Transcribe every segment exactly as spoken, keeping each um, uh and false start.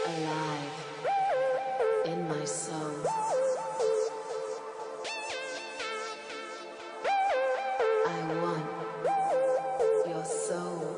alive in my soul. I want your soul.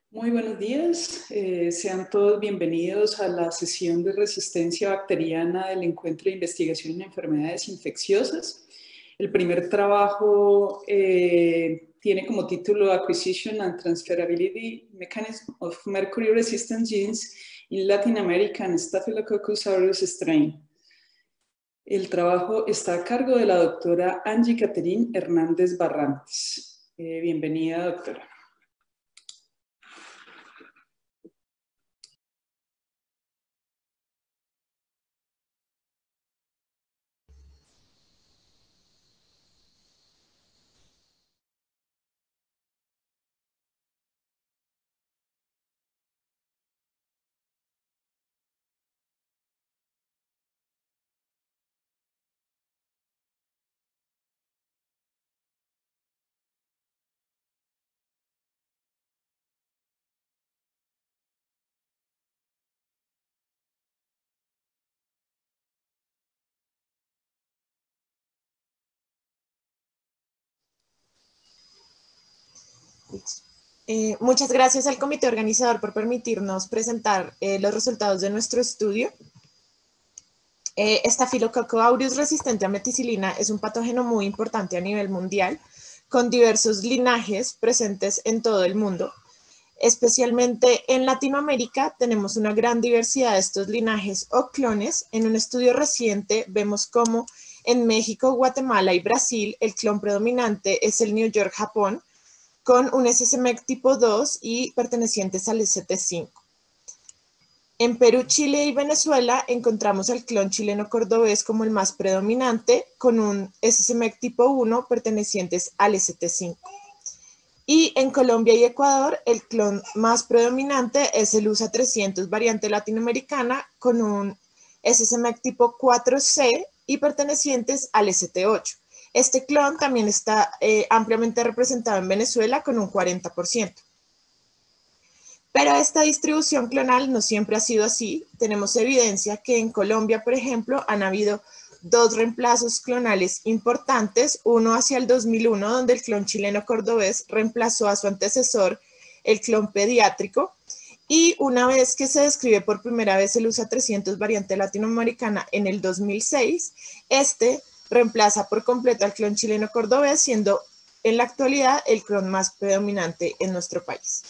Muy buenos días, eh, sean todos bienvenidos a la sesión de resistencia bacteriana del Encuentro de Investigación en Enfermedades Infecciosas. El primer trabajo eh, tiene como título Acquisition and Transferability Mechanism of Mercury Resistant Genes in Latin American Staphylococcus aureus Strain. El trabajo está a cargo de la doctora Angie Catherine Hernández Barrantes. Eh, bienvenida, doctora. Eh, muchas gracias al comité organizador por permitirnos presentar eh, los resultados de nuestro estudio. Eh, Staphylococcus aureus resistente a meticilina es un patógeno muy importante a nivel mundial, con diversos linajes presentes en todo el mundo. Especialmente en Latinoamérica tenemos una gran diversidad de estos linajes o clones. En un estudio reciente vemos cómo en México, Guatemala y Brasil el clon predominante es el New York, Japón, con un S S M E C tipo dos y pertenecientes al S T cinco. En Perú, Chile y Venezuela encontramos al clon chileno cordobés como el más predominante, con un S S M E C tipo uno pertenecientes al S T cinco. Y en Colombia y Ecuador, el clon más predominante es el U S A trescientos variante latinoamericana, con un S S M E C tipo cuatro C y pertenecientes al S T ocho. Este clon también está eh, ampliamente representado en Venezuela con un cuarenta por ciento. Pero esta distribución clonal no siempre ha sido así. Tenemos evidencia que en Colombia, por ejemplo, han habido dos reemplazos clonales importantes, uno hacia el dos mil uno, donde el clon chileno cordobés reemplazó a su antecesor, el clon pediátrico, y una vez que se describe por primera vez el U S A trescientos variante latinoamericana en el dos mil seis, este reemplaza por completo al clon chileno cordobés, siendo en la actualidad el clon más predominante en nuestro país.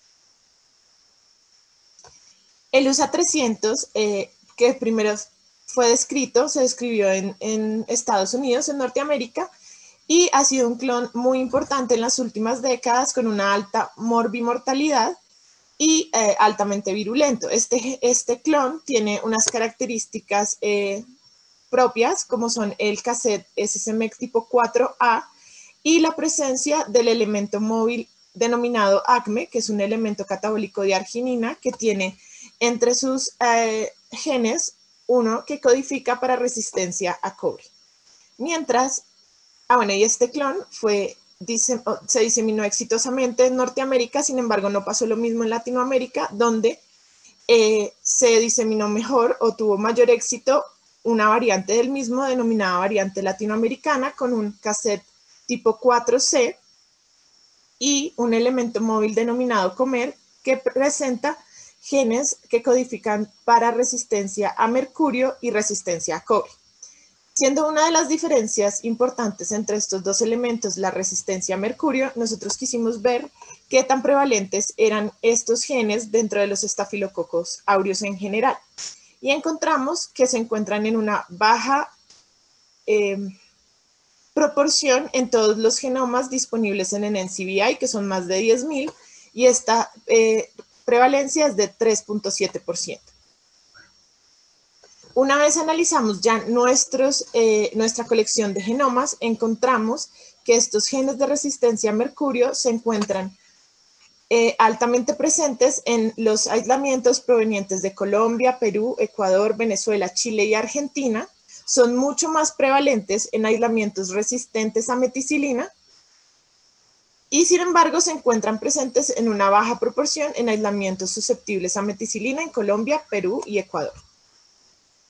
El U S A trescientos, eh, que primero fue descrito, se describió en, en Estados Unidos, en Norteamérica, y ha sido un clon muy importante en las últimas décadas con una alta morbimortalidad y eh, altamente virulento. Este, este clon tiene unas características eh, propias, como son el cassette S S M E C tipo cuatro A y la presencia del elemento móvil denominado A C M E, que es un elemento catabólico de arginina que tiene entre sus eh, genes uno que codifica para resistencia a cobre. Mientras, ah bueno, y este clon fue, dice, se diseminó exitosamente en Norteamérica, sin embargo no pasó lo mismo en Latinoamérica, donde eh, se diseminó mejor o tuvo mayor éxito una variante del mismo denominada variante latinoamericana con un cassette tipo cuatro C y un elemento móvil denominado Comer que presenta genes que codifican para resistencia a mercurio y resistencia a cobre. Siendo una de las diferencias importantes entre estos dos elementos la resistencia a mercurio, nosotros quisimos ver qué tan prevalentes eran estos genes dentro de los estafilococos aureus en general. Y encontramos que se encuentran en una baja eh, proporción en todos los genomas disponibles en el N C B I, que son más de diez mil, y esta eh, prevalencia es de tres punto siete por ciento. Una vez analizamos ya nuestros, eh, nuestra colección de genomas, encontramos que estos genes de resistencia a mercurio se encuentran eh, altamente presentes en los aislamientos provenientes de Colombia, Perú, Ecuador, Venezuela, Chile y Argentina. Son mucho más prevalentes en aislamientos resistentes a meticilina y sin embargo se encuentran presentes en una baja proporción en aislamientos susceptibles a meticilina en Colombia, Perú y Ecuador.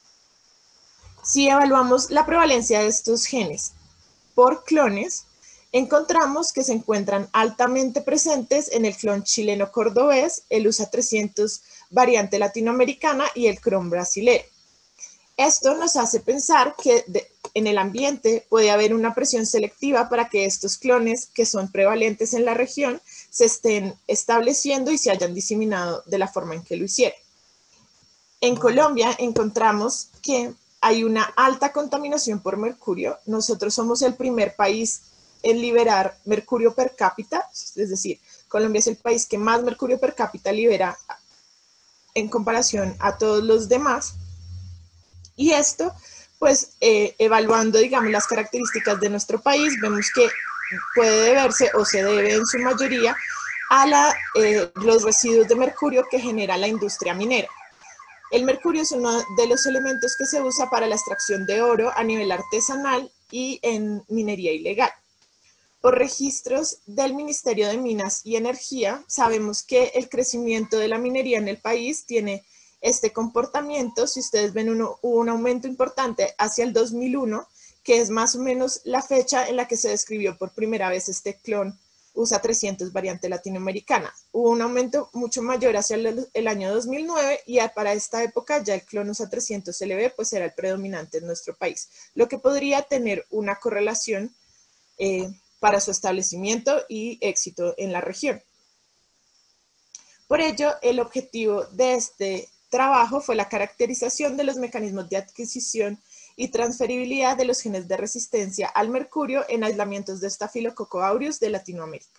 Si evaluamos la prevalencia de estos genes por clones, encontramos que se encuentran altamente presentes en el clon chileno cordobés, el U S A trescientos variante latinoamericana y el clon brasilero. Esto nos hace pensar que de, en el ambiente puede haber una presión selectiva para que estos clones que son prevalentes en la región se estén estableciendo y se hayan diseminado de la forma en que lo hicieron. En Colombia encontramos que hay una alta contaminación por mercurio. Nosotros somos el primer país en liberar mercurio per cápita, es decir, Colombia es el país que más mercurio per cápita libera en comparación a todos los demás. Y esto, pues, eh, evaluando, digamos, las características de nuestro país, vemos que puede deberse o se debe en su mayoría a la, eh, los residuos de mercurio que genera la industria minera. El mercurio es uno de los elementos que se usa para la extracción de oro a nivel artesanal y en minería ilegal. Por registros del Ministerio de Minas y Energía, sabemos que el crecimiento de la minería en el país tiene este comportamiento. Si ustedes ven, uno, hubo un aumento importante hacia el dos mil uno, que es más o menos la fecha en la que se describió por primera vez este clon U S A trescientos variante latinoamericana. Hubo un aumento mucho mayor hacia el, el año dos mil nueve y para esta época ya el clon U S A trescientos L B pues era el predominante en nuestro país, lo que podría tener una correlación eh, para su establecimiento y éxito en la región. Por ello, el objetivo de este trabajo fue la caracterización de los mecanismos de adquisición y transferibilidad de los genes de resistencia al mercurio en aislamientos de Staphylococcus aureus de Latinoamérica.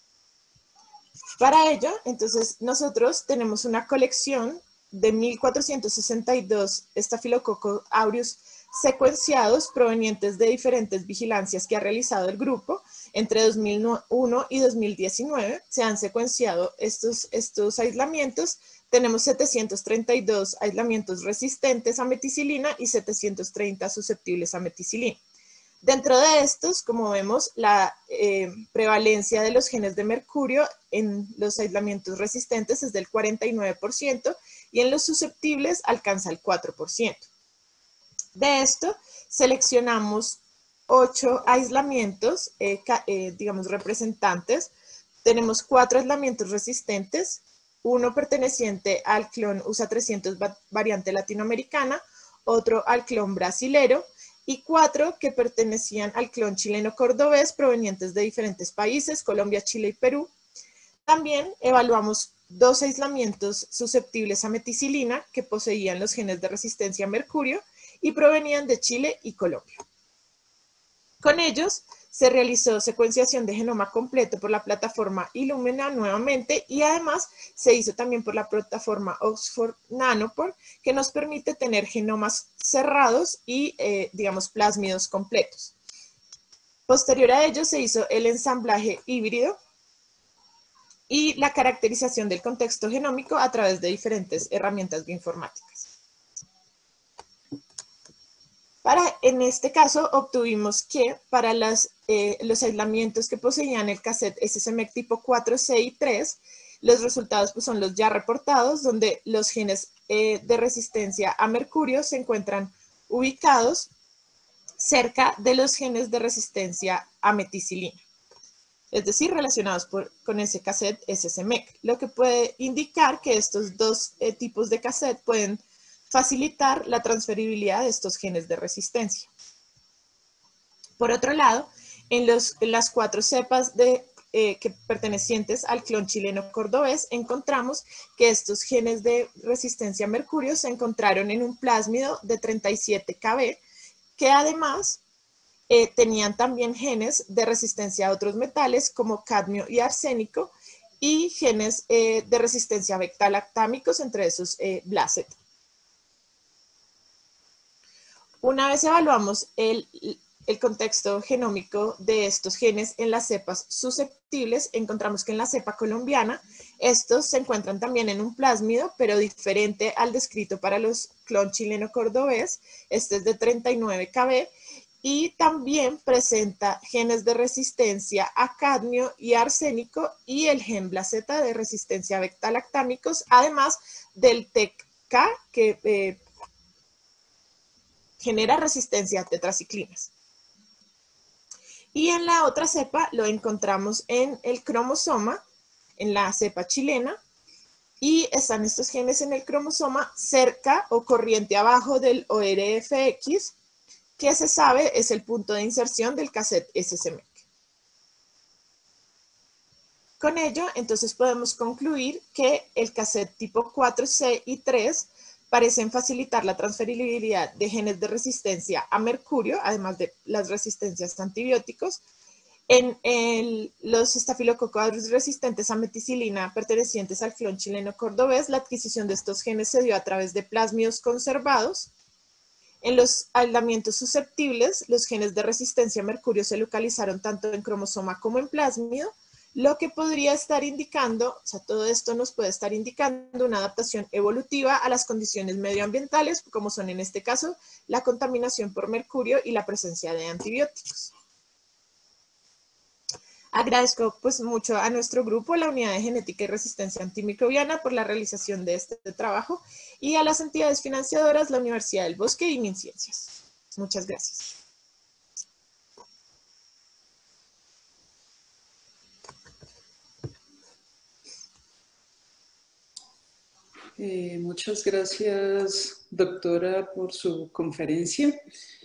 Para ello, entonces, nosotros tenemos una colección de mil cuatrocientos sesenta y dos Staphylococcus aureus secuenciados provenientes de diferentes vigilancias que ha realizado el grupo. Entre dos mil uno y dos mil diecinueve se han secuenciado estos, estos aislamientos. Tenemos setecientos treinta y dos aislamientos resistentes a meticilina y setecientos treinta susceptibles a meticilina. Dentro de estos, como vemos, la eh, prevalencia de los genes de mercurio en los aislamientos resistentes es del cuarenta y nueve por ciento y en los susceptibles alcanza el cuatro por ciento. De esto, seleccionamos ocho aislamientos, eh, eh, digamos, representantes. Tenemos cuatro aislamientos resistentes, uno perteneciente al clon U S A trescientos variante latinoamericana, otro al clon brasilero y cuatro que pertenecían al clon chileno cordobés provenientes de diferentes países, Colombia, Chile y Perú. También evaluamos dos aislamientos susceptibles a meticilina que poseían los genes de resistencia a mercurio y provenían de Chile y Colombia. Con ellos se realizó secuenciación de genoma completo por la plataforma Illumina nuevamente y además se hizo también por la plataforma Oxford Nanopore, que nos permite tener genomas cerrados y, eh, digamos, plásmidos completos. Posterior a ello se hizo el ensamblaje híbrido y la caracterización del contexto genómico a través de diferentes herramientas bioinformáticas. Para, en este caso, obtuvimos que para las, eh, los aislamientos que poseían el cassette S S M E C tipo cuatro C y tres, los resultados pues, son los ya reportados, donde los genes eh, de resistencia a mercurio se encuentran ubicados cerca de los genes de resistencia a meticilina, es decir, relacionados por, con ese cassette S S M E C, lo que puede indicar que estos dos eh, tipos de cassette pueden facilitar la transferibilidad de estos genes de resistencia. Por otro lado, en, los, en las cuatro cepas de, eh, que pertenecientes al clon chileno cordobés, encontramos que estos genes de resistencia a mercurio se encontraron en un plásmido de treinta y siete K B, que además eh, tenían también genes de resistencia a otros metales como cadmio y arsénico y genes eh, de resistencia a beta-lactámicos, entre esos eh, Blacet. Una vez evaluamos el, el contexto genómico de estos genes en las cepas susceptibles, encontramos que en la cepa colombiana estos se encuentran también en un plásmido, pero diferente al descrito para los clon chileno cordobés. Este es de treinta y nueve K B y también presenta genes de resistencia a cadmio y arsénico y el gen Blaceta de resistencia a beta-lactámicos, además del T E C K que eh, genera resistencia a tetraciclinas. Y en la otra cepa lo encontramos en el cromosoma, en la cepa chilena, y están estos genes en el cromosoma cerca o corriente abajo del O R F X, que se sabe es el punto de inserción del cassette S S M E C. Con ello, entonces podemos concluir que el cassette tipo cuatro C y tres parecen facilitar la transferibilidad de genes de resistencia a mercurio, además de las resistencias a antibióticos. En el, los Staphylococcus aureus resistentes a meticilina pertenecientes al clon chileno cordobés, la adquisición de estos genes se dio a través de plásmidos conservados. En los aislamientos susceptibles, los genes de resistencia a mercurio se localizaron tanto en cromosoma como en plásmido, lo que podría estar indicando, o sea, todo esto nos puede estar indicando una adaptación evolutiva a las condiciones medioambientales, como son en este caso la contaminación por mercurio y la presencia de antibióticos. Agradezco pues mucho a nuestro grupo, la Unidad de Genética y Resistencia Antimicrobiana, por la realización de este trabajo, y a las entidades financiadoras, la Universidad del Bosque y MinCiencias. Muchas gracias. Eh, muchas gracias, doctora, por su conferencia.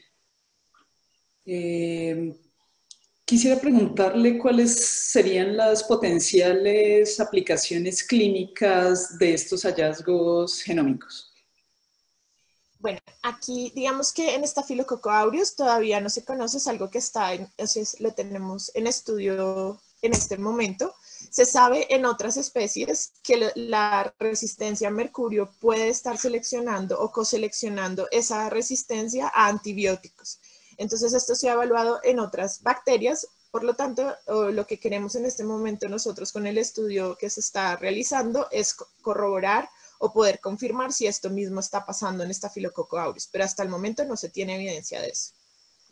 Eh, quisiera preguntarle cuáles serían las potenciales aplicaciones clínicas de estos hallazgos genómicos. Bueno, aquí digamos que en Staphylococcus aureus todavía no se conoce, es algo que está en, entonces lo tenemos en estudio en este momento. Se sabe en otras especies que la resistencia a mercurio puede estar seleccionando o coseleccionando esa resistencia a antibióticos. Entonces esto se ha evaluado en otras bacterias, por lo tanto lo que queremos en este momento nosotros con el estudio que se está realizando es corroborar o poder confirmar si esto mismo está pasando en Staphylococcus aureus, pero hasta el momento no se tiene evidencia de eso.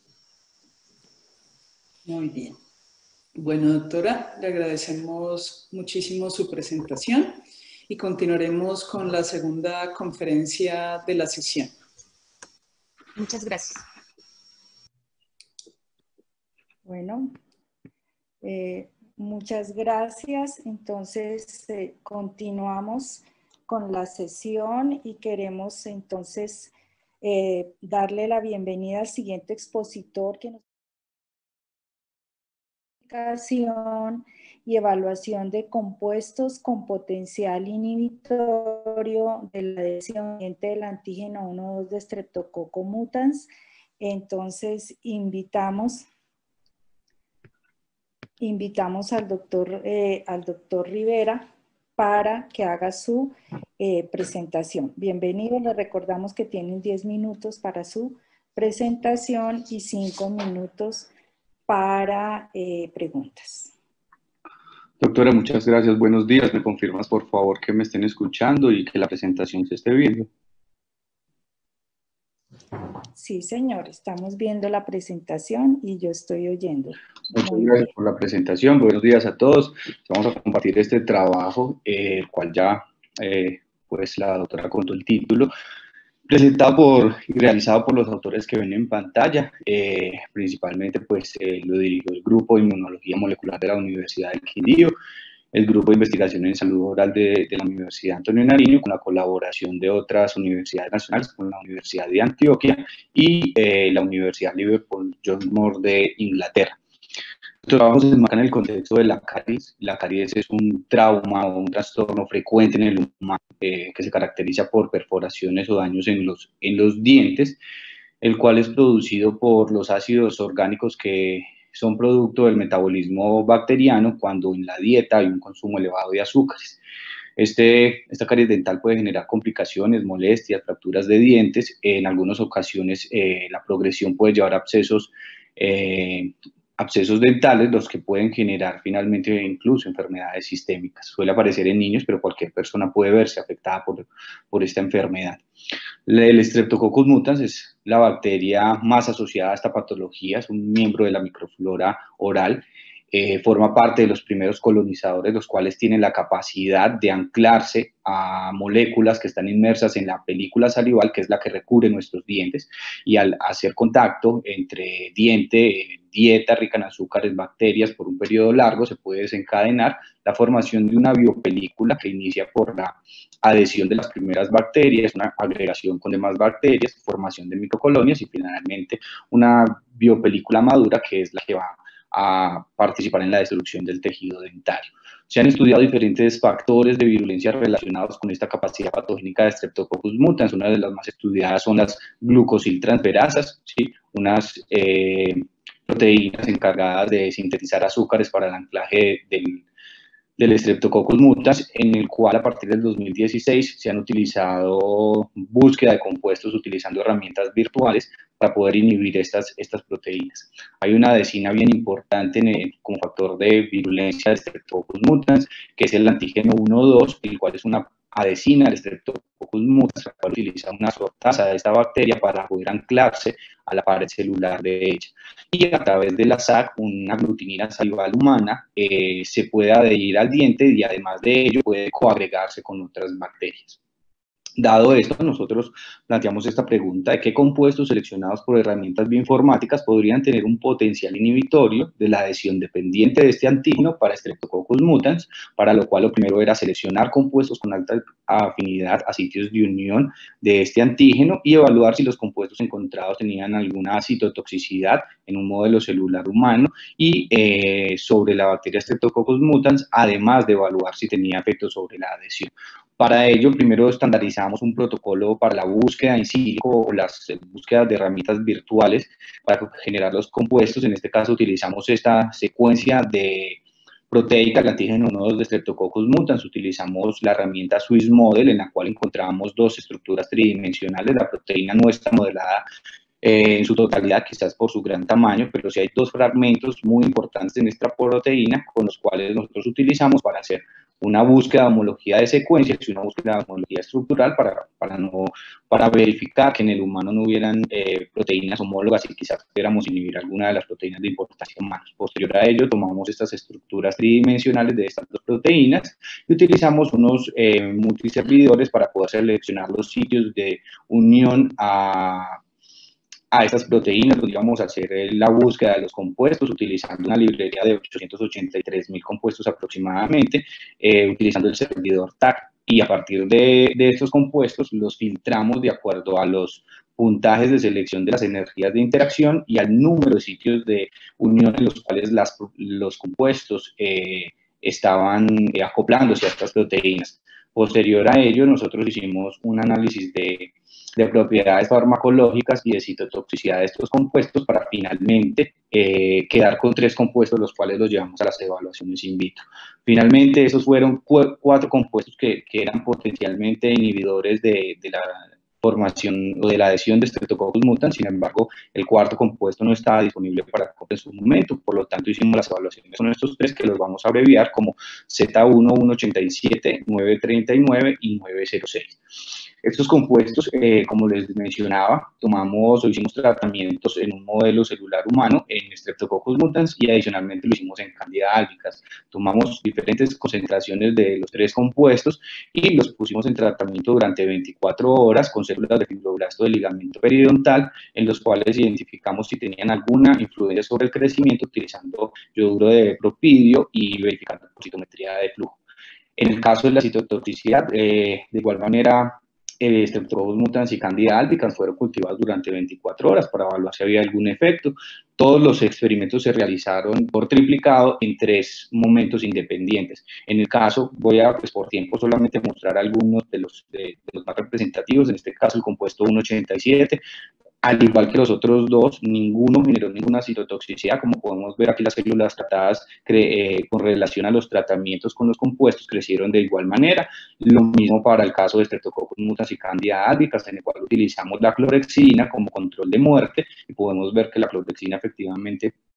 Muy bien. Bueno, doctora, le agradecemos muchísimo su presentación y continuaremos con la segunda conferencia de la sesión. Muchas gracias. Bueno, eh, muchas gracias. Entonces, eh, continuamos con la sesión y queremos entonces eh, darle la bienvenida al siguiente expositor que nos y evaluación de compuestos con potencial inhibitorio de la adhesión del antígeno uno dos de Streptococcus mutans. Entonces, invitamos, invitamos al doctor, eh, al doctor Rivera para que haga su eh, presentación. Bienvenido, le recordamos que tienen diez minutos para su presentación y cinco minutos para eh, preguntas. Doctora, muchas gracias. Buenos días. ¿Me confirmas, por favor, que me estén escuchando y que la presentación se esté viendo? Sí, señor. Estamos viendo la presentación y yo estoy oyendo. Muchas Muy gracias bien. por la presentación. Buenos días a todos. Vamos a compartir este trabajo, eh, el cual ya eh, pues la doctora contó el título, presentado por y realizado por los autores que ven en pantalla, eh, principalmente pues eh, lo dirigió el Grupo de Inmunología Molecular de la Universidad del Quindío, el Grupo de Investigación en Salud Oral de, de la Universidad Antonio Nariño, con la colaboración de otras universidades nacionales, como la Universidad de Antioquia y eh, la Universidad Liverpool John Moore de Inglaterra. Nuestro trabajo se enmarca en el contexto de la caries. La caries es un trauma o un trastorno frecuente en el humano eh, que se caracteriza por perforaciones o daños en los, en los dientes, el cual es producido por los ácidos orgánicos que son producto del metabolismo bacteriano cuando en la dieta hay un consumo elevado de azúcares. Este, esta caries dental puede generar complicaciones, molestias, fracturas de dientes. En algunas ocasiones eh, la progresión puede llevar a abscesos eh, abscesos dentales, los que pueden generar finalmente incluso enfermedades sistémicas. Suele aparecer en niños, pero cualquier persona puede verse afectada por, por esta enfermedad. El Streptococcus mutans es la bacteria más asociada a esta patología, es un miembro de la microflora oral eh, forma parte de los primeros colonizadores, los cuales tienen la capacidad de anclarse a moléculas que están inmersas en la película salival, que es la que recubre nuestros dientes, y al hacer contacto entre diente, dieta rica en azúcares, bacterias, por un periodo largo, se puede desencadenar la formación de una biopelícula que inicia por la adhesión de las primeras bacterias, una agregación con demás bacterias, formación de microcolonias y finalmente una biopelícula madura que es la que va a participar en la destrucción del tejido dentario. Se han estudiado diferentes factores de virulencia relacionados con esta capacidad patogénica de Streptococcus mutans. Una de las más estudiadas son las glucosiltransferasas, ¿sí? Unas eh, proteínas encargadas de sintetizar azúcares para el anclaje del, del Streptococcus mutans, en el cual a partir del dos mil dieciséis se han utilizado búsqueda de compuestos utilizando herramientas virtuales para poder inhibir estas, estas proteínas. Hay una adhesina bien importante en el, como factor de virulencia de Streptococcus mutans, que es el antígeno uno dos, el cual es una adhesina del Streptococcus mutans, la cual utiliza una sortasa de esta bacteria para poder anclarse a la pared celular de ella. Y a través de la S A C, una aglutinina salival humana, eh, se puede adherir al diente y además de ello puede coagregarse con otras bacterias. Dado esto, nosotros planteamos esta pregunta de qué compuestos seleccionados por herramientas bioinformáticas podrían tener un potencial inhibitorio de la adhesión dependiente de este antígeno para Streptococcus mutans, para lo cual lo primero era seleccionar compuestos con alta afinidad a sitios de unión de este antígeno y evaluar si los compuestos encontrados tenían alguna citotoxicidad en un modelo celular humano y eh, sobre la bacteria Streptococcus mutans, además de evaluar si tenía efectos sobre la adhesión. Para ello, primero estandarizamos un protocolo para la búsqueda in silico o las búsquedas de herramientas virtuales para generar los compuestos. En este caso, utilizamos esta secuencia de proteica, el antígeno uno dos de Streptococcus mutans. Utilizamos la herramienta Swiss Model, en la cual encontramos dos estructuras tridimensionales, la proteína nuestra modelada Eh, en su totalidad, quizás por su gran tamaño, pero sí hay dos fragmentos muy importantes en esta proteína con los cuales nosotros utilizamos para hacer una búsqueda de homología de secuencias y una búsqueda de homología estructural para, para, no, para verificar que en el humano no hubieran eh, proteínas homólogas y quizás pudiéramos inhibir alguna de las proteínas de importancia humana. Posterior a ello, tomamos estas estructuras tridimensionales de estas dos proteínas y utilizamos unos eh, multiservidores para poder seleccionar los sitios de unión a a estas proteínas, donde íbamos a hacer la búsqueda de los compuestos utilizando una librería de ochocientos ochenta y tres mil compuestos aproximadamente, eh, utilizando el servidor T A C, y a partir de, de estos compuestos los filtramos de acuerdo a los puntajes de selección de las energías de interacción y al número de sitios de unión en los cuales las, los compuestos eh, estaban eh, acoplándose a estas proteínas. Posterior a ello, nosotros hicimos un análisis de de propiedades farmacológicas y de citotoxicidad de estos compuestos para finalmente eh, quedar con tres compuestos, los cuales los llevamos a las evaluaciones in vitro. Finalmente, esos fueron cu cuatro compuestos que, que eran potencialmente inhibidores de, de la formación o de la adhesión de Streptococcus mutans. Sin embargo, el cuarto compuesto no estaba disponible para en su momento, por lo tanto hicimos las evaluaciones con estos tres que los vamos a abreviar como Z uno, uno ochenta y siete, nueve treinta y nueve y nueve cero seis. Estos compuestos, eh, como les mencionaba, tomamos o hicimos tratamientos en un modelo celular humano en Streptococcus mutans y adicionalmente lo hicimos en Candida albicans. Tomamos diferentes concentraciones de los tres compuestos y los pusimos en tratamiento durante veinticuatro horas con células de fibroblasto del ligamento periodontal, en los cuales identificamos si tenían alguna influencia sobre el crecimiento utilizando yoduro de propidio y verificando por citometría de flujo. En el caso de la citotoxicidad, eh, de igual manera, Eh, Streptococcus mutans y Candida albicans fueron cultivados durante veinticuatro horas para evaluar si había algún efecto. Todos los experimentos se realizaron por triplicado en tres momentos independientes. En el caso, voy a, pues por tiempo, solamente mostrar algunos de los, de, de los más representativos. En este caso, el compuesto uno ochenta y siete. Al igual que los otros dos, ninguno generó ninguna citotoxicidad. Como podemos ver aquí, las células tratadas eh, con relación a los tratamientos con los compuestos crecieron de igual manera. Lo mismo para el caso de Streptococcus mutans y Candida albicans, en el cual utilizamos la clorexidina como control de muerte y podemos ver que la clorexidina efectivamente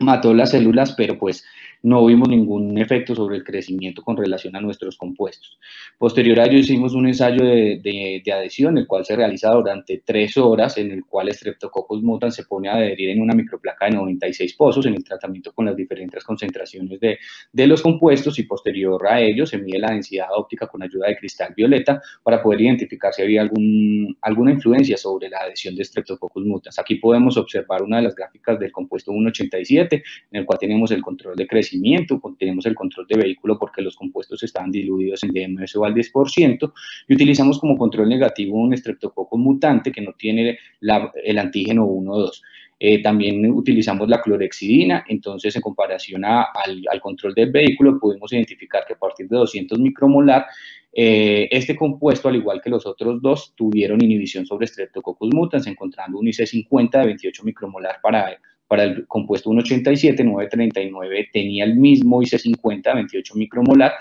mató las células, pero pues no vimos ningún efecto sobre el crecimiento con relación a nuestros compuestos. Posterior a ello hicimos un ensayo de, de, de adhesión, el cual se realiza durante tres horas, en el cual Streptococcus mutans se pone a adherir en una microplaca de noventa y seis pozos en el tratamiento con las diferentes concentraciones de, de los compuestos, y posterior a ello se mide la densidad óptica con ayuda de cristal violeta para poder identificar si había algún, alguna influencia sobre la adhesión de Streptococcus mutans. Aquí podemos observar una de las gráficas del compuesto ciento ochenta y siete, en el cual tenemos el control de crecimiento, tenemos el control de vehículo porque los compuestos estaban diluidos en D M S o al diez por ciento, y utilizamos como control negativo un Streptococcus mutante que no tiene la, el antígeno uno dos. Eh, también utilizamos la clorexidina. Entonces, en comparación a, al, al control del vehículo, pudimos identificar que a partir de doscientos micromolar, eh, este compuesto, al igual que los otros dos, tuvieron inhibición sobre Streptococcus mutans, encontrando un I C cincuenta de veintiocho micromolar para, para el compuesto ciento ochenta y siete, novecientos treinta y nueve tenía el mismo I C cincuenta, veintiocho micromolar,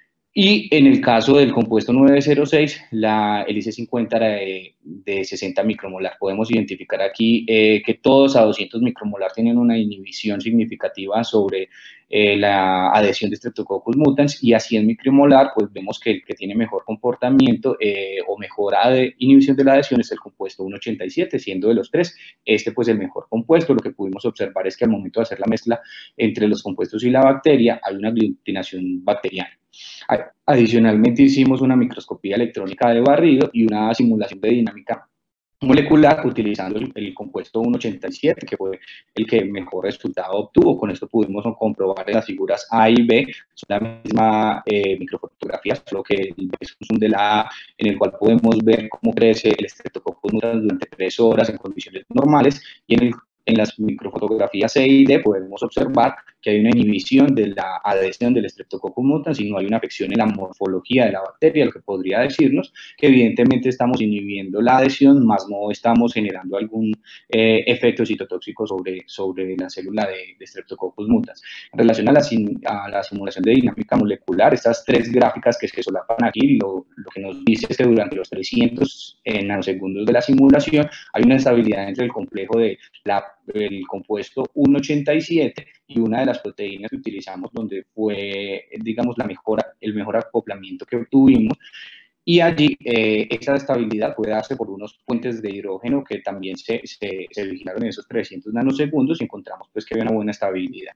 y en el caso del compuesto novecientos seis, la, el I C cincuenta era de, de sesenta micromolar. Podemos identificar aquí eh, que todos a doscientos micromolar tienen una inhibición significativa sobre eh, la adhesión de Streptococcus mutans, y a cien micromolar, pues vemos que el que tiene mejor comportamiento eh, o mejor inhibición de la adhesión es el compuesto ciento ochenta y siete, siendo de los tres, este pues el mejor compuesto. Lo que pudimos observar es que al momento de hacer la mezcla entre los compuestos y la bacteria, hay una aglutinación bacteriana. Adicionalmente hicimos una microscopía electrónica de barrido y una simulación de dinámica molecular utilizando el, el compuesto ciento ochenta y siete, que fue el que mejor resultado obtuvo. Con esto pudimos comprobar en las figuras A y B, son la misma eh, microfotografía, solo que es un zoom de la A, en el cual podemos ver cómo crece el Streptococcus mutans durante tres horas en condiciones normales, y en el En las microfotografías C y D podemos observar que hay una inhibición de la adhesión del Streptococcus mutans y no hay una afección en la morfología de la bacteria, lo que podría decirnos que evidentemente estamos inhibiendo la adhesión, más no estamos generando algún eh, efecto citotóxico sobre, sobre la célula de, de Streptococcus mutans. En relación a la, a la simulación de dinámica molecular, estas tres gráficas que se solapan aquí, lo, lo que nos dice es que durante los trescientos nanosegundos de la simulación hay una estabilidad entre el complejo de la el compuesto ciento ochenta y siete y una de las proteínas que utilizamos, donde fue, digamos, la mejora, el mejor acoplamiento que obtuvimos. Y allí eh, esa estabilidad puede darse por unos puentes de hidrógeno que también se, se, se vigilaron en esos trescientos nanosegundos, y encontramos pues que había una buena estabilidad.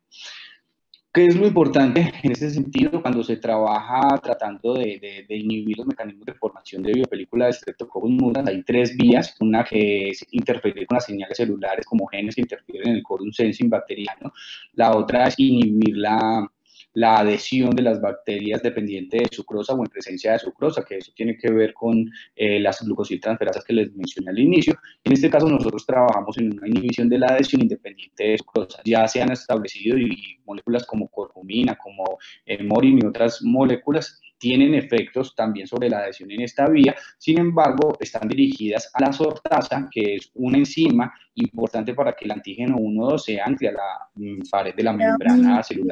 ¿Qué es lo importante en este sentido cuando se trabaja tratando de, de, de inhibir los mecanismos de formación de biopelícula de Streptococcus mutans? Hay tres vías: una que es interferir con las señales celulares como genes que interfieren en el quorum sensing bacteriano, la otra es inhibir la, la adhesión de las bacterias dependiente de sucrosa o en presencia de sucrosa, que eso tiene que ver con eh, las glucosiltransferasas que les mencioné al inicio. En este caso nosotros trabajamos en una inhibición de la adhesión independiente de sucrosa. Ya se han establecido y moléculas como corcumina, como eh, morin y otras moléculas tienen efectos también sobre la adhesión en esta vía. Sin embargo, están dirigidas a la sortasa, que es una enzima importante para que el antígeno uno dos se ancle a la mm, pared de la membrana celular.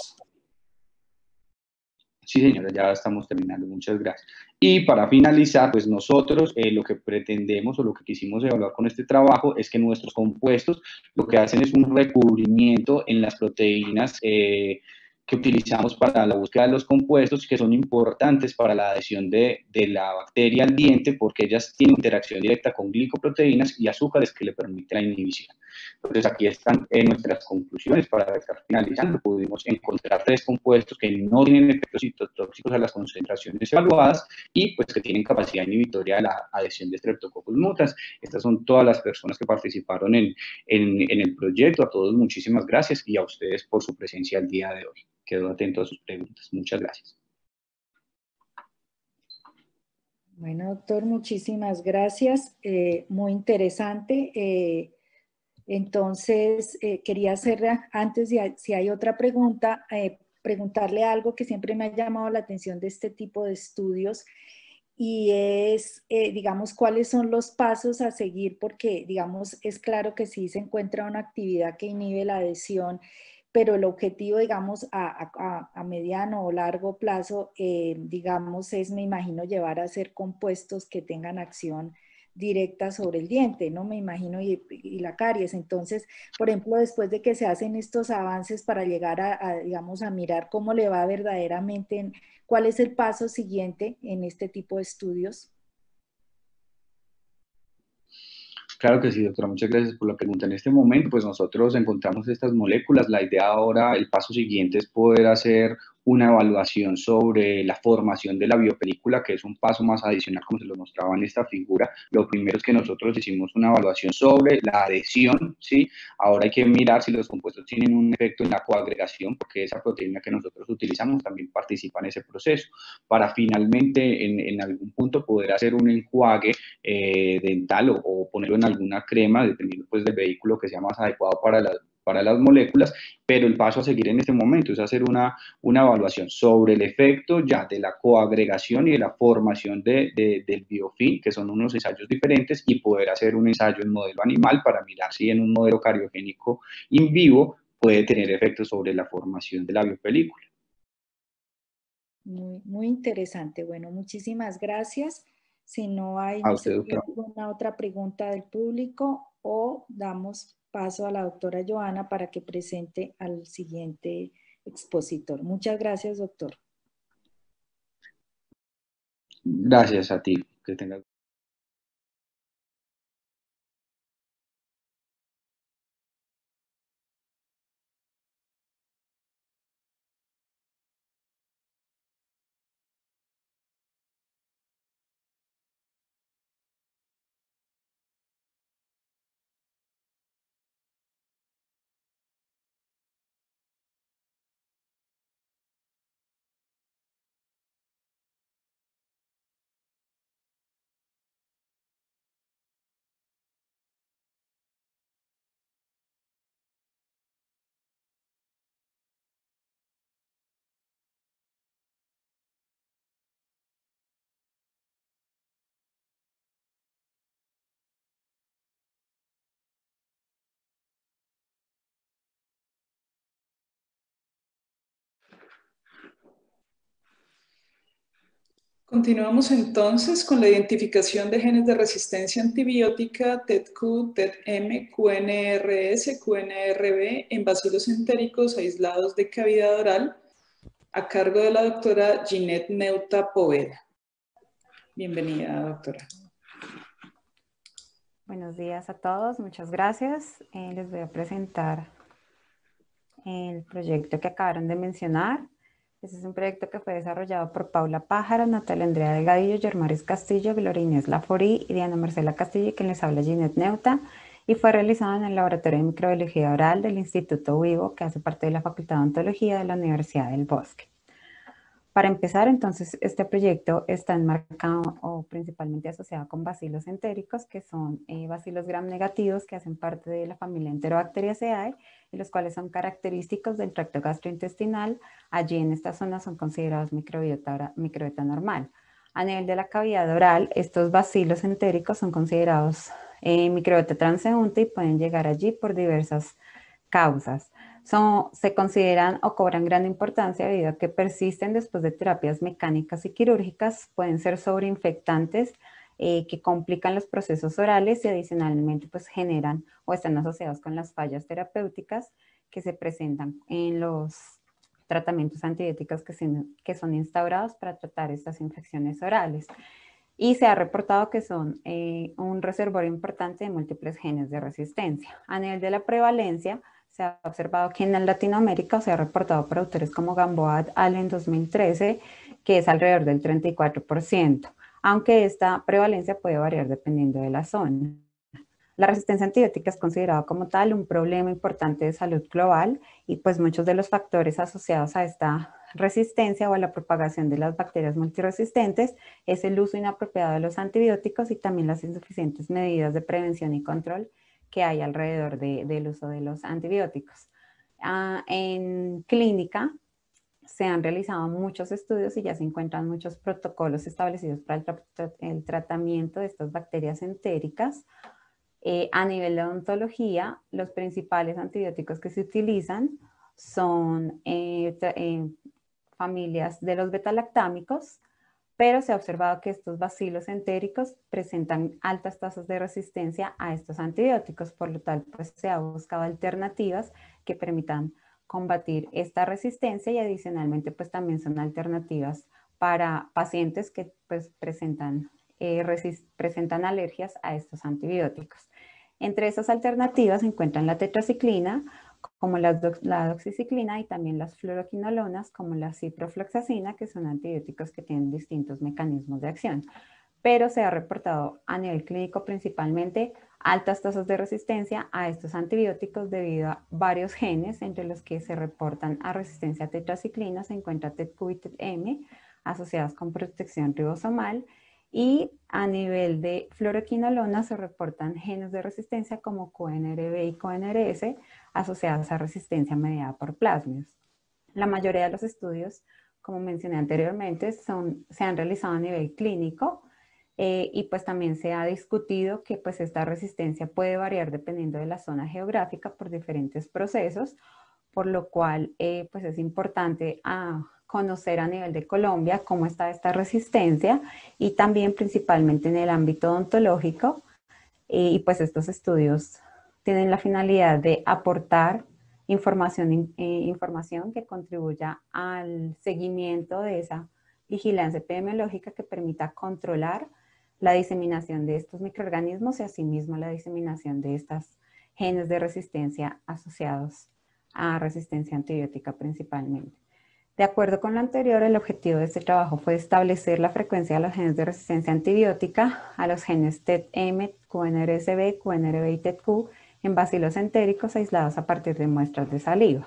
Sí, señora, ya estamos terminando, muchas gracias. Y para finalizar, pues nosotros eh, lo que pretendemos o lo que quisimos evaluar con este trabajo es que nuestros compuestos lo que hacen es un recubrimiento en las proteínas eh, que utilizamos para la búsqueda de los compuestos, que son importantes para la adhesión de, de la bacteria al diente, porque ellas tienen interacción directa con glicoproteínas y azúcares que le permiten la inhibición. Entonces, aquí están eh, nuestras conclusiones. Para estar finalizando, pudimos encontrar tres compuestos que no tienen efectos citotóxicos a las concentraciones evaluadas y pues que tienen capacidad inhibitoria de la adhesión de Streptococcus mutans. Estas son todas las personas que participaron en, en, en el proyecto. A todos muchísimas gracias, y a ustedes por su presencia el día de hoy. Quedo atento a sus preguntas. Muchas gracias. Bueno, doctor, muchísimas gracias. Eh, muy interesante. Eh, entonces, eh, quería hacerle, antes de si hay otra pregunta, eh, preguntarle algo que siempre me ha llamado la atención de este tipo de estudios, y es, eh, digamos, cuáles son los pasos a seguir, porque, digamos, es claro que sí se encuentra una actividad que inhibe la adhesión, pero el objetivo, digamos, a, a, a mediano o largo plazo, eh, digamos, es, me imagino, llevar a hacer compuestos que tengan acción directa sobre el diente, ¿no? Me imagino, y, y la caries. Entonces, por ejemplo, después de que se hacen estos avances para llegar a, a, digamos, a mirar cómo le va verdaderamente, en, ¿cuál es el paso siguiente en este tipo de estudios? Claro que sí, doctora, muchas gracias por la pregunta. En este momento, pues nosotros encontramos estas moléculas. La idea ahora, el paso siguiente es poder hacer una evaluación sobre la formación de la biopelícula, que es un paso más adicional, como se lo mostraba en esta figura. Lo primero es que nosotros hicimos una evaluación sobre la adhesión, ¿sí? Ahora hay que mirar si los compuestos tienen un efecto en la coagregación, porque esa proteína que nosotros utilizamos también participa en ese proceso, para finalmente en, en algún punto poder hacer un enjuague eh, dental o, o ponerlo en alguna crema, dependiendo pues del vehículo que sea más adecuado para la, para las moléculas, pero el paso a seguir en este momento es hacer una, una evaluación sobre el efecto ya de la coagregación y de la formación de, de, del biofilm, que son unos ensayos diferentes, y poder hacer un ensayo en modelo animal para mirar si en un modelo cariogénico in vivo puede tener efectos sobre la formación de la biopelícula. Muy, muy interesante. Bueno, muchísimas gracias. Si no hay, A no sé usted, si hay doctora. alguna otra pregunta del público, o damos paso a la doctora Joana para que presente al siguiente expositor. Muchas gracias, doctor. Gracias a ti. Que tengas Continuamos entonces con la identificación de genes de resistencia antibiótica T E D Q, T E D M, Q N R S, Q N R B en bacilos entéricos aislados de cavidad oral, a cargo de la doctora Ginette Neuta Poveda. Bienvenida, doctora. Buenos días a todos, muchas gracias. Eh, les voy a presentar el proyecto que acabaron de mencionar. Este es un proyecto que fue desarrollado por Paula Pájaro, Natalia Andrea Delgadillo, Yermaris Castillo, Gloria Inés Laforí y Diana Marcela Castillo, y quien les habla Ginette Neuta, y fue realizado en el Laboratorio de Microbiología Oral del Instituto Vivo, que hace parte de la Facultad de Odontología de la Universidad del Bosque. Para empezar, entonces, este proyecto está enmarcado o principalmente asociado con bacilos entéricos, que son eh, bacilos gram negativos que hacen parte de la familia Enterobacteriaceae, y los cuales son característicos del tracto gastrointestinal. Allí en esta zona son considerados microbiota, microbiota normal. A nivel de la cavidad oral, estos bacilos entéricos son considerados eh, microbiota transeúnte y pueden llegar allí por diversas causas. Son, se consideran o cobran gran importancia debido a que persisten después de terapias mecánicas y quirúrgicas, pueden ser sobreinfectantes eh, que complican los procesos orales y adicionalmente pues generan o están asociados con las fallas terapéuticas que se presentan en los tratamientos antibióticos que, se, que son instaurados para tratar estas infecciones orales. Y se ha reportado que son eh, un reservorio importante de múltiples genes de resistencia. A nivel de la prevalencia, se ha observado que en Latinoamérica se ha reportado por autores como Gamboa et al. En dos mil trece, que es alrededor del treinta y cuatro por ciento, aunque esta prevalencia puede variar dependiendo de la zona. La resistencia antibiótica es considerada como tal un problema importante de salud global, y pues muchos de los factores asociados a esta resistencia o a la propagación de las bacterias multiresistentes es el uso inapropiado de los antibióticos y también las insuficientes medidas de prevención y control que hay alrededor de, del uso de los antibióticos. Uh, en clínica se han realizado muchos estudios y ya se encuentran muchos protocolos establecidos para el, tra el tratamiento de estas bacterias entéricas. Eh, a nivel de odontología, los principales antibióticos que se utilizan son eh, eh, familias de los betalactámicos, pero se ha observado que estos bacilos entéricos presentan altas tasas de resistencia a estos antibióticos, por lo tal pues se ha buscado alternativas que permitan combatir esta resistencia y adicionalmente pues también son alternativas para pacientes que pues presentan, eh, presentan alergias a estos antibióticos. Entre esas alternativas se encuentran la tetraciclina, como la, dox la doxiciclina y también las fluoroquinolonas, como la ciprofloxacina, que son antibióticos que tienen distintos mecanismos de acción. Pero se ha reportado a nivel clínico principalmente altas tasas de resistencia a estos antibióticos debido a varios genes, entre los que se reportan a resistencia a tetraciclina, se encuentra T E T Q y T E T M, asociadas con protección ribosomal, y a nivel de fluoroquinolona se reportan genes de resistencia como Q N R B y Q N R S asociadas a resistencia mediada por plásmidos. La mayoría de los estudios, como mencioné anteriormente, son, se han realizado a nivel clínico eh, y pues también se ha discutido que pues esta resistencia puede variar dependiendo de la zona geográfica por diferentes procesos, por lo cual eh, pues es importante a conocer a nivel de Colombia cómo está esta resistencia y también principalmente en el ámbito odontológico eh, y pues estos estudios tienen la finalidad de aportar información, eh, información que contribuya al seguimiento de esa vigilancia epidemiológica que permita controlar la diseminación de estos microorganismos y asimismo la diseminación de estos genes de resistencia asociados a resistencia antibiótica principalmente. De acuerdo con lo anterior, el objetivo de este trabajo fue establecer la frecuencia de los genes de resistencia antibiótica a los genes T E T M, Q N R S B, Q N R B y T E T Q en bacilos entéricos aislados a partir de muestras de saliva.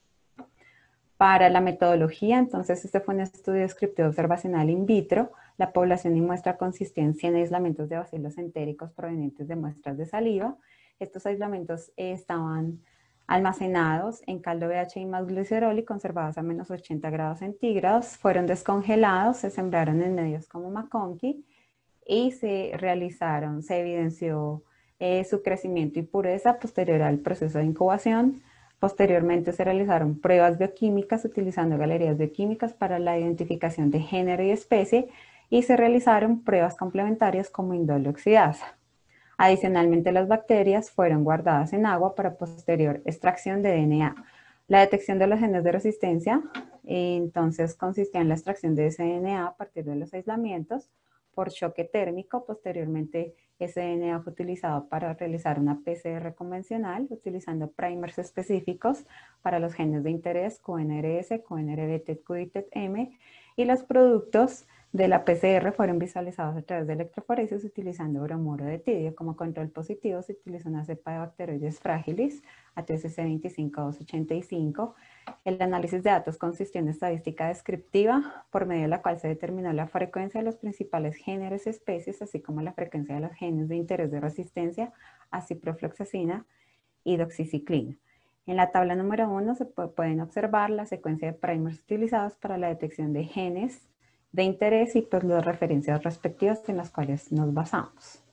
Para la metodología, entonces, este fue un estudio descriptivo observacional in vitro. La población y muestra consistía en cien aislamientos de bacilos entéricos provenientes de muestras de saliva. Estos aislamientos eh, estaban almacenados en caldo B H I más glicerol y conservados a menos ochenta grados centígrados. Fueron descongelados, se sembraron en medios como McConkey y se realizaron, se evidenció eh, su crecimiento y pureza posterior al proceso de incubación. Posteriormente se realizaron pruebas bioquímicas utilizando galerías bioquímicas para la identificación de género y especie y se realizaron pruebas complementarias como indol oxidasa. Adicionalmente, las bacterias fueron guardadas en agua para posterior extracción de D N A. La detección de los genes de resistencia, entonces, consistía en la extracción de ese D N A a partir de los aislamientos por choque térmico. Posteriormente, ese D N A fue utilizado para realizar una P C R convencional, utilizando primers específicos para los genes de interés Q N R S, Q N R B, T E T Q y T E T M, y los productos de la P C R fueron visualizados a través de electroforesis utilizando bromuro de tidio. Como control positivo se utilizó una cepa de Bacteroides fragilis, A T C C veinticinco mil doscientos ochenta y cinco. El análisis de datos consistió en estadística descriptiva, por medio de la cual se determinó la frecuencia de los principales géneros y especies, así como la frecuencia de los genes de interés de resistencia a ciprofloxacina y doxiciclina. En la tabla número uno se pueden observar la secuencia de primers utilizados para la detección de genes de interés y pues las referencias respectivas en las cuales nos basamos.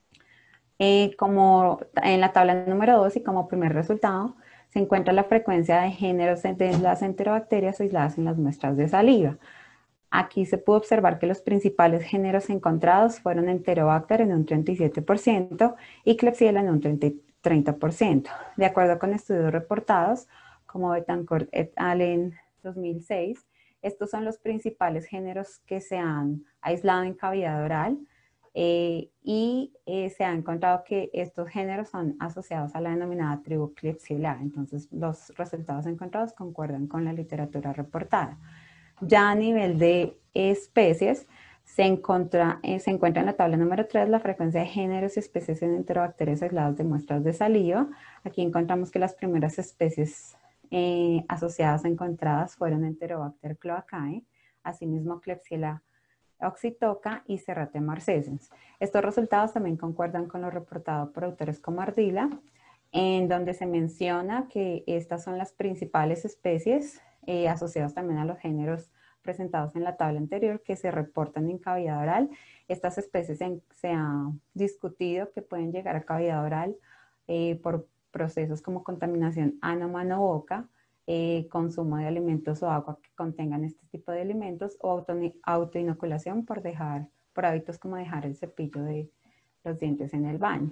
Eh, como en la tabla número dos y como primer resultado se encuentra la frecuencia de géneros de las enterobacterias aisladas en las muestras de saliva. Aquí se pudo observar que los principales géneros encontrados fueron Enterobacter en un treinta y siete por ciento y Klebsiella en un treinta por ciento. De acuerdo con estudios reportados, como Betancourt et al. En dos mil seis, estos son los principales géneros que se han aislado en cavidad oral eh, y eh, se ha encontrado que estos géneros son asociados a la denominada tribu Klebsiella. Entonces, los resultados encontrados concuerdan con la literatura reportada. Ya a nivel de especies, se encuentra, eh, se encuentra en la tabla número tres la frecuencia de géneros y especies en enterobacterias aisladas de muestras de saliva. Aquí encontramos que las primeras especies Eh, asociadas encontradas fueron Enterobacter cloacae, asimismo Klebsiella oxytoca y Serratia marcescens. Estos resultados también concuerdan con lo reportado por autores como Ardila, en donde se menciona que estas son las principales especies eh, asociadas también a los géneros presentados en la tabla anterior que se reportan en cavidad oral. Estas especies en, se ha discutido que pueden llegar a cavidad oral eh, por procesos como contaminación ano-mano-boca eh, consumo de alimentos o agua que contengan este tipo de alimentos, o auto, autoinoculación por dejar, por hábitos como dejar el cepillo de los dientes en el baño.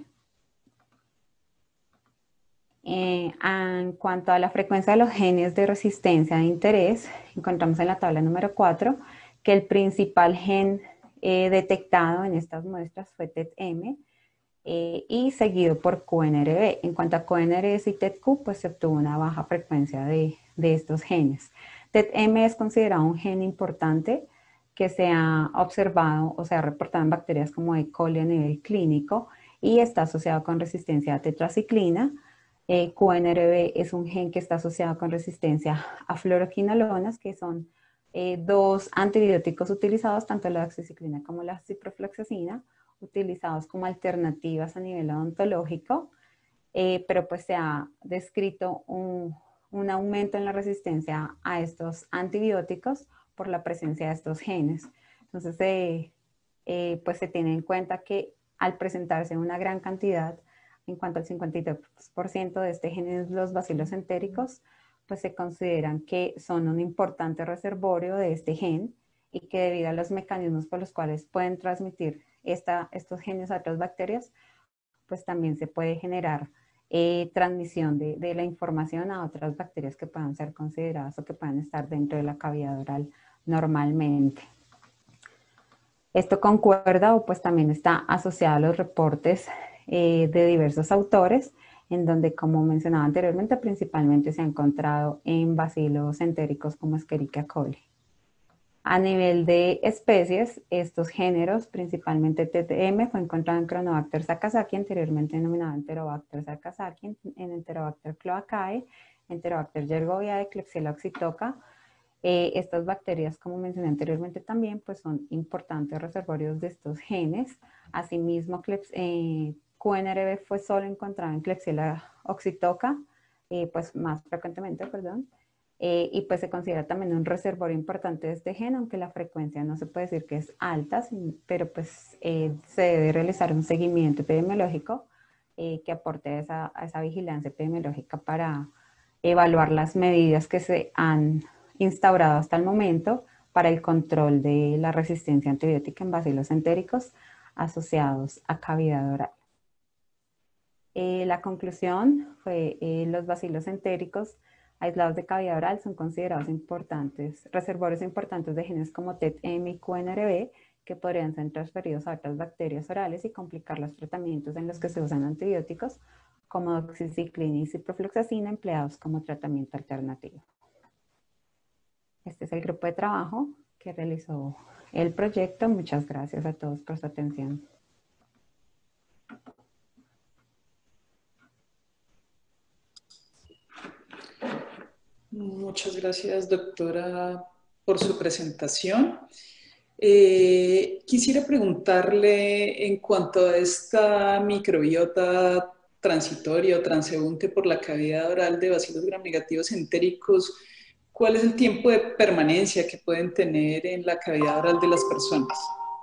Eh, en cuanto a la frecuencia de los genes de resistencia de interés, encontramos en la tabla número cuatro que el principal gen eh, detectado en estas muestras fue T E T M eh, y seguido por Q N R B. En cuanto a Q N R S y T E T Q, pues se obtuvo una baja frecuencia de, de estos genes. T E T M es considerado un gen importante que se ha observado o se ha reportado en bacterias como E. coli a nivel clínico y está asociado con resistencia a tetraciclina. Eh, Q N R B es un gen que está asociado con resistencia a fluoroquinolonas, que son eh, dos antibióticos utilizados, tanto la doxiciclina como la ciprofloxacina, utilizados como alternativas a nivel odontológico, eh, pero pues se ha descrito un, un aumento en la resistencia a estos antibióticos por la presencia de estos genes. Entonces, eh, eh, pues se tiene en cuenta que al presentarse una gran cantidad, en cuanto al cincuenta y dos por ciento de este gen en los bacilos entéricos, pues se consideran que son un importante reservorio de este gen y que debido a los mecanismos por los cuales pueden transmitir esta, estos genes a otras bacterias, pues también se puede generar eh, transmisión de, de la información a otras bacterias que puedan ser consideradas o que puedan estar dentro de la cavidad oral normalmente. Esto concuerda o pues también está asociado a los reportes eh, de diversos autores, en donde, como mencionaba anteriormente, principalmente se ha encontrado en bacilos entéricos como Escherichia coli. A nivel de especies, estos géneros, principalmente T T M, fue encontrado en Cronobacter sakazaki, anteriormente denominado Enterobacter sakazaki, en Enterobacter cloacae, Enterobacter yergoviae, Klebsiella oxytoca. Eh, estas bacterias, como mencioné anteriormente también, pues son importantes reservorios de estos genes. Asimismo, eh, Q N R B fue solo encontrado en Klebsiella oxytoca, eh, pues más frecuentemente, perdón, eh, y pues se considera también un reservorio importante de este gen, aunque la frecuencia no se puede decir que es alta, pero pues eh, se debe realizar un seguimiento epidemiológico eh, que aporte a esa, a esa vigilancia epidemiológica para evaluar las medidas que se han instaurado hasta el momento para el control de la resistencia antibiótica en bacilos entéricos asociados a cavidad oral. Eh, la conclusión fue eh, los bacilos entéricos aislados de cavidad oral son considerados importantes, reservorios importantes de genes como T E T M y Q N R B que podrían ser transferidos a otras bacterias orales y complicar los tratamientos en los que se usan antibióticos como doxiciclina y ciprofloxacina empleados como tratamiento alternativo. Este es el grupo de trabajo que realizó el proyecto. Muchas gracias a todos por su atención. Muchas gracias, doctora, por su presentación. Eh, quisiera preguntarle en cuanto a esta microbiota transitoria o transeúnte por la cavidad oral de bacilos gramnegativos entéricos, ¿cuál es el tiempo de permanencia que pueden tener en la cavidad oral de las personas?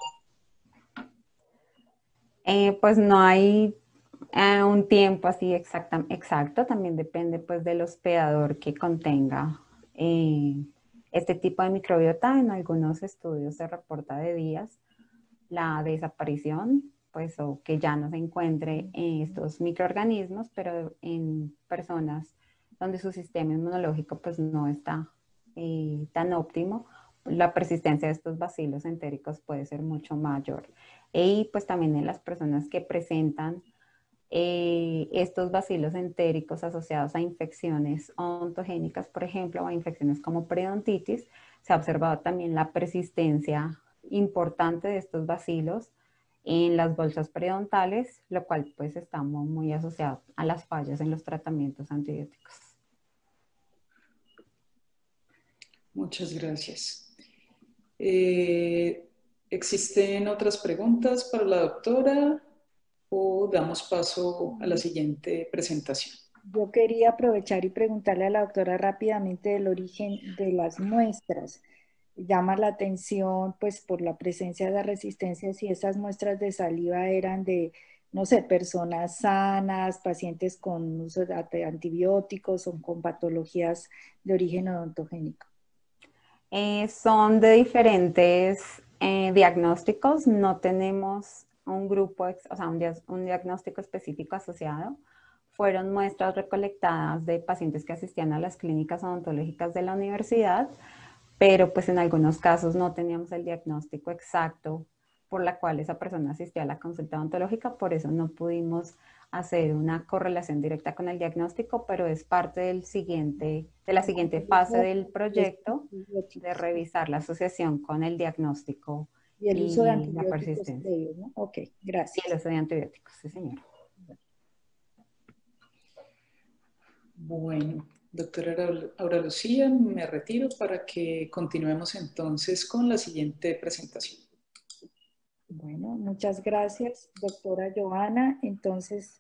Eh, pues no hay eh, un tiempo así exacta, exacto, también depende pues del hospedador que contenga eh, este tipo de microbiota. En algunos estudios se reporta de días la desaparición, pues o que ya no se encuentre en estos microorganismos, pero en personas donde su sistema inmunológico pues no está eh, tan óptimo, la persistencia de estos bacilos entéricos puede ser mucho mayor. Y pues también en las personas que presentan eh, estos bacilos entéricos asociados a infecciones odontogénicas, por ejemplo, o a infecciones como periodontitis, se ha observado también la persistencia importante de estos bacilos en las bolsas periodontales, lo cual pues está muy, muy asociado a las fallas en los tratamientos antibióticos. Muchas gracias. Eh, ¿existen otras preguntas para la doctora o damos paso a la siguiente presentación? Yo quería aprovechar y preguntarle a la doctora rápidamente del origen de las muestras. Llama la atención, pues, por la presencia de la resistencia, si esas muestras de saliva eran de, no sé, personas sanas, pacientes con uso de antibióticos o con patologías de origen odontogénico? Eh, son de diferentes eh, diagnósticos, no tenemos un grupo, o sea, un, dia un diagnóstico específico asociado. Fueron muestras recolectadas de pacientes que asistían a las clínicas odontológicas de la universidad, pero pues en algunos casos no teníamos el diagnóstico exacto por la cual esa persona asistía a la consulta odontológica, por eso no pudimos hacer una correlación directa con el diagnóstico, pero es parte del siguiente, de la siguiente fase del proyecto de revisar la asociación con el diagnóstico y el uso de y la antibióticos persistencia. previos, ¿no? Ok, Y gracias. el uso de antibióticos, sí señora. Bueno, doctora Aura Lucía, me retiro para que continuemos entonces con la siguiente presentación. Bueno, muchas gracias, doctora Joana. Entonces,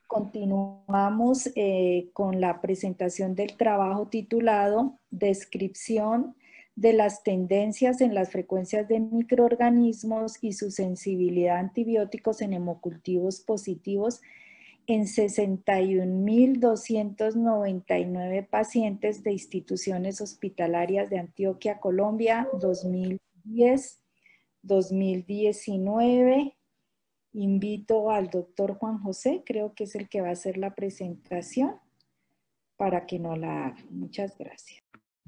continuamos eh, con la presentación del trabajo titulado Descripción de las tendencias en las frecuencias de microorganismos y su sensibilidad a antibióticos en hemocultivos positivos en sesenta y un mil doscientos noventa y nueve pacientes de instituciones hospitalarias de Antioquia, Colombia, dos mil diez, dos mil diecinueve. Invito al doctor Juan José, creo que es el que va a hacer la presentación, para que nos la haga. Muchas gracias.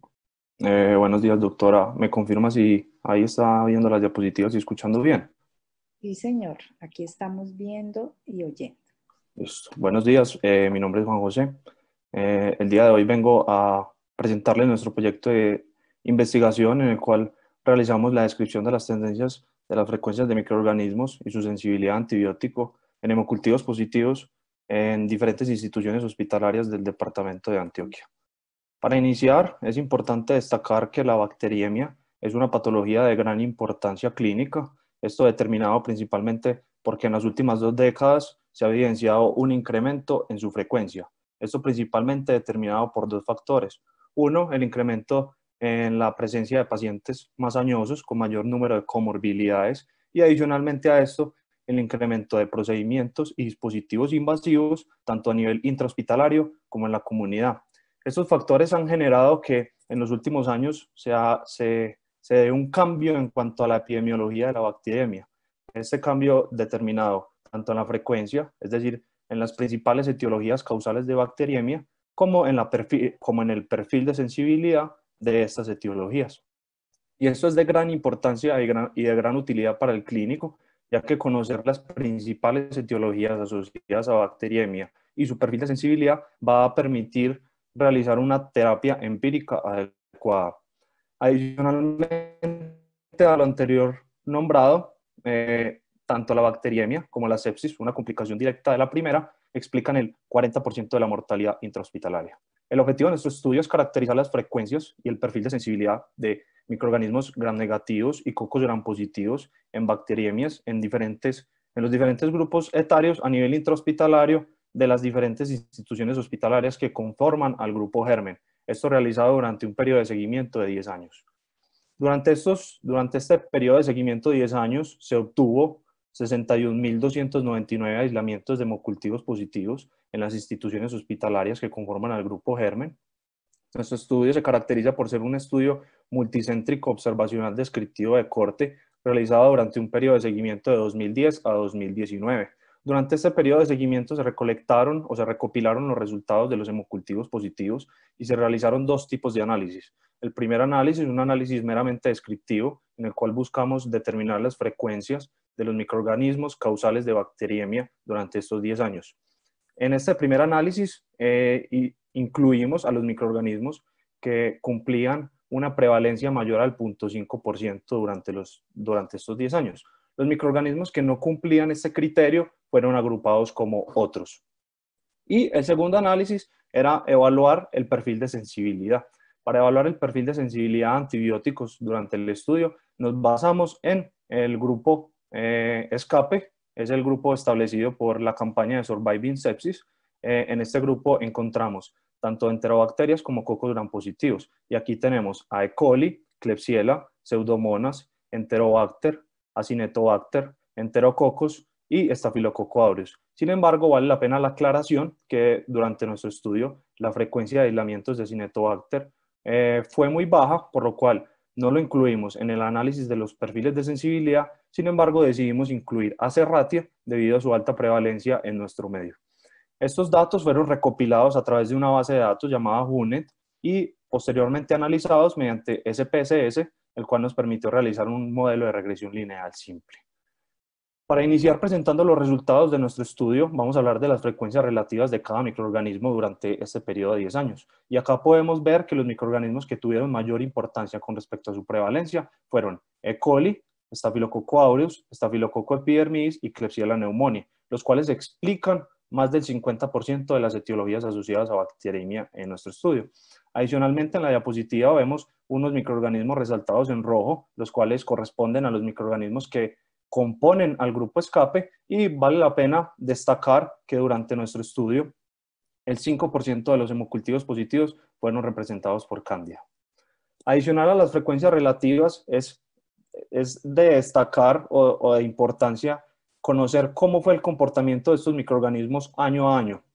Eh, buenos días, doctora. ¿Me confirma si ahí está viendo las diapositivas y escuchando bien? Sí, señor. Aquí estamos viendo y oyendo. Listo. Buenos días, eh, mi nombre es Juan José. Eh, el día de hoy vengo a presentarles nuestro proyecto de investigación en el cual realizamos la descripción de las tendencias de las frecuencias de microorganismos y su sensibilidad a antibiótico en hemocultivos positivos en diferentes instituciones hospitalarias del departamento de Antioquia. Para iniciar, es importante destacar que la bacteriemia es una patología de gran importancia clínica, esto determinado principalmente porque en las últimas dos décadas se ha evidenciado un incremento en su frecuencia. Esto principalmente determinado por dos factores. Uno, el incremento en la presencia de pacientes más añosos con mayor número de comorbilidades y adicionalmente a esto, el incremento de procedimientos y dispositivos invasivos tanto a nivel intrahospitalario como en la comunidad. Estos factores han generado que en los últimos años se, ha, se, se dé un cambio en cuanto a la epidemiología de la bacteriemia. Este cambio determinado tanto en la frecuencia, es decir, en las principales etiologías causales de bacteriemia, como en, la perfil, como en el perfil de sensibilidad de estas etiologías. Y esto es de gran importancia y, gran, y de gran utilidad para el clínico, ya que conocer las principales etiologías asociadas a bacteriemia y su perfil de sensibilidad va a permitir realizar una terapia empírica adecuada. Adicionalmente a lo anterior nombrado, eh, tanto la bacteriemia como la sepsis, una complicación directa de la primera, explican el cuarenta por ciento de la mortalidad intrahospitalaria. El objetivo de nuestro estudio es caracterizar las frecuencias y el perfil de sensibilidad de microorganismos gram negativos y cocos gram positivos en bacteriemias en, diferentes, en los diferentes grupos etarios a nivel intrahospitalario de las diferentes instituciones hospitalarias que conforman al grupo Germen. Esto realizado durante un periodo de seguimiento de diez años. Durante, estos, durante este periodo de seguimiento de diez años se obtuvo sesenta y un mil doscientos noventa y nueve aislamientos de hemocultivos positivos en las instituciones hospitalarias que conforman al grupo Germen. Nuestro estudio se caracteriza por ser un estudio multicéntrico observacional descriptivo de corte realizado durante un periodo de seguimiento de dos mil diez a dos mil diecinueve. Durante este periodo de seguimiento se recolectaron o se recopilaron los resultados de los hemocultivos positivos y se realizaron dos tipos de análisis. El primer análisis es un análisis meramente descriptivo en el cual buscamos determinar las frecuencias de los microorganismos causales de bacteriemia durante estos diez años. En este primer análisis eh, incluimos a los microorganismos que cumplían una prevalencia mayor al cero punto cinco por ciento durante, los, durante estos diez años. Los microorganismos que no cumplían este criterio fueron agrupados como otros. Y el segundo análisis era evaluar el perfil de sensibilidad. Para evaluar el perfil de sensibilidad a antibióticos durante el estudio, nos basamos en el grupo eh, ESCAPE, es el grupo establecido por la campaña de Surviving Sepsis. Eh, en este grupo encontramos tanto enterobacterias como cocos gram positivos. Y aquí tenemos a E. coli, Klebsiella, Pseudomonas, Enterobacter, Acinetobacter, Enterococcus y Staphylococcus aureus. Sin embargo, vale la pena la aclaración que durante nuestro estudio la frecuencia de aislamientos de Cinetobacter eh, fue muy baja, por lo cual no lo incluimos en el análisis de los perfiles de sensibilidad. Sin embargo, decidimos incluir a Serratia debido a su alta prevalencia en nuestro medio. Estos datos fueron recopilados a través de una base de datos llamada WhoNet y posteriormente analizados mediante S P S S, el cual nos permitió realizar un modelo de regresión lineal simple. Para iniciar presentando los resultados de nuestro estudio, vamos a hablar de las frecuencias relativas de cada microorganismo durante este periodo de diez años. Y acá podemos ver que los microorganismos que tuvieron mayor importancia con respecto a su prevalencia fueron E. coli, Staphylococcus aureus, Staphylococcus epidermidis y Klebsiella pneumoniae, los cuales explican más del cincuenta por ciento de las etiologías asociadas a bacteriemia en nuestro estudio. Adicionalmente, en la diapositiva vemos unos microorganismos resaltados en rojo, los cuales corresponden a los microorganismos que componen al grupo escape, y vale la pena destacar que durante nuestro estudio el cinco por ciento de los hemocultivos positivos fueron representados por Candida. Adicional a las frecuencias relativas, es, es de destacar o, o de importancia conocer cómo fue el comportamiento de estos microorganismos año a año.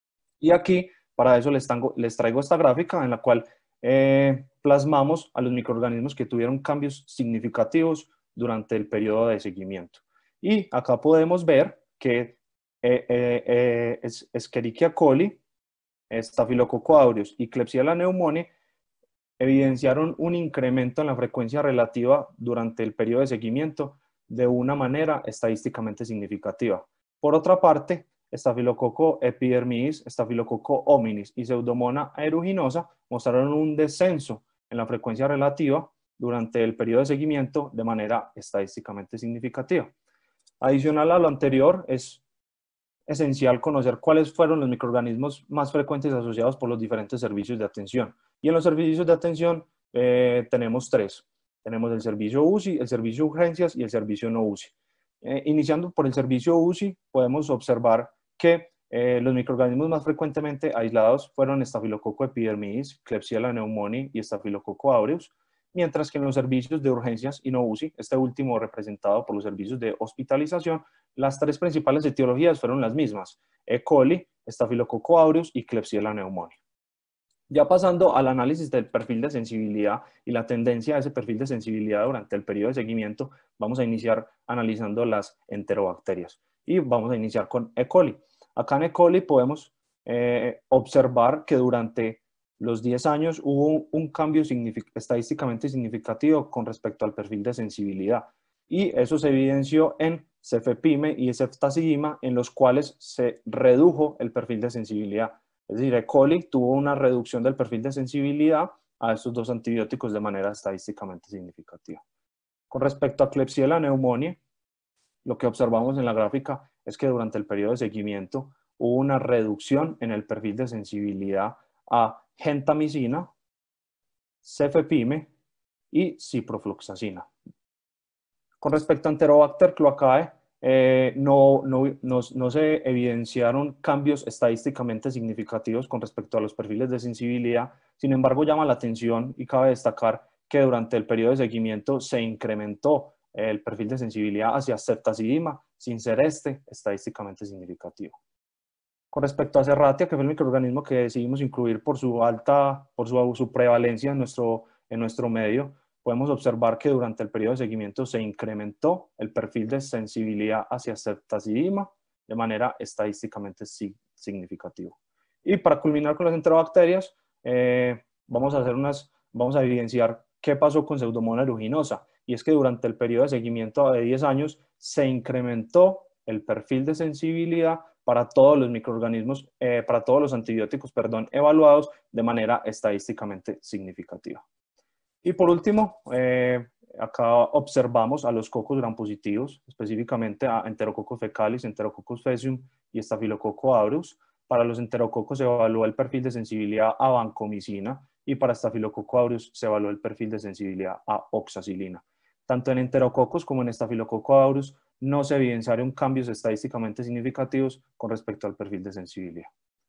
Y aquí, para eso les, tango, les traigo esta gráfica en la cual eh, plasmamos a los microorganismos que tuvieron cambios significativos durante el periodo de seguimiento. Y acá podemos ver que eh, eh, eh, Escherichia coli, Staphylococcus aureus y Klebsiella pneumoniae evidenciaron un incremento en la frecuencia relativa durante el periodo de seguimiento de una manera estadísticamente significativa. Por otra parte, Staphylococcus epidermidis, Staphylococcus hominis y Pseudomonas aeruginosa mostraron un descenso en la frecuencia relativa durante el periodo de seguimiento de manera estadísticamente significativa. Adicional a lo anterior, es esencial conocer cuáles fueron los microorganismos más frecuentes asociados por los diferentes servicios de atención. Y en los servicios de atención eh, tenemos tres. Tenemos el servicio U C I, el servicio de urgencias y el servicio no U C I. Eh, iniciando por el servicio U C I, podemos observar que eh, los microorganismos más frecuentemente aislados fueron Staphylococcus epidermidis, Klebsiella pneumoniae y Staphylococcus aureus, mientras que en los servicios de urgencias y no U C I, este último representado por los servicios de hospitalización, las tres principales etiologías fueron las mismas: E. coli, Staphylococcus aureus y Klebsiella pneumoniae. Ya pasando al análisis del perfil de sensibilidad y la tendencia de ese perfil de sensibilidad durante el periodo de seguimiento, vamos a iniciar analizando las enterobacterias. Y vamos a iniciar con E. coli. Acá en E. coli podemos eh, observar que durante los diez años hubo un cambio signific- estadísticamente significativo con respecto al perfil de sensibilidad. Y eso se evidenció en Cefepime y Ceftazidima, en los cuales se redujo el perfil de sensibilidad. Es decir, E. coli tuvo una reducción del perfil de sensibilidad a estos dos antibióticos de manera estadísticamente significativa. Con respecto a Klebsiella pneumoniae, lo que observamos en la gráfica es que durante el periodo de seguimiento hubo una reducción en el perfil de sensibilidad a gentamicina, cefepime y ciprofloxacina. Con respecto a Enterobacter cloacae, eh, no, no, no, no se evidenciaron cambios estadísticamente significativos con respecto a los perfiles de sensibilidad. Sin embargo, llama la atención y cabe destacar que durante el periodo de seguimiento se incrementó el perfil de sensibilidad hacia Ceftazidima, sin ser este estadísticamente significativo. Con respecto a Serratia, que fue el microorganismo que decidimos incluir por su alta, por su, su prevalencia en nuestro, en nuestro medio, podemos observar que durante el periodo de seguimiento se incrementó el perfil de sensibilidad hacia Ceftazidima de manera estadísticamente significativa. Y para culminar con las enterobacterias, eh, vamos a hacer unas, vamos a evidenciar qué pasó con Pseudomonas aeruginosa. Y es que durante el periodo de seguimiento de diez años se incrementó el perfil de sensibilidad para todos los microorganismos, eh, para todos los antibióticos, perdón, evaluados de manera estadísticamente significativa. Y por último, eh, acá observamos a los cocos gram positivos, específicamente a Enterococcus fecalis, Enterococcus faecium y Staphylococcus aureus. Para los enterococos se evaluó el perfil de sensibilidad a vancomicina y para Staphylococcus aureus se evaluó el perfil de sensibilidad a oxacilina. Tanto en enterococos como en Staphylococcus aureus no se evidenciaron cambios estadísticamente significativos con respecto al perfil de sensibilidad.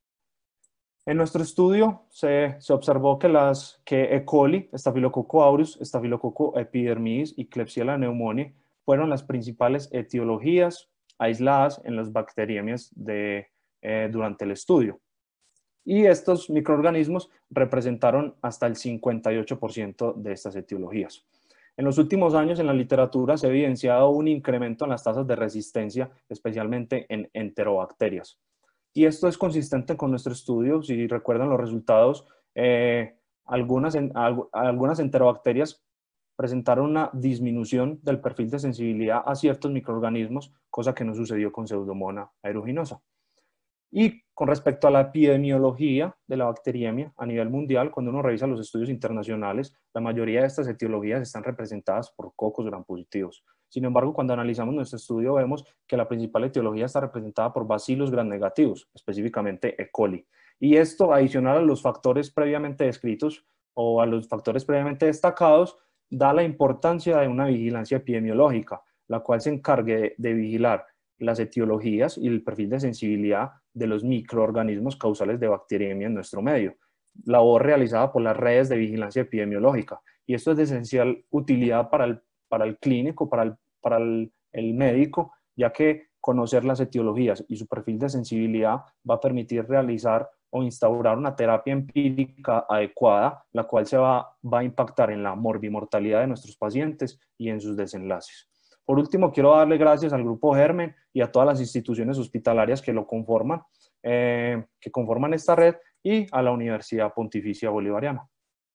En nuestro estudio se, se observó que, las, que E. coli, Staphylococcus aureus, Staphylococcus epidermidis y Klebsiella pneumoniae fueron las principales etiologías aisladas en las bacteriemias de, eh, durante el estudio. Y estos microorganismos representaron hasta el cincuenta y ocho por ciento de estas etiologías. En los últimos años en la literatura se ha evidenciado un incremento en las tasas de resistencia, especialmente en enterobacterias. Y esto es consistente con nuestro estudio. Si recuerdan los resultados, eh, algunas, en, alg algunas enterobacterias presentaron una disminución del perfil de sensibilidad a ciertos microorganismos, cosa que no sucedió con Pseudomonas aeruginosa. Y con respecto a la epidemiología de la bacteriemia a nivel mundial, cuando uno revisa los estudios internacionales, la mayoría de estas etiologías están representadas por cocos gram positivos. Sin embargo, cuando analizamos nuestro estudio, vemos que la principal etiología está representada por bacilos gram negativos, específicamente E. coli. Y esto, adicional a los factores previamente descritos o a los factores previamente destacados, da la importancia de una vigilancia epidemiológica, la cual se encargue de, de vigilar las etiologías y el perfil de sensibilidad de los microorganismos causales de bacteriemia en nuestro medio. Labor realizada por las redes de vigilancia epidemiológica. Y esto es de esencial utilidad para el, para el clínico, para, el, para el, el médico, ya que conocer las etiologías y su perfil de sensibilidad va a permitir realizar o instaurar una terapia empírica adecuada, la cual se va, va a impactar en la morbimortalidad de nuestros pacientes y en sus desenlaces. Por último, quiero darle gracias al Grupo Germen y a todas las instituciones hospitalarias que lo conforman, eh, que conforman esta red, y a la Universidad Pontificia Bolivariana.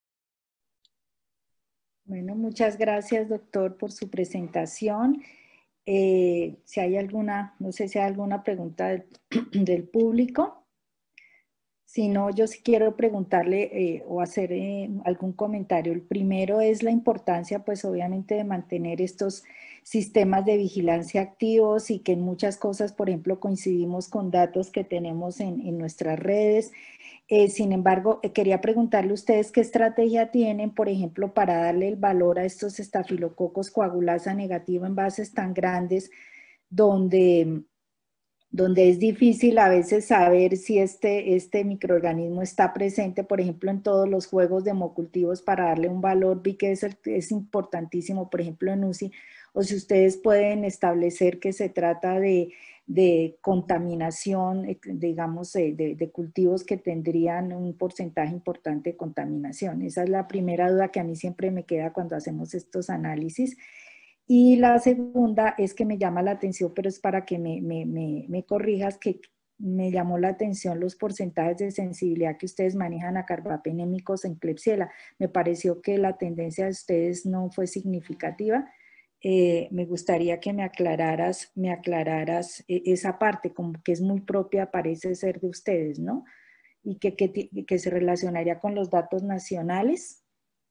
Bueno, muchas gracias, doctor, por su presentación. Eh, si hay alguna, no sé si hay alguna pregunta del, del público. Si no, yo sí quiero preguntarle eh, o hacer eh, algún comentario. El primero es la importancia, pues obviamente, de mantener estos sistemas de vigilancia activos y que en muchas cosas, por ejemplo, coincidimos con datos que tenemos en, en nuestras redes. Eh, sin embargo, eh, quería preguntarle a ustedes qué estrategia tienen, por ejemplo, para darle el valor a estos estafilococos coagulasa negativa en bases tan grandes donde... donde es difícil a veces saber si este, este microorganismo está presente, por ejemplo, en todos los juegos de hemocultivos para darle un valor. Vi que es, es importantísimo, por ejemplo, en U C I, o si ustedes pueden establecer que se trata de, de contaminación, digamos, de, de, de cultivos que tendrían un porcentaje importante de contaminación. Esa es la primera duda que a mí siempre me queda cuando hacemos estos análisis. Y la segunda es que me llama la atención, pero es para que me, me, me, me corrijas, que me llamó la atención los porcentajes de sensibilidad que ustedes manejan a carbapenémicos en Klebsiella. Me pareció que la tendencia de ustedes no fue significativa. Eh, me gustaría que me aclararas, me aclararas esa parte, como que es muy propia, parece ser de ustedes, ¿no? Y que, que, que se relacionaría con los datos nacionales.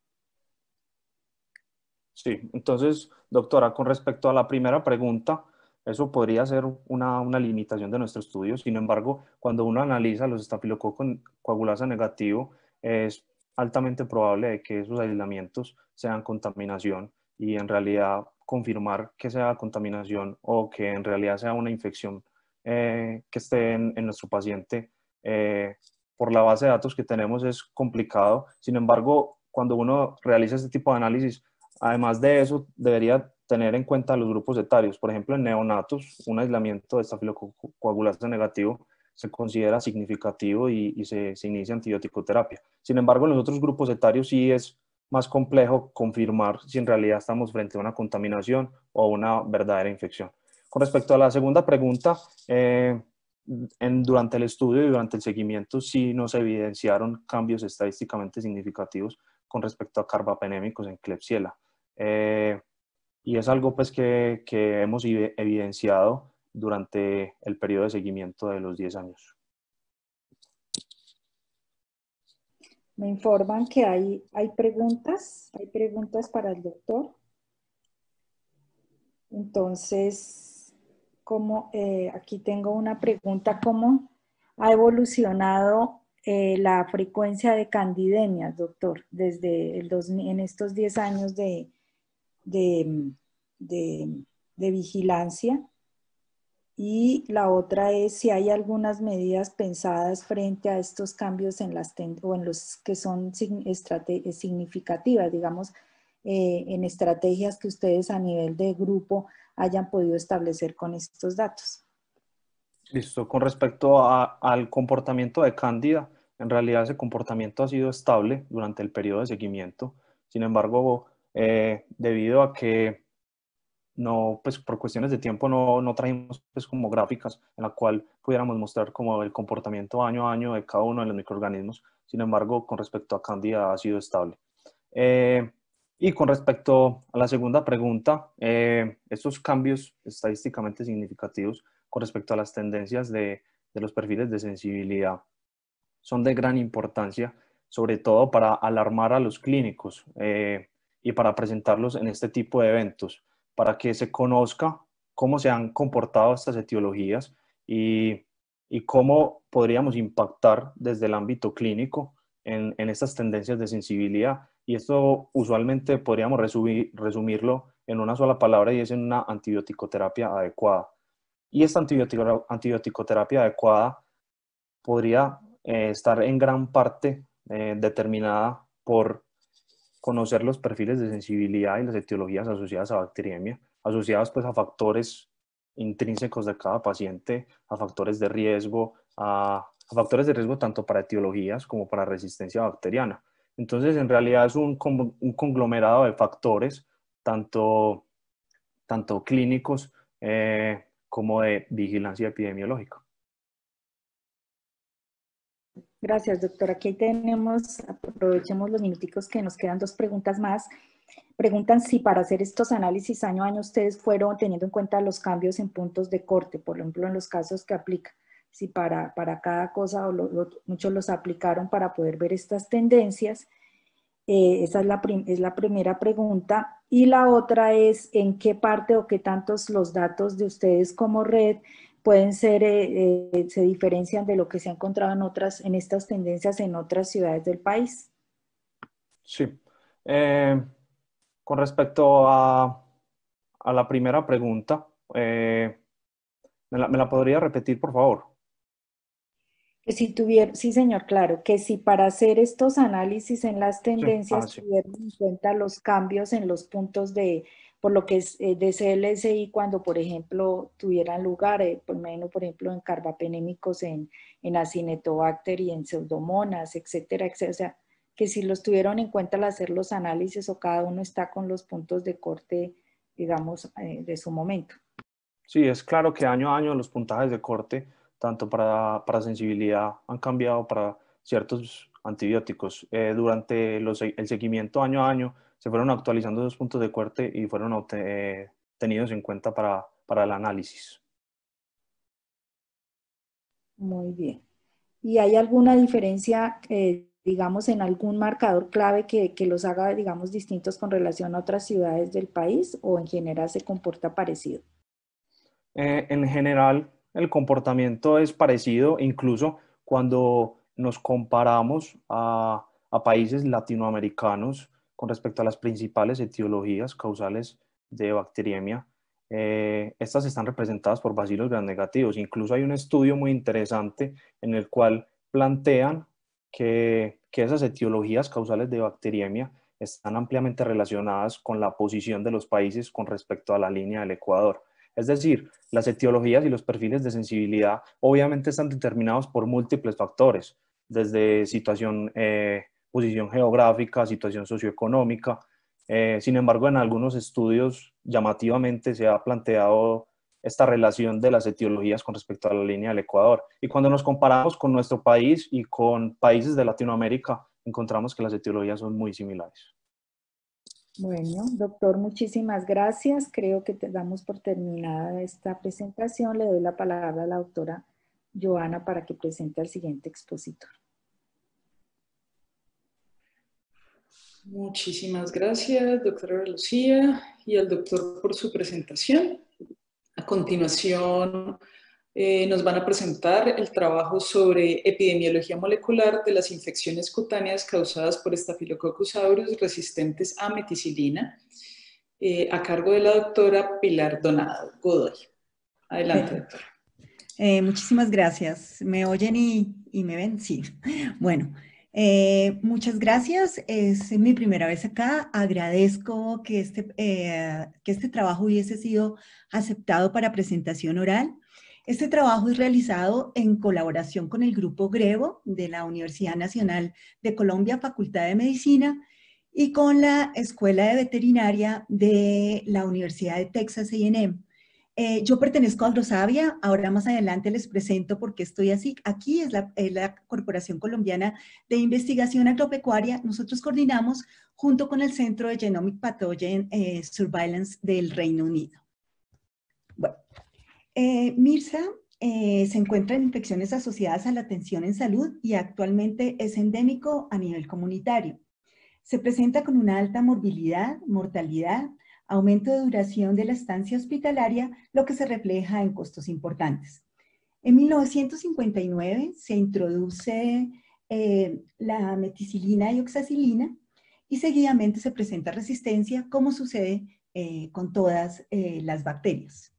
Sí, entonces, doctora, con respecto a la primera pregunta, eso podría ser una, una limitación de nuestro estudio. Sin embargo, cuando uno analiza los estafilococos coagulasa negativo, es altamente probable de que esos aislamientos sean contaminación y en realidad confirmar que sea contaminación o que en realidad sea una infección eh, que esté en, en nuestro paciente eh, por la base de datos que tenemos es complicado. Sin embargo, cuando uno realiza este tipo de análisis, además de eso, debería tener en cuenta los grupos etarios. Por ejemplo, en neonatos, un aislamiento de estafilococcus coagulasa negativo se considera significativo y, y se, se inicia antibiótico-terapia. Sin embargo, en los otros grupos etarios sí es más complejo confirmar si en realidad estamos frente a una contaminación o una verdadera infección. Con respecto a la segunda pregunta, eh, en, durante el estudio y durante el seguimiento sí nos evidenciaron cambios estadísticamente significativos con respecto a carbapenémicos en Klebsiella. Eh, y es algo pues que, que hemos evidenciado durante el periodo de seguimiento de los diez años. Me informan que hay, hay preguntas, hay preguntas para el doctor. Entonces, como, eh, aquí tengo una pregunta, ¿cómo ha evolucionado eh, la frecuencia de candidemias, doctor, desde el dos mil, en estos diez años de, de, de, de vigilancia? Y la otra es si hay algunas medidas pensadas frente a estos cambios en las o en los que son significativas, digamos, eh, en estrategias que ustedes a nivel de grupo hayan podido establecer con estos datos. Listo. Con respecto a, al comportamiento de Cándida, en realidad ese comportamiento ha sido estable durante el periodo de seguimiento. Sin embargo, eh, debido a que no, pues por cuestiones de tiempo no, no trajimos pues como gráficas en la cual pudiéramos mostrar como el comportamiento año a año de cada uno de los microorganismos. Sin embargo, con respecto a Cándida ha sido estable. Eh, y con respecto a la segunda pregunta, eh, estos cambios estadísticamente significativos con respecto a las tendencias de, de los perfiles de sensibilidad son de gran importancia, sobre todo para alarmar a los clínicos eh, y para presentarlos en este tipo de eventos, para que se conozca cómo se han comportado estas etiologías y, y cómo podríamos impactar desde el ámbito clínico en, en estas tendencias de sensibilidad. Y esto usualmente podríamos resumir, resumirlo en una sola palabra, y es en una antibiótico-terapia adecuada. Y esta antibiótico, antibiótico-terapia adecuada podría eh, estar en gran parte eh, determinada por conocer los perfiles de sensibilidad y las etiologías asociadas a bacteriemia, asociadas pues a factores intrínsecos de cada paciente, a factores de riesgo, a, a factores de riesgo tanto para etiologías como para resistencia bacteriana. Entonces, en realidad es un, un conglomerado de factores, tanto, tanto clínicos eh, como de vigilancia epidemiológica. Gracias, doctor. Aquí tenemos, aprovechemos los minuticos que nos quedan, dos preguntas más. Preguntan si para hacer estos análisis año a año ustedes fueron teniendo en cuenta los cambios en puntos de corte, por ejemplo, en los casos que aplica, si para, para cada cosa o lo, lo, muchos los aplicaron para poder ver estas tendencias. Eh, esa es la, prim, es la primera pregunta. Y la otra es en qué parte o qué tantos los datos de ustedes como red pueden ser, eh, eh, se diferencian de lo que se ha encontrado en otras, en estas tendencias en otras ciudades del país. Sí. Eh, con respecto a, a la primera pregunta, eh, ¿me, la, ¿me la podría repetir, por favor? Que si tuviera, sí señor, claro, que si para hacer estos análisis en las tendencias Sí. Ah, sí. tuvieran en cuenta los cambios en los puntos de, por lo que es eh, de C L S I, cuando por ejemplo tuvieran lugar, eh, por menos por ejemplo en carbapenémicos, en, en Acinetobacter y en Pseudomonas, etcétera, etcétera, o sea, que si los tuvieron en cuenta al hacer los análisis o cada uno está con los puntos de corte, digamos, eh, de su momento. Sí, es claro que año a año los puntajes de corte, tanto para, para sensibilidad, han cambiado para ciertos antibióticos. Eh, durante los, el seguimiento año a año se fueron actualizando esos puntos de corte y fueron eh, tenidos en cuenta para, para el análisis. Muy bien. ¿Y hay alguna diferencia, eh, digamos, en algún marcador clave que, que los haga, digamos, distintos con relación a otras ciudades del país, o en general se comporta parecido? Eh, en general, el comportamiento es parecido, incluso cuando nos comparamos a, a países latinoamericanos con respecto a las principales etiologías causales de bacteriemia. Eh, estas están representadas por bacilos gramnegativos. Incluso hay un estudio muy interesante en el cual plantean que, que esas etiologías causales de bacteriemia están ampliamente relacionadas con la posición de los países con respecto a la línea del Ecuador. Es decir, las etiologías y los perfiles de sensibilidad obviamente están determinados por múltiples factores, desde situación, eh, posición geográfica, situación socioeconómica. Eh, sin embargo, en algunos estudios llamativamente se ha planteado esta relación de las etiologías con respecto a la línea del Ecuador. Y cuando nos comparamos con nuestro país y con países de Latinoamérica, encontramos que las etiologías son muy similares. Bueno, doctor, muchísimas gracias. Creo que te damos por terminada esta presentación. Le doy la palabra a la doctora Joana para que presente al siguiente expositor. Muchísimas gracias, doctora Lucía, y al doctor por su presentación. A continuación, eh, nos van a presentar el trabajo sobre epidemiología molecular de las infecciones cutáneas causadas por Staphylococcus aureus resistentes a meticilina, eh, a cargo de la doctora Pilar Donado Godoy. Adelante, Eh, doctora. Eh, muchísimas gracias. ¿Me oyen y, y me ven? Sí. Bueno, Eh, muchas gracias. Es mi primera vez acá. Agradezco que este, eh, que este trabajo hubiese sido aceptado para presentación oral. Este trabajo es realizado en colaboración con el Grupo Grevo de la Universidad Nacional de Colombia, Facultad de Medicina, y con la Escuela de Veterinaria de la Universidad de Texas A and M. Eh, yo pertenezco a Agrosavia, ahora más adelante les presento por qué estoy así. Aquí es la, es la Corporación Colombiana de Investigación Agropecuaria. Nosotros coordinamos junto con el Centro de Genomic Pathogen eh, Surveillance del Reino Unido. Bueno, eh, MIRSA eh, se encuentra en infecciones asociadas a la atención en salud y actualmente es endémico a nivel comunitario. Se presenta con una alta morbilidad, mortalidad, aumento de duración de la estancia hospitalaria, lo que se refleja en costos importantes. En mil novecientos cincuenta y nueve se introduce eh, la meticilina y oxacilina y seguidamente se presenta resistencia, como sucede eh, con todas eh, las bacterias.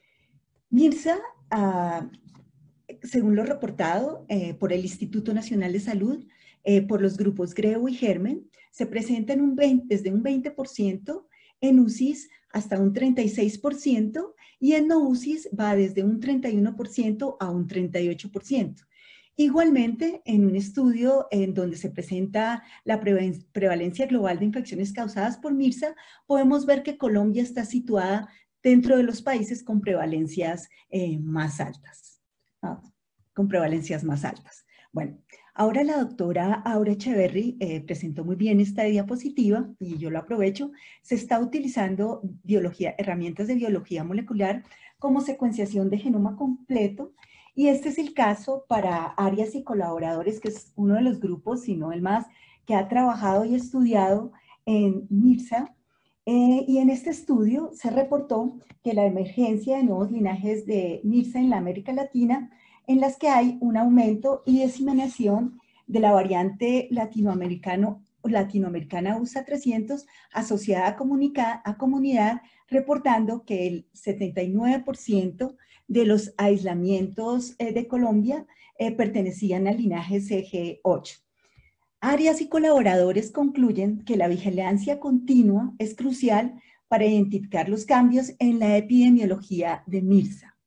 MIRSA, ah, según lo reportado eh, por el Instituto Nacional de Salud, eh, por los grupos Grevo y Germen, se presenta en un veinte, desde un veinte por ciento en U C I S hasta un treinta y seis por ciento y en no U C I S va desde un treinta y uno por ciento a un treinta y ocho por ciento. Igualmente, en un estudio en donde se presenta la prevalencia global de infecciones causadas por MIRSA, podemos ver que Colombia está situada dentro de los países con prevalencias eh, más altas, ¿no? Con prevalencias más altas. Bueno, ahora la doctora Aura Echeverry eh, presentó muy bien esta diapositiva y yo lo aprovecho. Se está utilizando biología, herramientas de biología molecular como secuenciación de genoma completo y este es el caso para Arias y colaboradores, que es uno de los grupos, si no el más, que ha trabajado y estudiado en MIRSA. Eh, y en este estudio se reportó que la emergencia de nuevos linajes de MIRSA en la América Latina, en las que hay un aumento y diseminación de la variante latinoamericano, latinoamericana U S A trescientos asociada a, a comunidad, reportando que el setenta y nueve por ciento de los aislamientos eh, de Colombia eh, pertenecían al linaje C G ocho. Arias y colaboradores concluyen que la vigilancia continua es crucial para identificar los cambios en la epidemiología de MIRSA.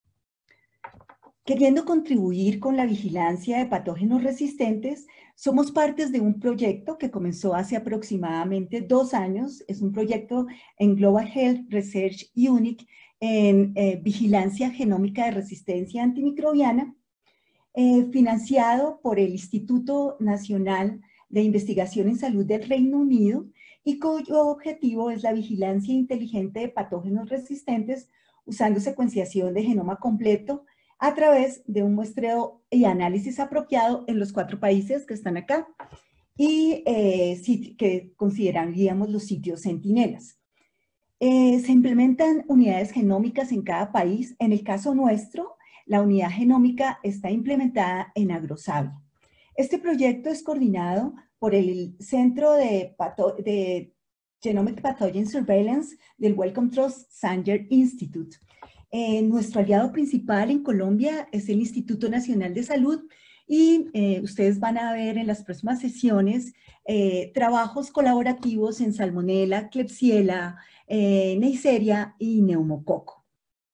Queriendo contribuir con la vigilancia de patógenos resistentes, somos partes de un proyecto que comenzó hace aproximadamente dos años. Es un proyecto en Global Health Research Unit en eh, vigilancia genómica de resistencia antimicrobiana, eh, financiado por el Instituto Nacional de Investigación en Salud del Reino Unido y cuyo objetivo es la vigilancia inteligente de patógenos resistentes usando secuenciación de genoma completo a través de un muestreo y análisis apropiado en los cuatro países que están acá y eh, que consideraríamos los sitios centinelas. Eh, se implementan unidades genómicas en cada país. En el caso nuestro, la unidad genómica está implementada en Agrosavia. Este proyecto es coordinado por el Centro de, Pato de Genomic Pathogen Surveillance del Wellcome Trust Sanger Institute. Eh, nuestro aliado principal en Colombia es el Instituto Nacional de Salud y eh, ustedes van a ver en las próximas sesiones eh, trabajos colaborativos en Salmonella, Klebsiella, eh, Neisseria y Neumococo.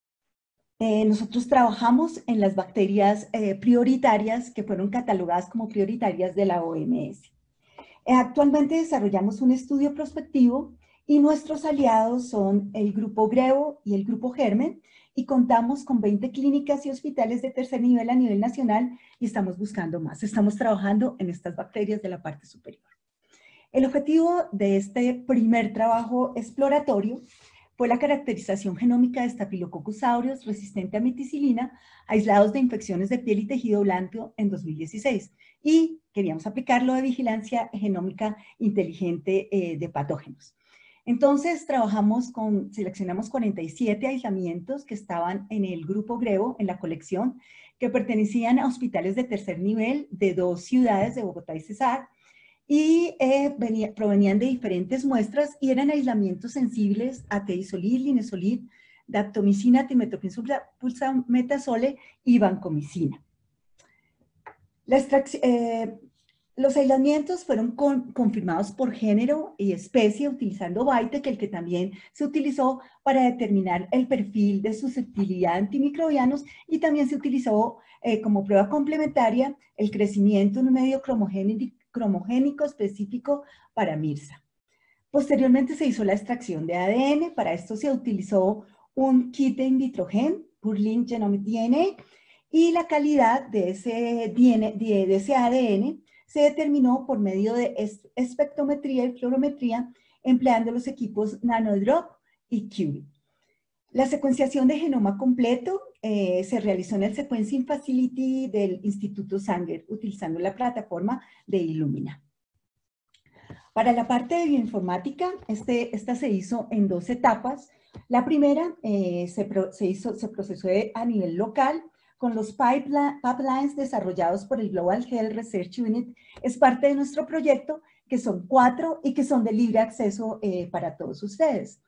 Eh, nosotros trabajamos en las bacterias eh, prioritarias que fueron catalogadas como prioritarias de la O M S. Eh, actualmente desarrollamos un estudio prospectivo y nuestros aliados son el Grupo Grevo y el Grupo Germen, y contamos con veinte clínicas y hospitales de tercer nivel a nivel nacional y estamos buscando más. Estamos trabajando en estas bacterias de la parte superior. El objetivo de este primer trabajo exploratorio fue la caracterización genómica de Staphylococcus aureus resistente a meticilina, aislados de infecciones de piel y tejido blando en dos mil dieciséis. Y queríamos aplicarlo de vigilancia genómica inteligente eh, de patógenos. Entonces trabajamos con, seleccionamos cuarenta y siete aislamientos que estaban en el Grupo Grevo, en la colección, que pertenecían a hospitales de tercer nivel de dos ciudades, de Bogotá y Cesar, y eh, venía, provenían de diferentes muestras y eran aislamientos sensibles a teisolid, linezolid, daptomicina, timetoprim-sulfametazole y vancomicina. La, eh, Los aislamientos fueron con, confirmados por género y especie utilizando BITEC, el que también se utilizó para determinar el perfil de susceptibilidad a antimicrobianos, y también se utilizó eh, como prueba complementaria el crecimiento en un medio cromogénico, cromogénico específico para MIRSA. Posteriormente se hizo la extracción de A D N. Para esto se utilizó un kit de in vitro gen, Purlink Genomic D N A, y la calidad de ese, D N A, de ese A D N se determinó por medio de espectrometría y fluorometría empleando los equipos NanoDrop y Curie. La secuenciación de genoma completo eh, se realizó en el Sequencing Facility del Instituto Sanger utilizando la plataforma de Illumina. Para la parte de bioinformática, este, esta se hizo en dos etapas. La primera eh, se, pro, se, hizo, se procesó a nivel local con los pipelines desarrollados por el Global Health Research Unit. Es parte de nuestro proyecto, que son cuatro y que son de libre acceso eh, para todos ustedes.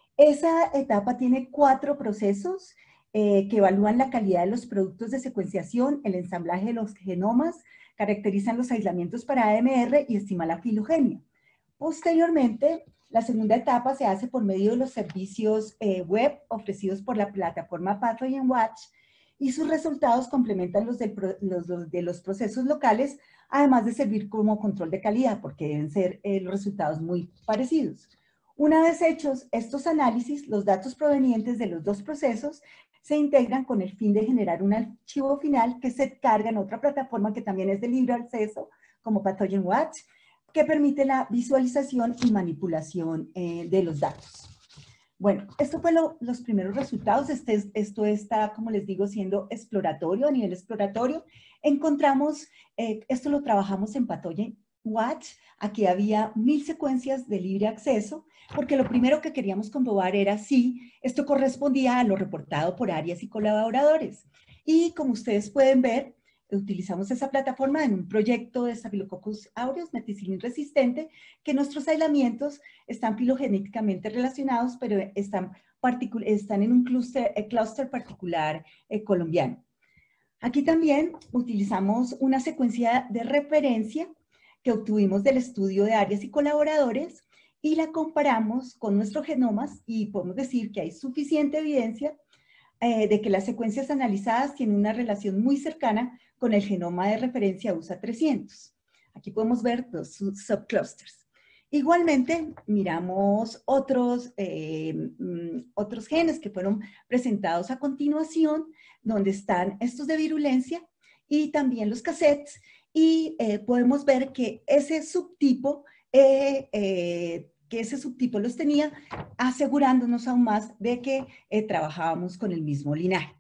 Esa etapa tiene cuatro procesos eh, que evalúan la calidad de los productos de secuenciación, el ensamblaje de los genomas, caracterizan los aislamientos para A M R y estima la filogenia. Posteriormente, la segunda etapa se hace por medio de los servicios eh, web ofrecidos por la plataforma Pathogen Watch, y sus resultados complementan los, del, los, los de los procesos locales, además de servir como control de calidad, porque deben ser eh, los resultados muy parecidos. Una vez hechos estos análisis, los datos provenientes de los dos procesos se integran con el fin de generar un archivo final que se carga en otra plataforma que también es de libre acceso, como Pathogen Watch, que permite la visualización y manipulación eh, de los datos. Bueno, esto fue lo, los primeros resultados. Este, esto está, como les digo, siendo exploratorio, a nivel exploratorio. Encontramos, eh, esto lo trabajamos en Pathogen Watch. Aquí había mil secuencias de libre acceso, porque lo primero que queríamos comprobar era si esto correspondía a lo reportado por áreas y colaboradores. Y como ustedes pueden ver, utilizamos esa plataforma en un proyecto de Staphylococcus aureus meticilin resistente, que nuestros aislamientos están filogenéticamente relacionados, pero están, están en un clúster, eh, clúster particular eh, colombiano. Aquí también utilizamos una secuencia de referencia que obtuvimos del estudio de áreas y colaboradores y la comparamos con nuestros genomas y podemos decir que hay suficiente evidencia eh, de que las secuencias analizadas tienen una relación muy cercana con el genoma de referencia U S A trescientos. Aquí podemos ver dos subclusters. Igualmente, miramos otros, eh, otros genes que fueron presentados a continuación, donde están estos de virulencia y también los cassettes, y eh, podemos ver que ese subtipo, eh, eh, que ese subtipo los tenía, asegurándonos aún más de que eh, trabajábamos con el mismo linaje.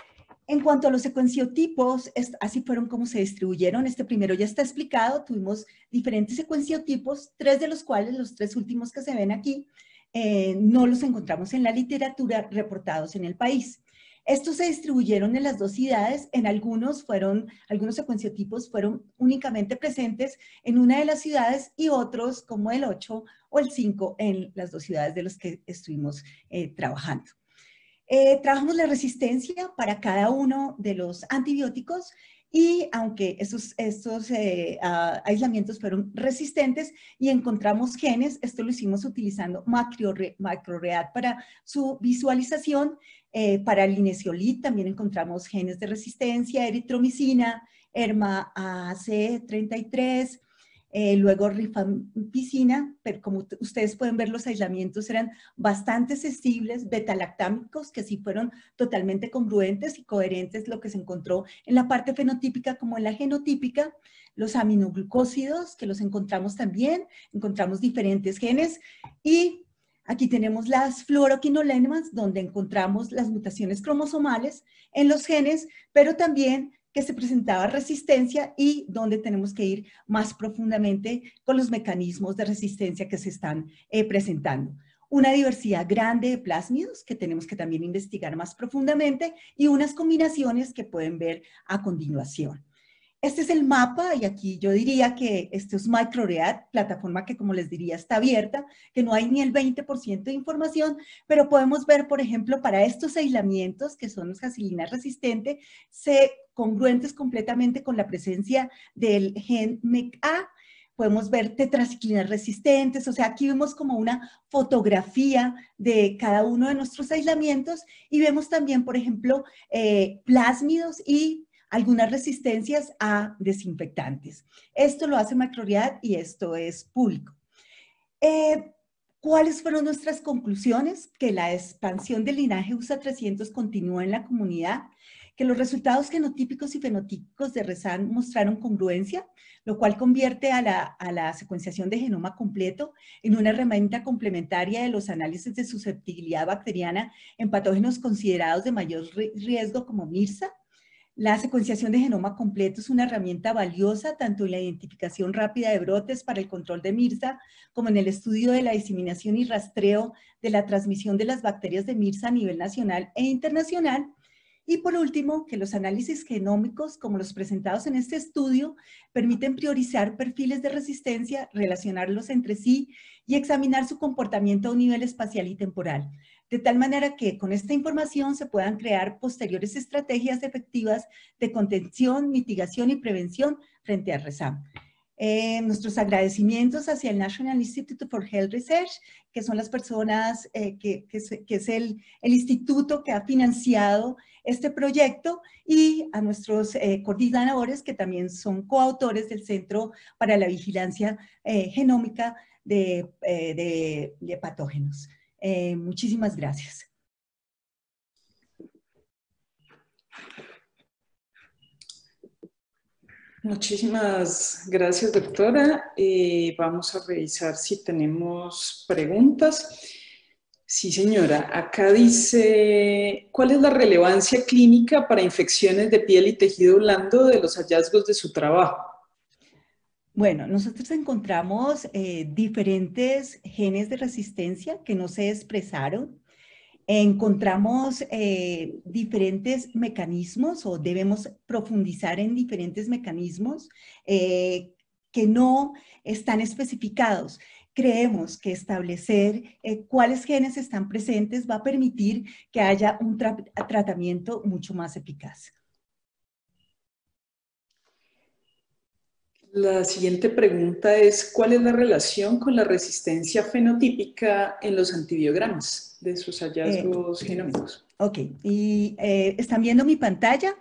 En cuanto a los secuenciotipos, es, así fueron como se distribuyeron. Este primero ya está explicado. Tuvimos diferentes secuenciotipos, tres de los cuales, los tres últimos que se ven aquí, eh, no los encontramos en la literatura reportados en el país. Estos se distribuyeron en las dos ciudades. En algunos fueron, algunos secuenciotipos fueron únicamente presentes en una de las ciudades y otros, como el ocho o el cinco, en las dos ciudades de las que estuvimos eh, trabajando. Eh, trabajamos la resistencia para cada uno de los antibióticos y aunque estos, estos eh, uh, aislamientos fueron resistentes y encontramos genes, esto lo hicimos utilizando MicroRead para su visualización. Eh, para el linezolid también encontramos genes de resistencia, eritromicina, ERMA A C treinta y tres, Eh, luego rifampicina, pero como ustedes pueden ver, los aislamientos eran bastante sensibles, betalactámicos, que sí fueron totalmente congruentes y coherentes lo que se encontró en la parte fenotípica como en la genotípica. Los aminoglucósidos, que los encontramos también, encontramos diferentes genes, y aquí tenemos las fluoroquinolenas, donde encontramos las mutaciones cromosomales en los genes, pero también que se presentaba resistencia y donde tenemos que ir más profundamente con los mecanismos de resistencia que se están eh, presentando. Una diversidad grande de plásmidos que tenemos que también investigar más profundamente y unas combinaciones que pueden ver a continuación. Este es el mapa y aquí yo diría que esto es MicroRead, plataforma que como les diría está abierta, que no hay ni el veinte por ciento de información, pero podemos ver, por ejemplo, para estos aislamientos que son muscicilina resistente, se congruentes completamente con la presencia del gen M E C A. Podemos ver tetraciclinas resistentes, o sea, aquí vemos como una fotografía de cada uno de nuestros aislamientos y vemos también, por ejemplo, eh, plásmidos y algunas resistencias a desinfectantes. Esto lo hace MicroRead y esto es público. Eh, ¿Cuáles fueron nuestras conclusiones? Que la expansión del linaje U S A trescientos continúa en la comunidad, que los resultados genotípicos y fenotípicos de RESAN mostraron congruencia, lo cual convierte a la, a la secuenciación de genoma completo en una herramienta complementaria de los análisis de susceptibilidad bacteriana en patógenos considerados de mayor riesgo como MIRSA. La secuenciación de genoma completo es una herramienta valiosa tanto en la identificación rápida de brotes para el control de MIRSA como en el estudio de la diseminación y rastreo de la transmisión de las bacterias de MIRSA a nivel nacional e internacional. Y por último, que los análisis genómicos, como los presentados en este estudio, permiten priorizar perfiles de resistencia, relacionarlos entre sí y examinar su comportamiento a un nivel espacial y temporal, de tal manera que con esta información se puedan crear posteriores estrategias efectivas de contención, mitigación y prevención frente al RESAM. Eh, nuestros agradecimientos hacia el National Institute for Health Research, que son las personas, eh, que, que, es, que es el, el instituto que ha financiado este proyecto, y a nuestros eh, coordinadores, que también son coautores del Centro para la Vigilancia eh, Genómica de, eh, de, de Patógenos. Eh, muchísimas gracias. Muchísimas gracias, doctora. Eh, vamos a revisar si tenemos preguntas. Sí, señora. Acá dice, ¿cuál es la relevancia clínica para infecciones de piel y tejido blando de los hallazgos de su trabajo? Bueno, nosotros encontramos eh, diferentes genes de resistencia que no se expresaron. Encontramos eh, diferentes mecanismos, o debemos profundizar en diferentes mecanismos eh, que no están especificados. Creemos que establecer eh, cuáles genes están presentes va a permitir que haya un tra tratamiento mucho más eficaz. La siguiente pregunta es, ¿cuál es la relación con la resistencia fenotípica en los antibiogramas de sus hallazgos eh, genómicos? Ok, y eh, ¿están viendo mi pantalla?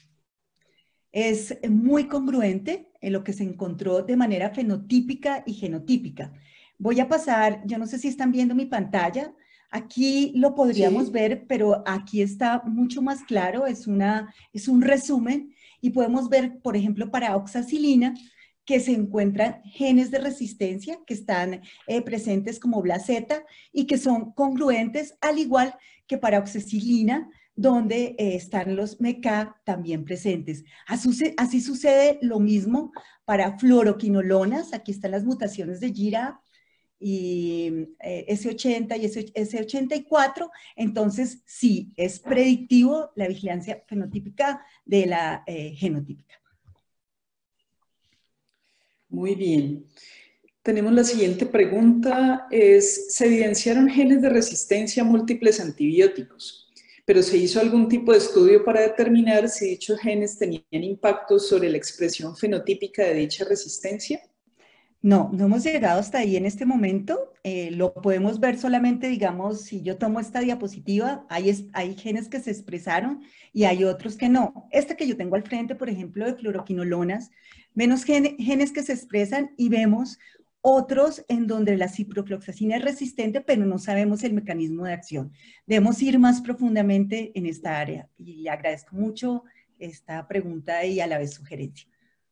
Es muy congruente en lo que se encontró de manera fenotípica y genotípica. Voy a pasar, yo no sé si están viendo mi pantalla, aquí lo podríamos sí. ver, pero aquí está mucho más claro, es, una, es un resumen, y podemos ver, por ejemplo, para oxacilina, que se encuentran genes de resistencia que están eh, presentes como blazeta y que son congruentes, al igual que para oxacilina, donde eh, están los M E C A también presentes. Así, así sucede lo mismo para fluoroquinolonas, aquí están las mutaciones de G I R A y eh, S ochenta y S ochenta y cuatro, entonces sí, es predictivo la vigilancia fenotípica de la eh, genotípica. Muy bien. Tenemos la siguiente pregunta, es, se evidenciaron genes de resistencia a múltiples antibióticos, pero ¿se hizo algún tipo de estudio para determinar si dichos genes tenían impacto sobre la expresión fenotípica de dicha resistencia? No, no hemos llegado hasta ahí en este momento. Eh, lo podemos ver solamente, digamos, si yo tomo esta diapositiva, hay, es, hay genes que se expresaron y hay otros que no. Este que yo tengo al frente, por ejemplo, de fluoroquinolonas, menos gen, genes que se expresan, y vemos otros en donde la ciprofloxacina es resistente, pero no sabemos el mecanismo de acción. Debemos ir más profundamente en esta área, y agradezco mucho esta pregunta y a la vez sugerencia.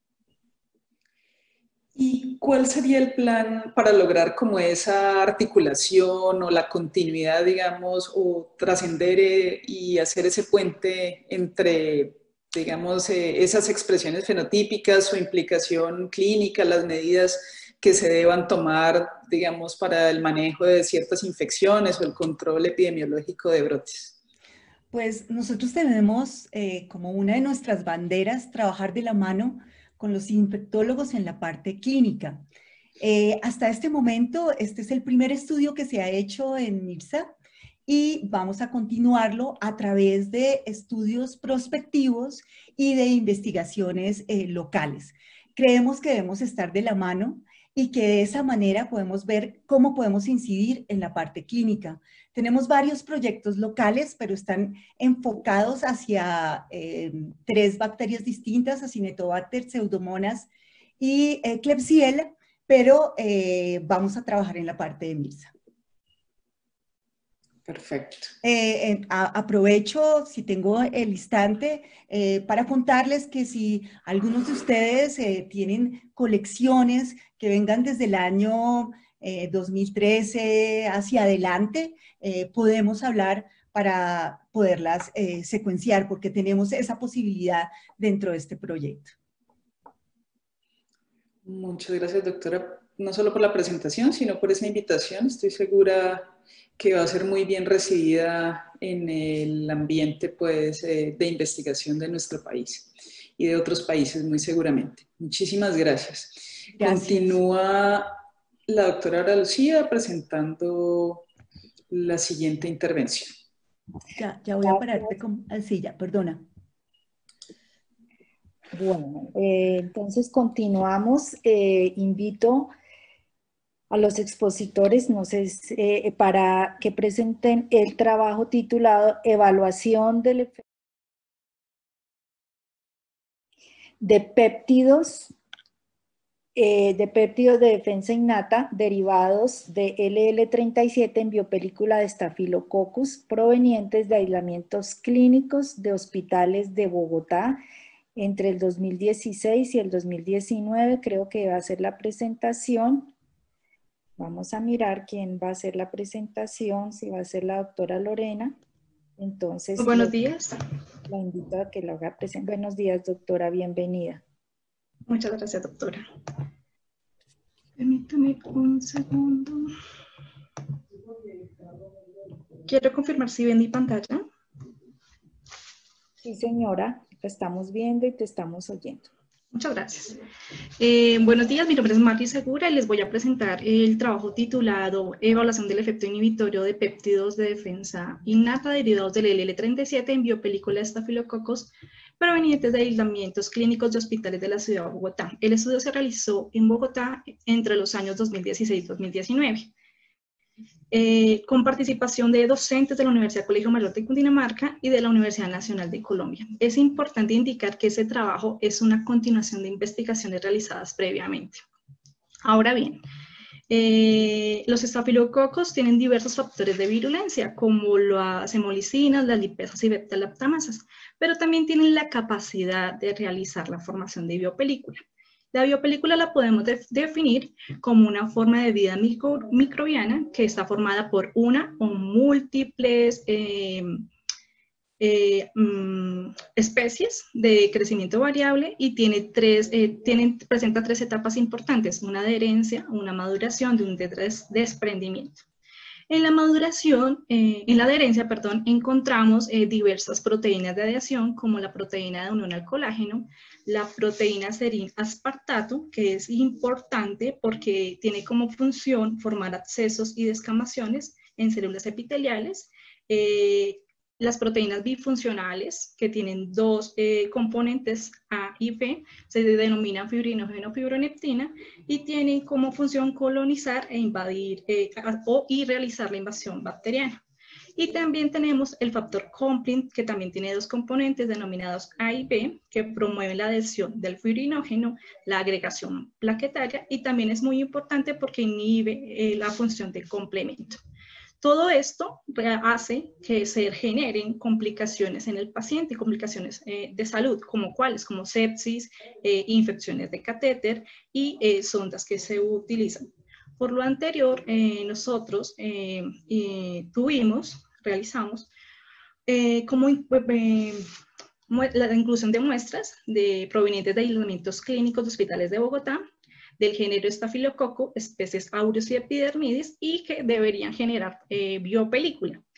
¿Y cuál sería el plan para lograr como esa articulación o la continuidad, digamos, o trascender eh, y hacer ese puente entre, digamos, eh, esas expresiones fenotípicas, su implicación clínica, las medidas que se deban tomar, digamos, para el manejo de ciertas infecciones o el control epidemiológico de brotes? Pues nosotros tenemos eh, como una de nuestras banderas trabajar de la mano con los infectólogos en la parte clínica. Eh, hasta este momento, este es el primer estudio que se ha hecho en MIRSA y vamos a continuarlo a través de estudios prospectivos y de investigaciones eh, locales. Creemos que debemos estar de la mano y que de esa manera podemos ver cómo podemos incidir en la parte clínica. Tenemos varios proyectos locales, pero están enfocados hacia eh, tres bacterias distintas, Acinetobacter, Pseudomonas y eh, Klebsiella, pero eh, vamos a trabajar en la parte de MIRSA. Perfecto. Eh, eh, a, aprovecho, si tengo el instante, eh, para contarles que si algunos de ustedes eh, tienen colecciones que vengan desde el año eh, dos mil trece hacia adelante, eh, podemos hablar para poderlas eh, secuenciar, porque tenemos esa posibilidad dentro de este proyecto. Muchas gracias, doctora, no solo por la presentación, sino por esa invitación. Estoy segura que va a ser muy bien recibida en el ambiente, pues, eh, de investigación de nuestro país y de otros países, muy seguramente. Muchísimas gracias. Gracias. Continúa la doctora Aura Lucía presentando la siguiente intervención. Ya, ya voy a pararte con silla, perdona. Bueno, eh, entonces continuamos. Eh, invito a los expositores, no sé, eh, para que presenten el trabajo titulado Evaluación del efecto de péptidos, eh, de péptidos de defensa innata derivados de L L treinta y siete en biopelícula de Staphylococcus provenientes de aislamientos clínicos de hospitales de Bogotá entre el dos mil dieciséis y el dos mil diecinueve. Creo que va a ser la presentación. Vamos a mirar quién va a hacer la presentación, si va a ser la doctora Lorena. Entonces, buenos lo, días. La invito a que lo haga presente. Buenos días, doctora, bienvenida. Muchas gracias, doctora. Permítame un segundo. Quiero confirmar si ven mi pantalla. Sí, señora, te estamos viendo y te estamos oyendo. Muchas gracias. Eh, buenos días, mi nombre es Marley Segura y les voy a presentar el trabajo titulado Evaluación del efecto inhibitorio de péptidos de defensa innata derivados del L L treinta y siete en biopelícula de Staphylococcus provenientes de aislamientos clínicos de hospitales de la ciudad de Bogotá. El estudio se realizó en Bogotá entre los años dos mil dieciséis y dos mil diecinueve. Eh, con participación de docentes de la Universidad Colegio Mayor de Cundinamarca y de la Universidad Nacional de Colombia. Es importante indicar que ese trabajo es una continuación de investigaciones realizadas previamente. Ahora bien, eh, los estafilococos tienen diversos factores de virulencia, como las hemolicinas, las lipesas y beta-lactamasas, pero también tienen la capacidad de realizar la formación de biopelícula. La biopelícula la podemos de definir como una forma de vida micro microbiana que está formada por una o múltiples eh, eh, mm, especies de crecimiento variable y tiene tres, eh, tienen, presenta tres etapas importantes, una adherencia, una maduración y un des desprendimiento. En la maduración, eh, en la adherencia, perdón, encontramos eh, diversas proteínas de adhesión, como la proteína de unión al colágeno, la proteína serin aspartato, que es importante porque tiene como función formar abscesos y descamaciones en células epiteliales, eh, las proteínas bifuncionales, que tienen dos eh, componentes A y B, se denominan fibrinógeno o fibronectina, y tienen como función colonizar e invadir eh, o, y realizar la invasión bacteriana. Y también tenemos el factor Complint, que también tiene dos componentes denominados A y B, que promueven la adhesión del fibrinógeno, la agregación plaquetaria, y también es muy importante porque inhibe eh, la función de complemento. Todo esto hace que se generen complicaciones en el paciente, complicaciones eh, de salud, como cuáles, como sepsis, eh, infecciones de catéter y eh, sondas que se utilizan. Por lo anterior, eh, nosotros eh, eh, tuvimos, realizamos, eh, como eh, la inclusión de muestras de, provenientes de aislamientos clínicos de hospitales de Bogotá, del género Staphylococcus, especies aureus y epidermidis, y que deberían generar eh, biopelícula.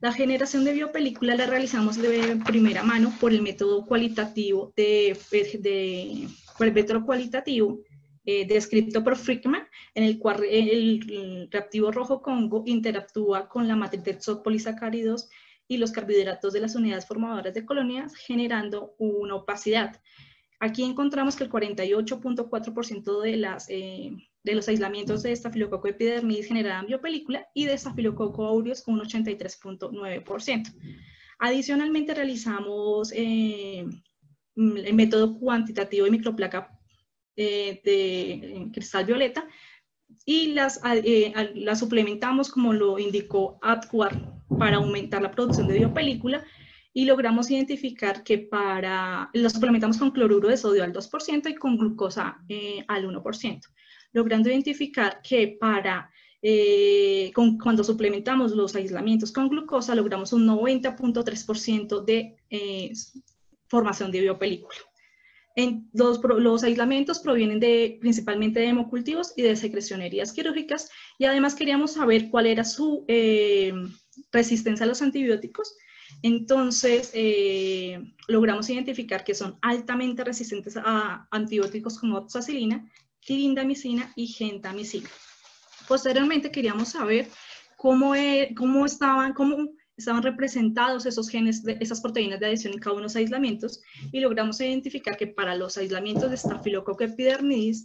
La generación de biopelícula la realizamos de primera mano por el método cualitativo de, de por el método cualitativo eh, descrito por Frickman, en el cual el, el reactivo rojo Congo interactúa con la matriz de exopolisacáridos y los carbohidratos de las unidades formadoras de colonias, generando una opacidad. Aquí encontramos que el cuarenta y ocho punto cuatro por ciento de, las, eh, de los aislamientos de Staphylococcus epidermidis generaban biopelícula y de Staphylococcus aureus un ochenta y tres punto nueve por ciento. Adicionalmente realizamos eh, el método cuantitativo de microplaca eh, de cristal violeta y las, eh, las suplementamos como lo indicó Atwar para aumentar la producción de biopelícula, y logramos identificar que para, lo suplementamos con cloruro de sodio al dos por ciento y con glucosa eh, al uno por ciento, logrando identificar que para, eh, con, cuando suplementamos los aislamientos con glucosa, logramos un noventa punto tres por ciento de eh, formación de biopelícula. En los, los aislamientos provienen de, principalmente de hemocultivos y de secrecionerías quirúrgicas, y además queríamos saber cuál era su eh, resistencia a los antibióticos. Entonces, eh, logramos identificar que son altamente resistentes a antibióticos como oxacilina, clindamicina y gentamicina. Posteriormente, queríamos saber cómo, eh, cómo, estaban, cómo estaban representados esos genes, de, esas proteínas de adhesión en cada uno de los aislamientos, y logramos identificar que para los aislamientos de Staphylococcus epidermidis,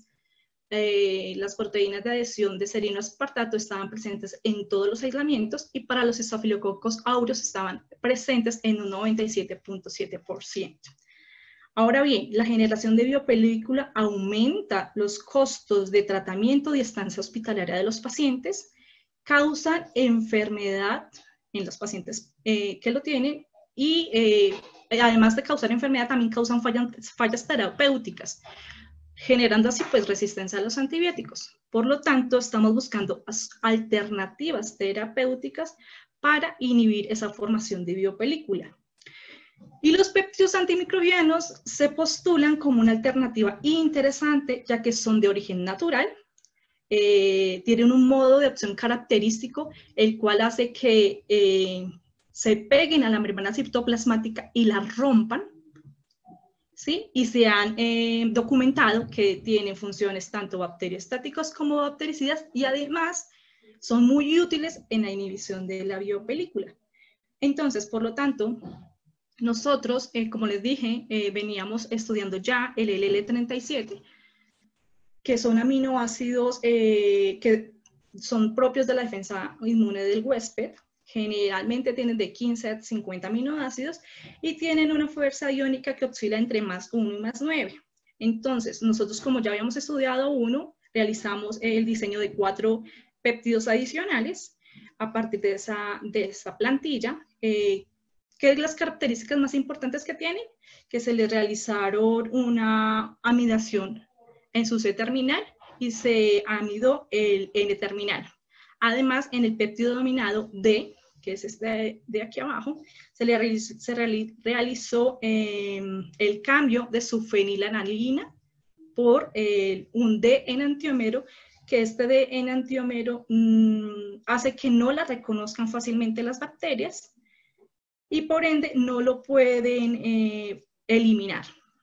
Eh, las proteínas de adhesión de serino aspartato estaban presentes en todos los aislamientos, y para los Staphylococcus aureus estaban presentes en un noventa y siete punto siete por ciento. Ahora bien, la generación de biopelícula aumenta los costos de tratamiento y estancia hospitalaria de los pacientes, causan enfermedad en los pacientes eh, que lo tienen, y eh, además de causar enfermedad también causan fallas, fallas terapéuticas, generando así pues resistencia a los antibióticos. Por lo tanto, estamos buscando alternativas terapéuticas para inhibir esa formación de biopelícula. Y los péptidos antimicrobianos se postulan como una alternativa interesante, ya que son de origen natural, eh, tienen un modo de acción característico, el cual hace que eh, se peguen a la membrana citoplasmática y la rompan, ¿sí? Y se han eh, documentado que tienen funciones tanto bacteriostáticas como bactericidas, y además son muy útiles en la inhibición de la biopelícula. Entonces, por lo tanto, nosotros, eh, como les dije, eh, veníamos estudiando ya el L L treinta y siete, que son aminoácidos eh, que son propios de la defensa inmune del huésped. Generalmente tienen de quince a cincuenta aminoácidos y tienen una fuerza iónica que oscila entre más uno y más nueve. Entonces, nosotros, como ya habíamos estudiado uno, realizamos el diseño de cuatro péptidos adicionales a partir de esa, de esa plantilla. Eh, ¿Qué es las características más importantes que tienen? Que se les realizaron una amidación en su C terminal y se amidó el N terminal. Además, en el péptido dominado D, que es este de aquí abajo, se, le realizó, se realizó eh, el cambio de su fenilalanina por eh, un D enantiómero, que este D enantiómero mmm, hace que no la reconozcan fácilmente las bacterias y por ende no lo pueden eh, eliminar.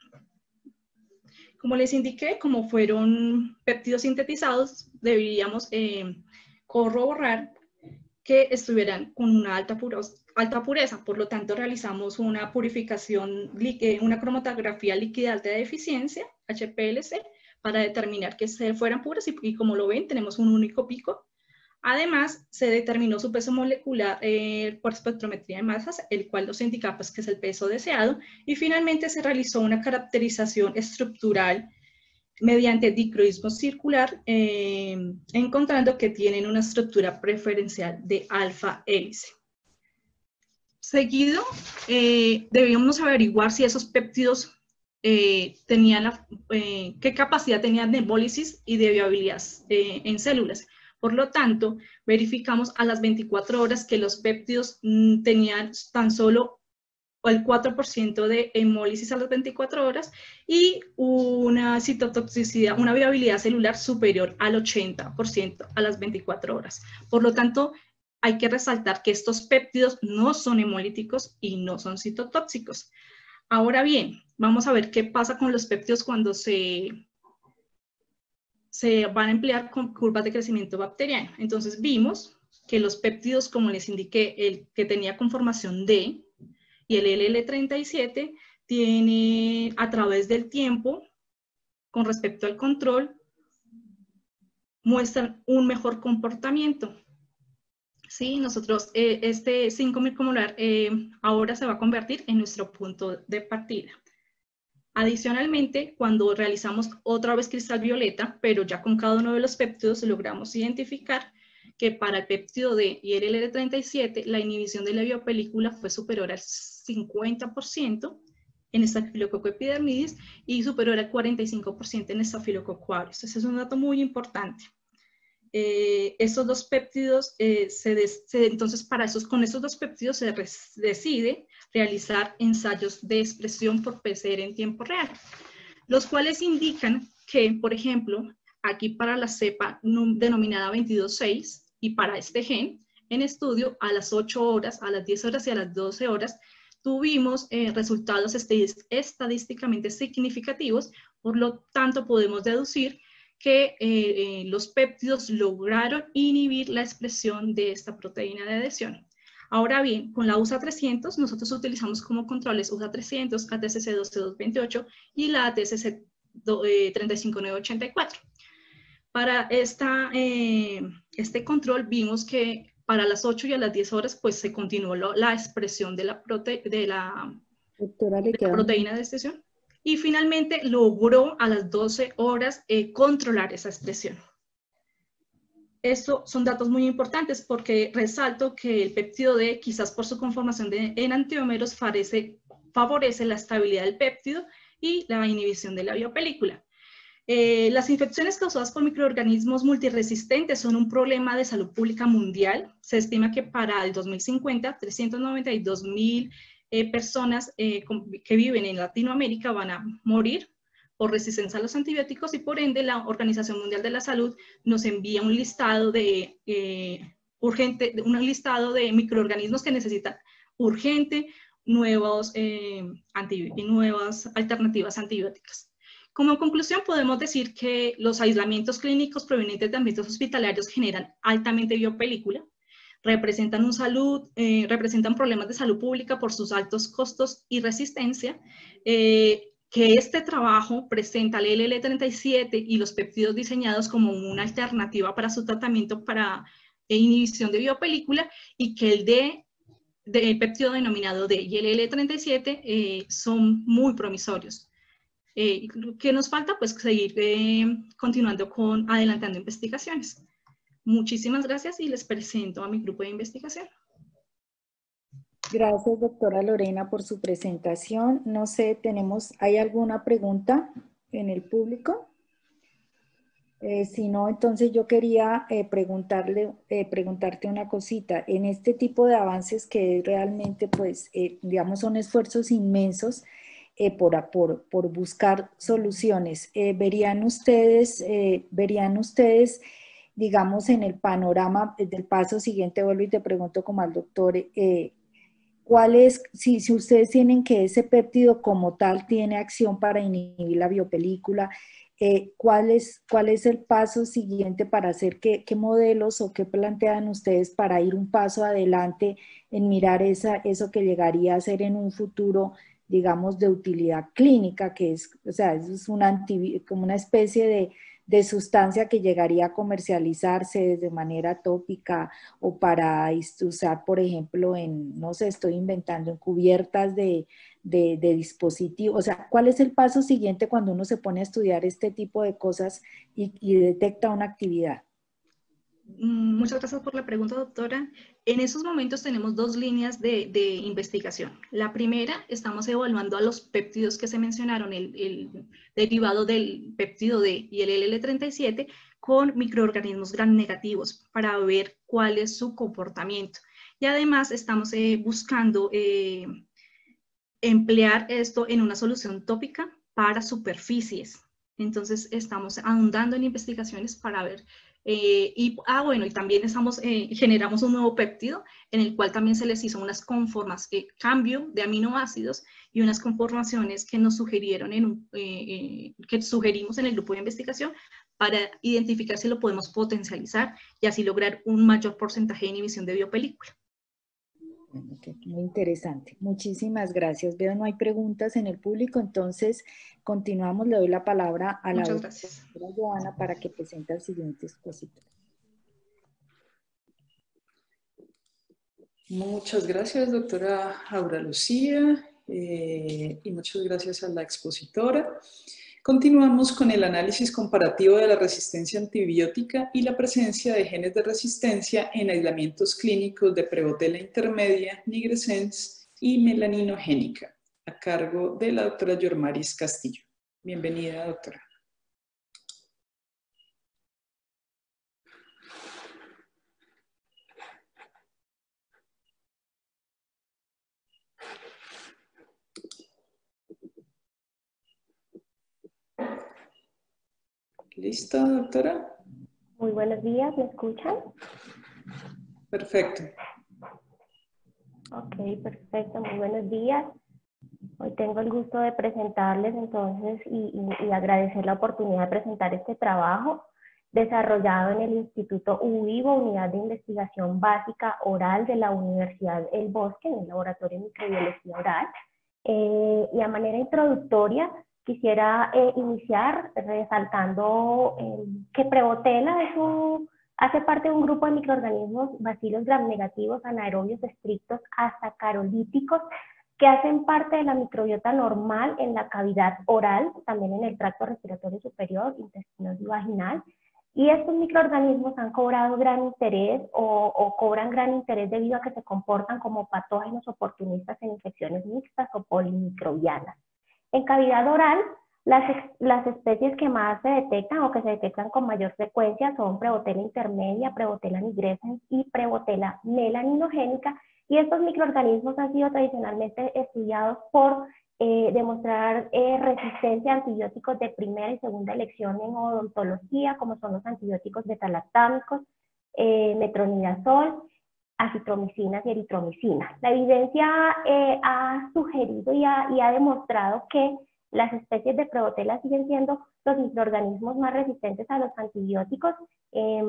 Como les indiqué, como fueron péptidos sintetizados, deberíamos eh, corroborar que estuvieran con una alta, puros, alta pureza. Por lo tanto, realizamos una purificación, una cromatografía líquida de alta deficiencia, H P L C, para determinar que se fueran puras, y, y como lo ven, tenemos un único pico. Además, se determinó su peso molecular eh, por espectrometría de masas, el cual nos indica pues, que es el peso deseado, y finalmente se realizó una caracterización estructural mediante dicroísmo circular, eh, encontrando que tienen una estructura preferencial de alfa hélice. Seguido, eh, debíamos averiguar si esos péptidos eh, tenían la, eh, qué capacidad tenían de hemólisis y de viabilidad eh, en células. Por lo tanto, verificamos a las veinticuatro horas que los péptidos mmm, tenían tan solo el cuatro por ciento de hemólisis a las veinticuatro horas y una citotoxicidad, una viabilidad celular superior al ochenta por ciento a las veinticuatro horas. Por lo tanto, hay que resaltar que estos péptidos no son hemolíticos y no son citotóxicos. Ahora bien, vamos a ver qué pasa con los péptidos cuando se, se van a emplear con curvas de crecimiento bacteriano. Entonces vimos que los péptidos, como les indiqué, el que tenía conformación D y el L L treinta y siete, tiene a través del tiempo, con respecto al control, muestran un mejor comportamiento. Sí, nosotros, eh, este cinco micromolar eh, ahora se va a convertir en nuestro punto de partida. Adicionalmente, cuando realizamos otra vez cristal violeta, pero ya con cada uno de los péptidos, logramos identificar que para el péptido D y el L L treinta y siete, la inhibición de la biopelícula fue superior al cincuenta por ciento en Staphylococcus epidermidis y superior al cuarenta y cinco por ciento en Staphylococcus aureus. Ese es un dato muy importante. Eh, estos dos péptidos, eh, se des, se, entonces para esos, con estos dos péptidos se res, decide realizar ensayos de expresión por P C R en tiempo real, los cuales indican que, por ejemplo, aquí para la cepa denominada veintidós seis y para este gen, en estudio a las ocho horas, a las diez horas y a las doce horas, tuvimos eh, resultados estadísticamente significativos, por lo tanto podemos deducir que eh, eh, los péptidos lograron inhibir la expresión de esta proteína de adhesión. Ahora bien, con la U S A trescientos, nosotros utilizamos como controles U S A trescientos, A T C C doce mil doscientos veintiocho y la A T C C treinta y cinco mil novecientos ochenta y cuatro. Para esta, eh, este control vimos que para las ocho y a las diez horas pues se continuó lo, la expresión de la, prote de la, Doctora, de la proteína de adhesión. Y finalmente logró a las doce horas eh, controlar esa expresión. Estos son datos muy importantes porque resalto que el péptido D, quizás por su conformación de, en antiómeros, favorece, favorece la estabilidad del péptido y la inhibición de la biopelícula. Eh, las infecciones causadas por microorganismos multiresistentes son un problema de salud pública mundial. Se estima que para el dos mil cincuenta, trescientos noventa y dos mil Eh, personas eh, que viven en Latinoamérica van a morir por resistencia a los antibióticos y por ende la Organización Mundial de la Salud nos envía un listado de eh, urgente, un listado de microorganismos que necesitan urgente nuevos, eh, nuevas alternativas antibióticas. Como conclusión podemos decir que los aislamientos clínicos provenientes de ambientes hospitalarios generan altamente biopelícula, representan, un salud, eh, representan problemas de salud pública por sus altos costos y resistencia, eh, que este trabajo presenta el L L treinta y siete y los péptidos diseñados como una alternativa para su tratamiento para eh, inhibición de biopelícula y que el D, de, el péptido denominado D y el L L treinta y siete eh, son muy promisorios. Eh, ¿Qué nos falta? Pues seguir eh, continuando con, adelantando investigaciones. Muchísimas gracias y les presento a mi grupo de investigación. Gracias, doctora Lorena, por su presentación. No sé, tenemos, ¿hay alguna pregunta en el público? Eh, si no, entonces yo quería eh, preguntarle, eh, preguntarte una cosita. En este tipo de avances que realmente, pues, eh, digamos, son esfuerzos inmensos eh, por, por, por buscar soluciones, eh, ¿verían ustedes, eh, verían ustedes digamos, en el panorama del paso siguiente? Vuelvo y te pregunto como al doctor, eh, ¿cuál es, si, si ustedes tienen que ese péptido como tal tiene acción para inhibir la biopelícula, eh, ¿cuál, es, ¿cuál es el paso siguiente para hacer, qué, qué modelos o qué plantean ustedes para ir un paso adelante en mirar esa, eso que llegaría a ser en un futuro, digamos, de utilidad clínica, que es, o sea, es una anti, como una especie de de sustancia que llegaría a comercializarse de manera tópica o para usar, por ejemplo, en, no sé, estoy inventando, en cubiertas de, de, de dispositivos? O sea, ¿cuál es el paso siguiente cuando uno se pone a estudiar este tipo de cosas y, y detecta una actividad? Muchas gracias por la pregunta, doctora. En esos momentos tenemos dos líneas de, de investigación. La primera, estamos evaluando a los péptidos que se mencionaron, el, el derivado del péptido D y el L L treinta y siete, con microorganismos gram negativos para ver cuál es su comportamiento. Y además estamos eh, buscando eh, emplear esto en una solución tópica para superficies. Entonces estamos ahondando en investigaciones para ver Eh, y, ah, bueno, y también estamos, eh, generamos un nuevo péptido en el cual también se les hizo unas conformas, eh, cambio de aminoácidos y unas conformaciones que nos sugirieron, en un, eh, eh, que sugerimos en el grupo de investigación para identificar si lo podemos potencializar y así lograr un mayor porcentaje de inhibición de biopelícula. Bueno, qué- muy interesante. Muchísimas gracias. Veo no hay preguntas en el público, entonces continuamos. Le doy la palabra a la Muchas doctora gracias. Joana para que presente al siguiente expositor. Muchas gracias, doctora Aura Lucía, eh, y muchas gracias a la expositora. Continuamos con el análisis comparativo de la resistencia antibiótica y la presencia de genes de resistencia en aislamientos clínicos de Prevotella intermedia, nigrescens y melaninogénica, a cargo de la doctora Yormaris Castillo. Bienvenida, doctora. ¿Lista, doctora? Muy buenos días, ¿me escuchan? Perfecto. Ok, perfecto, muy buenos días. Hoy tengo el gusto de presentarles entonces y, y, y agradecer la oportunidad de presentar este trabajo desarrollado en el Instituto UIVO, Unidad de Investigación Básica Oral de la Universidad El Bosque, en el Laboratorio de Microbiología Oral. Eh, y a manera introductoria, quisiera eh, iniciar resaltando eh, que Prevotella es un, hace parte de un grupo de microorganismos bacilos gram negativos anaerobios estrictos asacarolíticos que hacen parte de la microbiota normal en la cavidad oral, también en el tracto respiratorio superior, intestino y vaginal. Y estos microorganismos han cobrado gran interés o, o cobran gran interés debido a que se comportan como patógenos oportunistas en infecciones mixtas o polimicrobianas. En cavidad oral, las, las especies que más se detectan o que se detectan con mayor frecuencia son Prevotella intermedia, Prevotella nigrescens y Prevotella melaninogénica, y estos microorganismos han sido tradicionalmente estudiados por eh, demostrar eh, resistencia a antibióticos de primera y segunda elección en odontología, como son los antibióticos beta-lactámicos, eh, metronidazol, acitromicinas y eritromicinas. La evidencia eh, ha sugerido y ha, y ha demostrado que las especies de Prevotella siguen siendo los microorganismos más resistentes a los antibióticos, eh,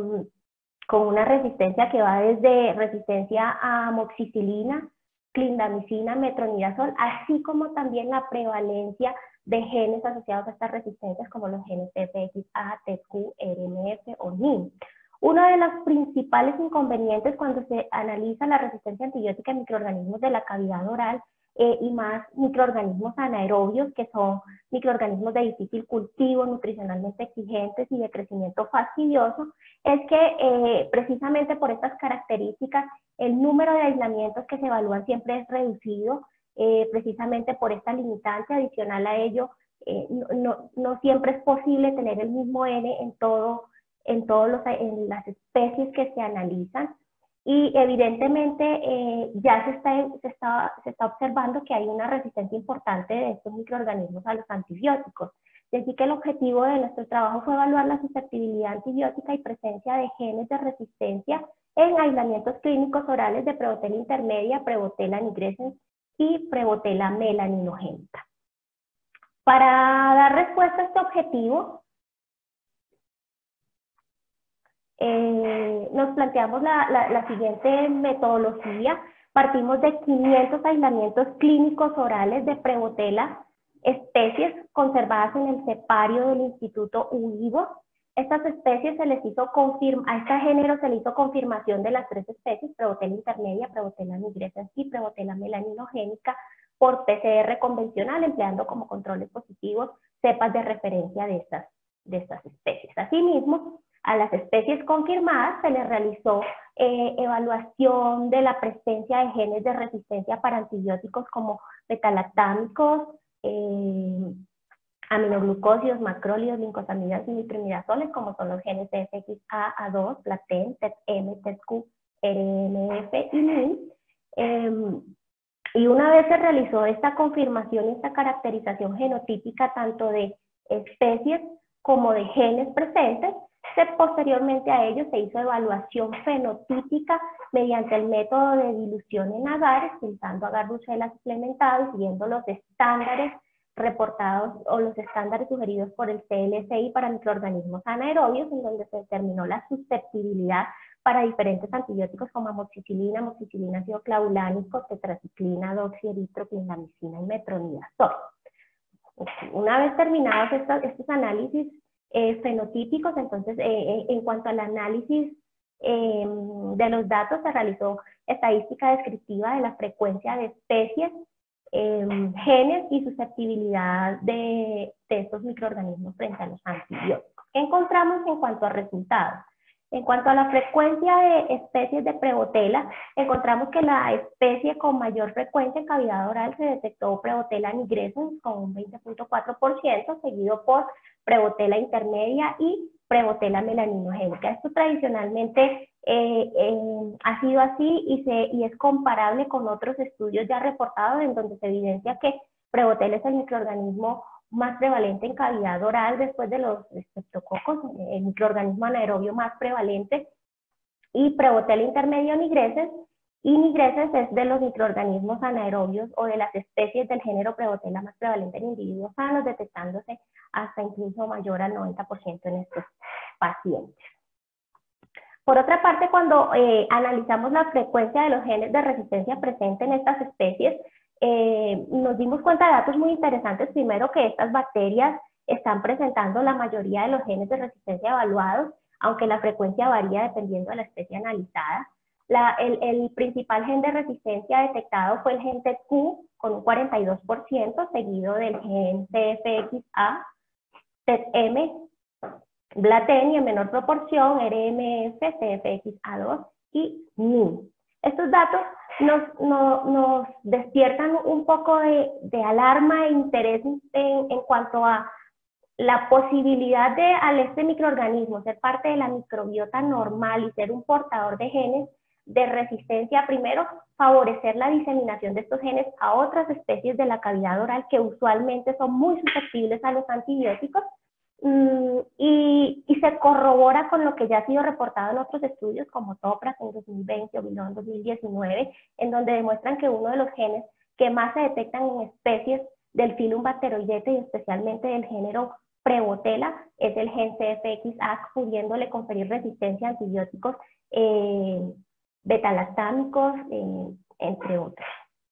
con una resistencia que va desde resistencia a amoxicilina, clindamicina, metronidazol, así como también la prevalencia de genes asociados a estas resistencias como los genes T F X A, T Q, R M F o N I M. Uno de los principales inconvenientes cuando se analiza la resistencia antibiótica en microorganismos de la cavidad oral eh, y más microorganismos anaerobios, que son microorganismos de difícil cultivo, nutricionalmente exigentes y de crecimiento fastidioso, es que eh, precisamente por estas características el número de aislamientos que se evalúan siempre es reducido, eh, precisamente por esta limitante. Adicional a ello, eh, no, no, no siempre es posible tener el mismo N en todo en todas en las especies que se analizan, y evidentemente eh, ya se está, se, está, se está observando que hay una resistencia importante de estos microorganismos a los antibióticos. Así que el objetivo de nuestro trabajo fue evaluar la susceptibilidad antibiótica y presencia de genes de resistencia en aislamientos clínicos orales de Prevotella intermedia, Prevotella nigrescens y Prevotella melaninogénica. Para dar respuesta a este objetivo, Eh, nos planteamos la, la, la siguiente metodología. Partimos de quinientos aislamientos clínicos orales de Prevotella, especies conservadas en el cepario del Instituto UIVO. Estas especies se les hizo confirma, a este género se le hizo confirmación de las tres especies, Prevotella intermedia, Prevotella nigrescens y Prevotella melaninogénica, por P C R convencional, empleando como controles positivos cepas de referencia de estas, de estas especies. Asimismo, a las especies confirmadas se les realizó eh, evaluación de la presencia de genes de resistencia para antibióticos como beta-lactámicos, eh, aminoglucósidos, macrólidos, lincosamidas y nitrimidazoles, como son los genes T F X A, A dos, Platen, T E T M, T E T Q, R M F y N I M. Eh, y una vez se realizó esta confirmación y esta caracterización genotípica tanto de especies como de genes presentes, Se, posteriormente a ello se hizo evaluación fenotípica mediante el método de dilución en agar, utilizando agar Bruselas suplementado y siguiendo los estándares reportados o los estándares sugeridos por el C L C I para microorganismos anaerobios, en donde se determinó la susceptibilidad para diferentes antibióticos como amoxicilina, amoxicilina ácido clavulánico, tetraciclina, doxieritroclindamicina y metronidazol. Una vez terminados estos, estos análisis eh, fenotípicos, entonces eh, en cuanto al análisis eh, de los datos, se realizó estadística descriptiva de la frecuencia de especies, eh, genes y susceptibilidad de, de estos microorganismos frente a los antibióticos. ¿Qué encontramos en cuanto a resultados? En cuanto a la frecuencia de especies de Prevotella, encontramos que la especie con mayor frecuencia en cavidad oral se detectó Prevotella nigrescens con un veinte punto cuatro por ciento, seguido por Prevotella intermedia y Prevotella melaninogénica. Esto tradicionalmente eh, eh, ha sido así y, se, y es comparable con otros estudios ya reportados en donde se evidencia que Prevotella es el microorganismo más prevalente en cavidad oral después de los estreptococos, el microorganismo anaerobio más prevalente, y Prevotella intermedio nigrescens, y nigrescens es de los microorganismos anaerobios o de las especies del género Prevotella más prevalente en individuos sanos, detectándose hasta incluso mayor al noventa por ciento en estos pacientes. Por otra parte, cuando eh, analizamos la frecuencia de los genes de resistencia presente en estas especies, Eh, nos dimos cuenta de datos muy interesantes. Primero, que estas bacterias están presentando la mayoría de los genes de resistencia evaluados, aunque la frecuencia varía dependiendo de la especie analizada. La, el, el principal gen de resistencia detectado fue el gen T Q con un cuarenta y dos por ciento, seguido del gen T F X A, T M, Blaten y en menor proporción R M F, T F X A dos y N I M. Estos datos nos, no, nos despiertan un poco de, de alarma e interés en, en cuanto a la posibilidad de al este microorganismo ser parte de la microbiota normal y ser un portador de genes de resistencia. Primero, favorecer la diseminación de estos genes a otras especies de la cavidad oral que usualmente son muy susceptibles a los antibióticos. Y, y se corrobora con lo que ya ha sido reportado en otros estudios como Toprak en dos mil veinte o Bilón en dos mil diecinueve, en donde demuestran que uno de los genes que más se detectan en especies del filum Bacteroidetes y especialmente del género Prevotella es el gen C F X A, pudiéndole conferir resistencia a antibióticos eh, betalactámicos, eh, entre otros.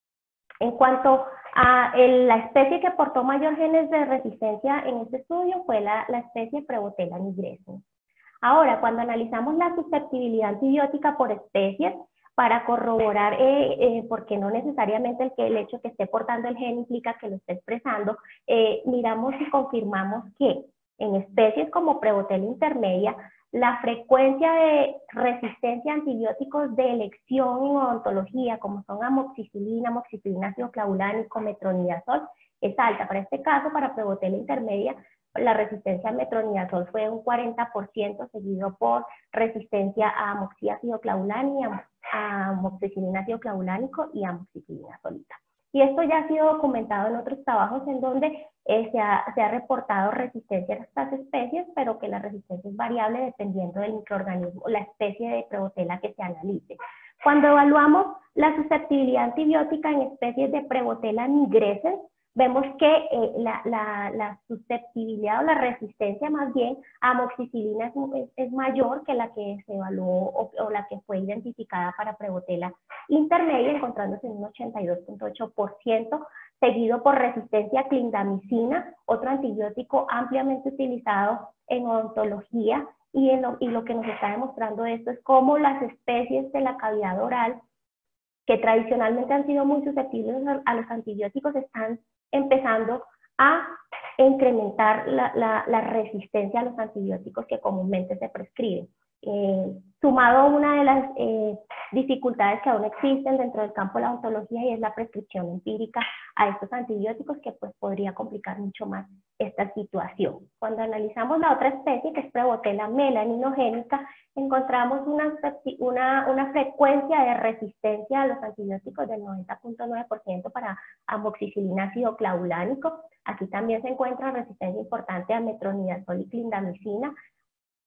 En cuanto a el, la especie que aportó mayor genes de resistencia en este estudio fue la, la especie Prevotella nigrescens. Ahora, cuando analizamos la susceptibilidad antibiótica por especies, para corroborar, eh, eh, porque no necesariamente el, que, el hecho que esté portando el gen implica que lo esté expresando, eh, miramos y confirmamos que en especies como Prevotella intermedia, la frecuencia de resistencia a antibióticos de elección en odontología, como son amoxicilina, amoxicilina ácido clavulánico, metronidazol, es alta. Para este caso, para Prevotella intermedia, la resistencia a metronidazol fue un cuarenta por ciento, seguido por resistencia a amoxicilina clavulánico, a amoxicilina ácido clavulánico y amoxicilina solita. Y esto ya ha sido documentado en otros trabajos en donde eh, se, ha, se ha reportado resistencia a estas especies, pero que la resistencia es variable dependiendo del microorganismo, la especie de Prevotella que se analice. Cuando evaluamos la susceptibilidad antibiótica en especies de Prevotella nigrescens, vemos que eh, la, la, la susceptibilidad o la resistencia más bien a amoxicilina es, es, es mayor que la que se evaluó o, o la que fue identificada para Prevotella intermedia, encontrándose en un ochenta y dos punto ocho por ciento, seguido por resistencia a clindamicina, otro antibiótico ampliamente utilizado en odontología, y, en lo, y lo que nos está demostrando esto es cómo las especies de la cavidad oral que tradicionalmente han sido muy susceptibles a los antibióticos están empezando a incrementar la, la, la resistencia a los antibióticos que comúnmente se prescriben. Eh, sumado a una de las eh, dificultades que aún existen dentro del campo de la odontología, y es la prescripción empírica a estos antibióticos, que pues podría complicar mucho más esta situación. Cuando analizamos la otra especie, que es Prevotella melaninogénica, encontramos una, una, una frecuencia de resistencia a los antibióticos del noventa punto nueve por ciento para amoxicilina ácido clavulánico. Aquí también se encuentra resistencia importante a metronidazol y clindamicina,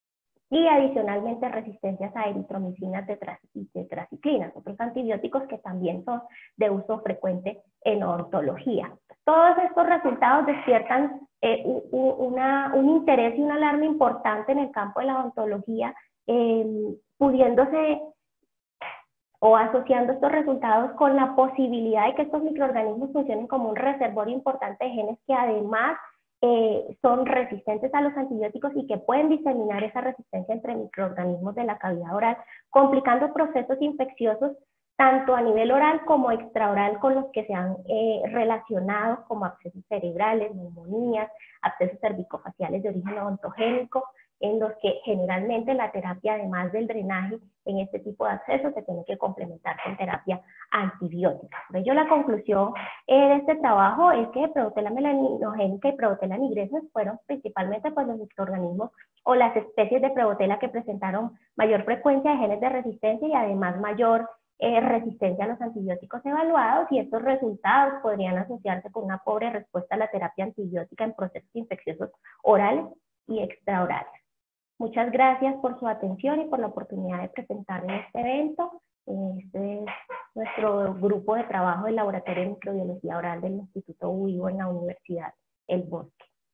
y adicionalmente resistencias a eritromicinas y tetraciclinas, otros antibióticos que también son de uso frecuente en odontología. Todos estos resultados despiertan eh, un, una, un interés y una alarma importante en el campo de la odontología, eh, pudiéndose o asociando estos resultados con la posibilidad de que estos microorganismos funcionen como un reservorio importante de genes que además eh, son resistentes a los antibióticos y que pueden diseminar esa resistencia entre microorganismos de la cavidad oral, complicando procesos infecciosos tanto a nivel oral como extraoral con los que se han eh, relacionado como abscesos cerebrales, neumonías, abscesos cervicofaciales de origen odontogénico, en los que generalmente la terapia, además del drenaje en este tipo de abscesos, se tiene que complementar con terapia antibiótica. Por ello, la conclusión eh, de este trabajo es que Prevotella melanogénica y Prevotella nigrescens fueron principalmente pues, los microorganismos o las especies de Prevotella que presentaron mayor frecuencia de genes de resistencia y además mayor eh, resistencia a los antibióticos evaluados, y estos resultados podrían asociarse con una pobre respuesta a la terapia antibiótica en procesos infecciosos orales y extraorales. Muchas gracias por su atención y por la oportunidad de presentar en este evento. Este es nuestro grupo de trabajo del Laboratorio de Microbiología Oral del Instituto UIBO en la Universidad El Bosque.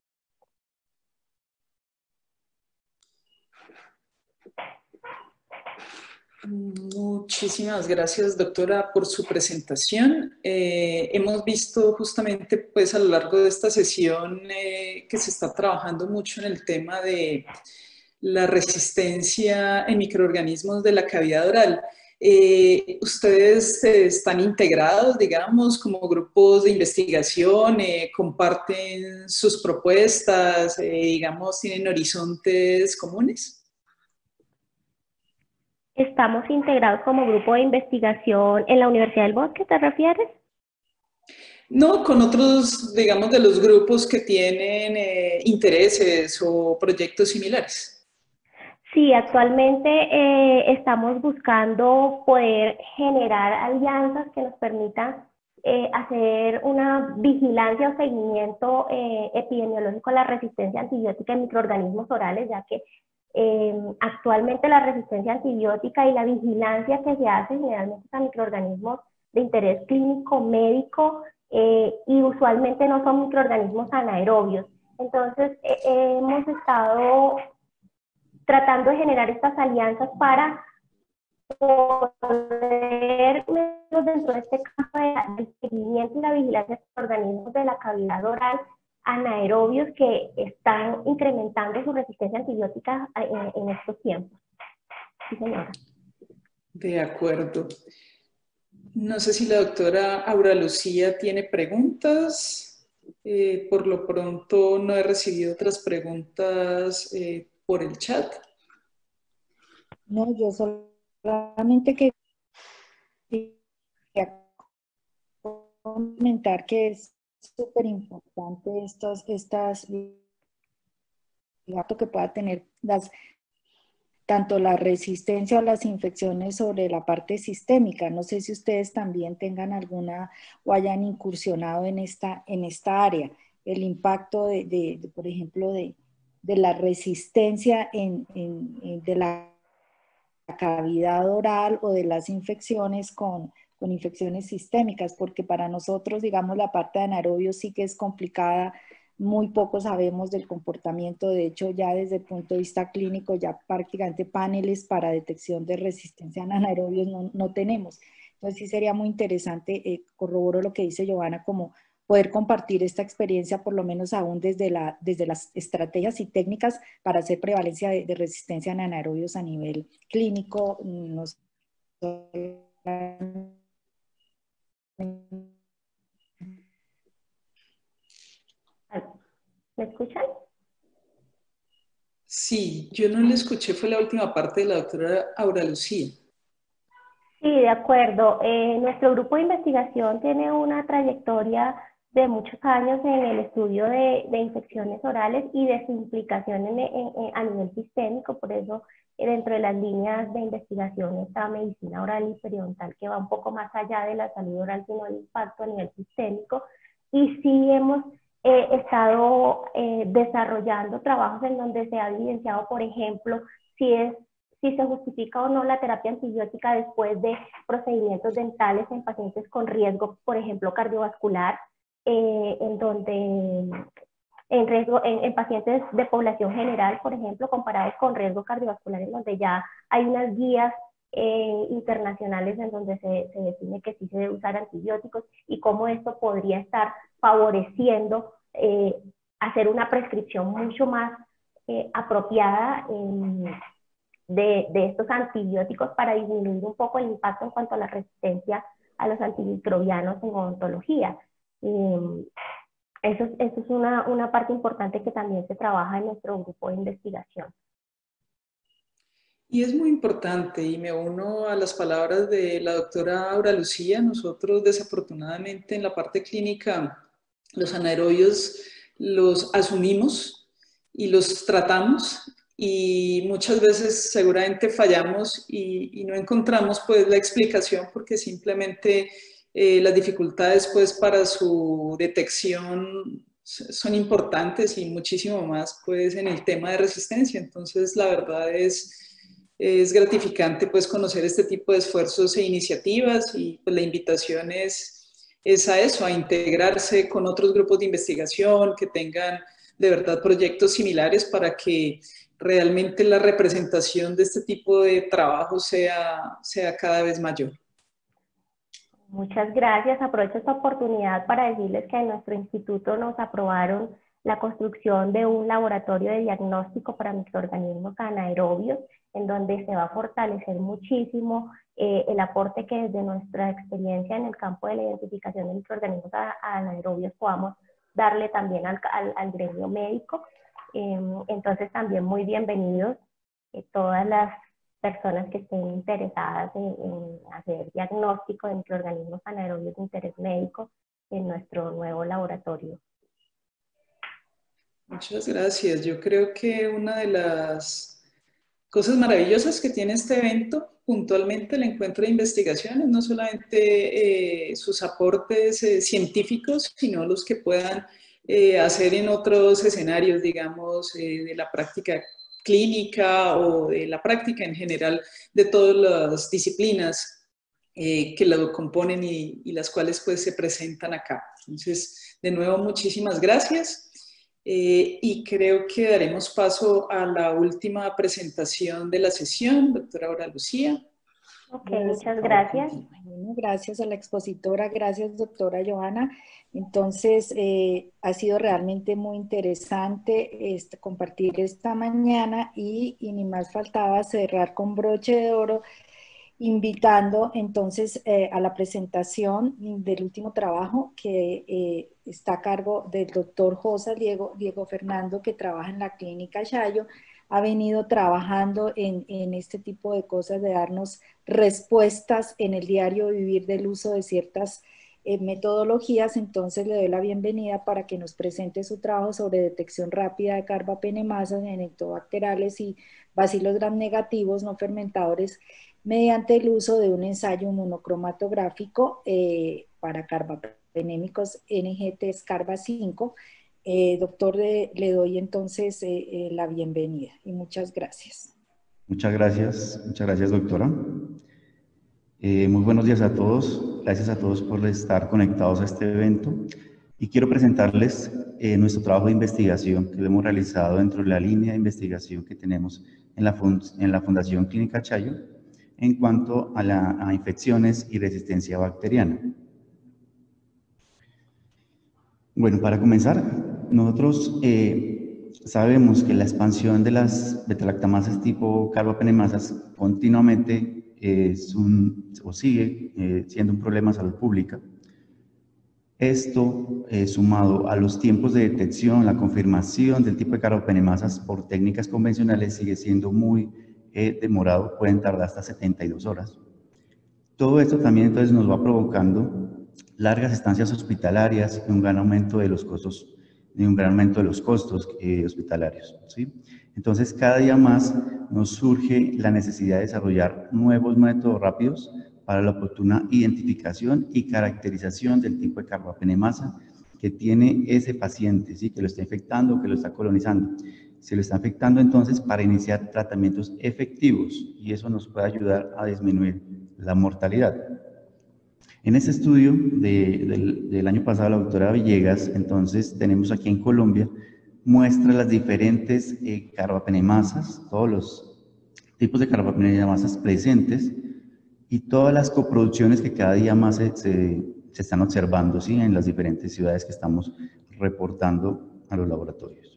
Muchísimas gracias, doctora, por su presentación. Eh, hemos visto justamente pues, a lo largo de esta sesión eh, que se está trabajando mucho en el tema de la resistencia en microorganismos de la cavidad oral. Eh, ¿Ustedes eh, están integrados, digamos, como grupos de investigación? Eh, ¿Comparten sus propuestas? Eh, digamos, ¿tienen horizontes comunes? Estamos integrados como grupo de investigación en la Universidad del Bosque, ¿te refieres? No, con otros, digamos, de los grupos que tienen eh, intereses o proyectos similares. Sí, actualmente eh, estamos buscando poder generar alianzas que nos permitan eh, hacer una vigilancia o seguimiento eh, epidemiológico a la resistencia antibiótica en microorganismos orales, ya que Eh, actualmente la resistencia antibiótica y la vigilancia que se hace generalmente a microorganismos de interés clínico, médico, eh, y usualmente no son microorganismos anaerobios. Entonces eh, hemos estado tratando de generar estas alianzas para poder dentro de este campo del seguimiento y la vigilancia de organismos de la cavidad oral anaerobios que están incrementando su resistencia antibiótica en, en estos tiempos. Sí, señora. De acuerdo. No sé si la doctora Aura Lucía tiene preguntas. Eh, por lo pronto no he recibido otras preguntas eh, por el chat. No, yo solamente quería comentar que es súper importante estos, estas, que pueda tener las, tanto la resistencia o las infecciones sobre la parte sistémica. No sé si ustedes también tengan alguna o hayan incursionado en esta, en esta área, el impacto de, de, de por ejemplo, de, de la resistencia en, en, en, de la cavidad oral o de las infecciones con con infecciones sistémicas, porque para nosotros, digamos, la parte de anaerobios sí que es complicada, muy poco sabemos del comportamiento, de hecho ya desde el punto de vista clínico ya prácticamente paneles para detección de resistencia en anaerobios no, no tenemos. Entonces sí sería muy interesante, eh, corroboro lo que dice Giovanna, como poder compartir esta experiencia por lo menos aún desde, la, desde las estrategias y técnicas para hacer prevalencia de, de resistencia en anaerobios a nivel clínico, no sé, ¿Me escuchan? Sí, yo no le escuché, fue la última parte de la doctora Aura Lucía. Sí, de acuerdo. Eh, nuestro grupo de investigación tiene una trayectoria de muchos años en el estudio de, de infecciones orales y de su implicación en, en, en, a nivel sistémico, por eso eh, dentro de las líneas de investigación está medicina oral y periodontal, que va un poco más allá de la salud oral, sino el impacto a nivel sistémico. Y sí hemos eh, estado eh, desarrollando trabajos en donde se ha evidenciado, por ejemplo, si, es, si se justifica o no la terapia antibiótica después de procedimientos dentales en pacientes con riesgo, por ejemplo, cardiovascular, eh, en donde en, riesgo, en, en pacientes de población general, por ejemplo, comparados con riesgo cardiovascular, en donde ya hay unas guías eh, internacionales en donde se, se define que sí se debe usar antibióticos y cómo esto podría estar favoreciendo eh, hacer una prescripción mucho más eh, apropiada eh, de, de estos antibióticos para disminuir un poco el impacto en cuanto a la resistencia a los antimicrobianos en odontología. Eh, eso, eso es una, una parte importante que también se trabaja en nuestro grupo de investigación. Y es muy importante, y me uno a las palabras de la doctora Aura Lucía. Nosotros desafortunadamente en la parte clínica los anaerobios los asumimos y los tratamos, y muchas veces seguramente fallamos y, y no encontramos pues la explicación, porque simplemente eh, las dificultades pues para su detección son importantes, y muchísimo más pues en el tema de resistencia. Entonces la verdad es Es gratificante pues conocer este tipo de esfuerzos e iniciativas, y pues la invitación es, es a eso, a integrarse con otros grupos de investigación que tengan de verdad proyectos similares para que realmente la representación de este tipo de trabajo sea, sea cada vez mayor. Muchas gracias. Aprovecho esta oportunidad para decirles que en nuestro instituto nos aprobaron la construcción de un laboratorio de diagnóstico para microorganismos anaerobios, en donde se va a fortalecer muchísimo eh, el aporte que desde nuestra experiencia en el campo de la identificación de microorganismos anaerobios podamos darle también al, al, al gremio médico. Eh, entonces también muy bienvenidos eh, todas las personas que estén interesadas en, en hacer diagnóstico de microorganismos anaerobios de interés médico en nuestro nuevo laboratorio. Muchas gracias. Yo creo que una de las cosas maravillosas que tiene este evento, puntualmente el encuentro de investigaciones, no solamente eh, sus aportes eh, científicos, sino los que puedan eh, hacer en otros escenarios, digamos, eh, de la práctica clínica o de la práctica en general de todas las disciplinas eh, que lo componen y, y las cuales pues se presentan acá. Entonces, de nuevo, muchísimas gracias. Eh, y creo que daremos paso a la última presentación de la sesión, doctora Aura Lucía. Ok, muchas gracias. Bueno, gracias a la expositora, gracias doctora Johanna. Entonces, eh, ha sido realmente muy interesante este, compartir esta mañana y, y ni más faltaba cerrar con broche de oro, invitando entonces eh, a la presentación del último trabajo que eh, está a cargo del doctor Josa Diego, Diego Fernando, que trabaja en la clínica Chayo. Ha venido trabajando en, en este tipo de cosas, de darnos respuestas en el diario vivir del uso de ciertas eh, metodologías. Entonces le doy la bienvenida para que nos presente su trabajo sobre detección rápida de carbapenemasas en enterobacteriales y bacilos gram negativos no fermentadores mediante el uso de un ensayo monocromatográfico eh, para carbapenémicos N G T SCARBA cinco. Eh, doctor, eh, le doy entonces eh, eh, la bienvenida y muchas gracias. Muchas gracias, muchas gracias doctora. Eh, muy buenos días a todos, gracias a todos por estar conectados a este evento y quiero presentarles eh, nuestro trabajo de investigación que lo hemos realizado dentro de la línea de investigación que tenemos en la, fund en la Fundación Clínica Chayo en cuanto a, la, a infecciones y resistencia bacteriana. Bueno, para comenzar, nosotros eh, sabemos que la expansión de las beta-lactamasas tipo carbapenemasas continuamente es un, o sigue eh, siendo un problema de salud pública. Esto, eh, sumado a los tiempos de detección, la confirmación del tipo de carbapenemasas por técnicas convencionales, sigue siendo muy eh, demorado, pueden tardar hasta setenta y dos horas. Todo esto también entonces nos va provocando largas estancias hospitalarias y un gran aumento de los costos, y un gran aumento de los costos eh, hospitalarios, ¿sí? Entonces, cada día más nos surge la necesidad de desarrollar nuevos métodos rápidos para la oportuna identificación y caracterización del tipo de carbapenemasa que tiene ese paciente, ¿sí? Que lo está infectando o que lo está colonizando. se lo está afectando entonces para iniciar tratamientos efectivos y eso nos puede ayudar a disminuir la mortalidad. En este estudio de, del, del año pasado, la doctora Villegas, entonces tenemos aquí en Colombia, muestra las diferentes eh, carbapenemasas, todos los tipos de carbapenemasas presentes y todas las coproducciones que cada día más se, se, se están observando, ¿sí?, en las diferentes ciudades que estamos reportando a los laboratorios.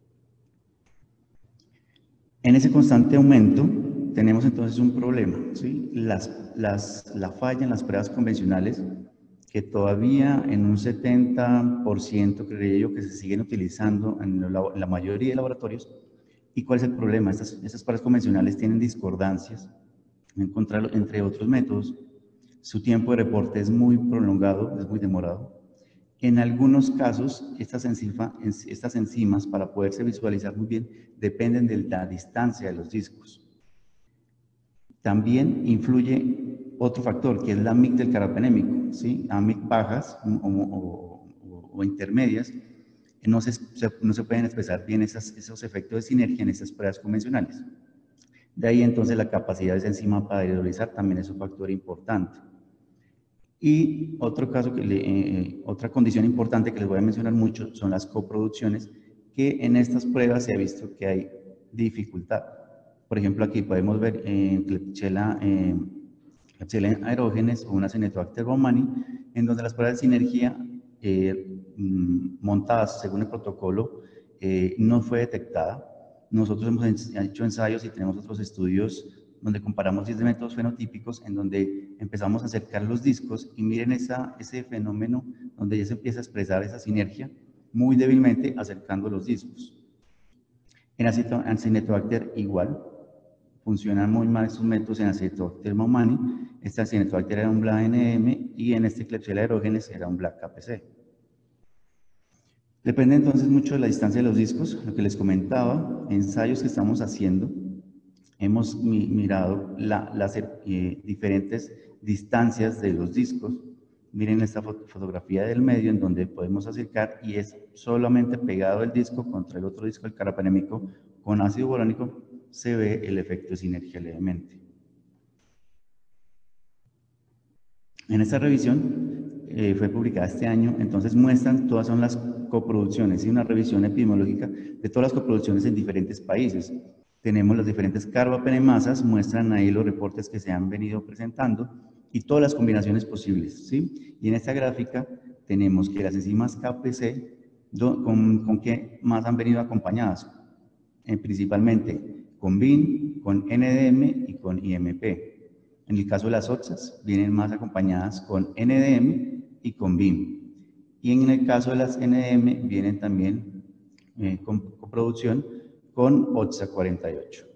En ese constante aumento tenemos entonces un problema, ¿sí? Las, las, la falla en las pruebas convencionales, que todavía en un setenta por ciento, creería yo, que se siguen utilizando en la, en la mayoría de laboratorios. ¿Y cuál es el problema? Estas, estas pruebas convencionales tienen discordancias entre otros métodos. Su tiempo de reporte es muy prolongado, es muy demorado. En algunos casos, estas, enzima, estas enzimas, para poderse visualizar muy bien, dependen de la distancia de los discos. También influye otro factor, que es la A M I C del carbapenémico, ¿sí? A M I C bajas o, o, o, o intermedias, no se, no se pueden expresar bien esas, esos efectos de sinergia en estas pruebas convencionales. De ahí entonces la capacidad de esa enzima para hidrolizar también es un factor importante. Y otro caso que le, eh, otra condición importante que les voy a mencionar mucho son las coproducciones, que en estas pruebas se ha visto que hay dificultad. Por ejemplo, aquí podemos ver en eh, Klebsiella, eh, Klebsiella aerógenes o una Acinetobacter baumannii, en donde las pruebas de sinergia eh, montadas según el protocolo eh, no fue detectada. Nosotros hemos hecho ensayos y tenemos otros estudios donde comparamos diez métodos fenotípicos en donde empezamos a acercar los discos y miren esa, ese fenómeno donde ya se empieza a expresar esa sinergia muy débilmente acercando los discos. En Acinetobacter igual, funcionan muy mal estos métodos en Acinetobacter baumannii. Este Acinetobacter era un B L A N M y en este Klebsiella aerógenes era un B L A K P C. Depende entonces mucho de la distancia de los discos, lo que les comentaba, ensayos que estamos haciendo, hemos mi, mirado la, las eh, diferentes distancias de los discos. Miren esta fot fotografía del medio en donde podemos acercar y es solamente pegado el disco contra el otro disco del carbapenémico con ácido boránico, se ve el efecto de sinergia levemente. En esta revisión eh, fue publicada este año, entonces muestran todas son las coproducciones y una revisión epidemiológica de todas las coproducciones en diferentes países. Tenemos las diferentes carbapenemasas, muestran ahí los reportes que se han venido presentando y todas las combinaciones posibles, ¿sí? Y en esta gráfica tenemos que las enzimas K P C, ¿con, con qué más han venido acompañadas? Eh, principalmente con B I N, con N D M y con I M P. En el caso de las oxas, vienen más acompañadas con N D M y con B I M. Y en el caso de las N D M, vienen también eh, con coproducción con O X A cuarenta y ocho.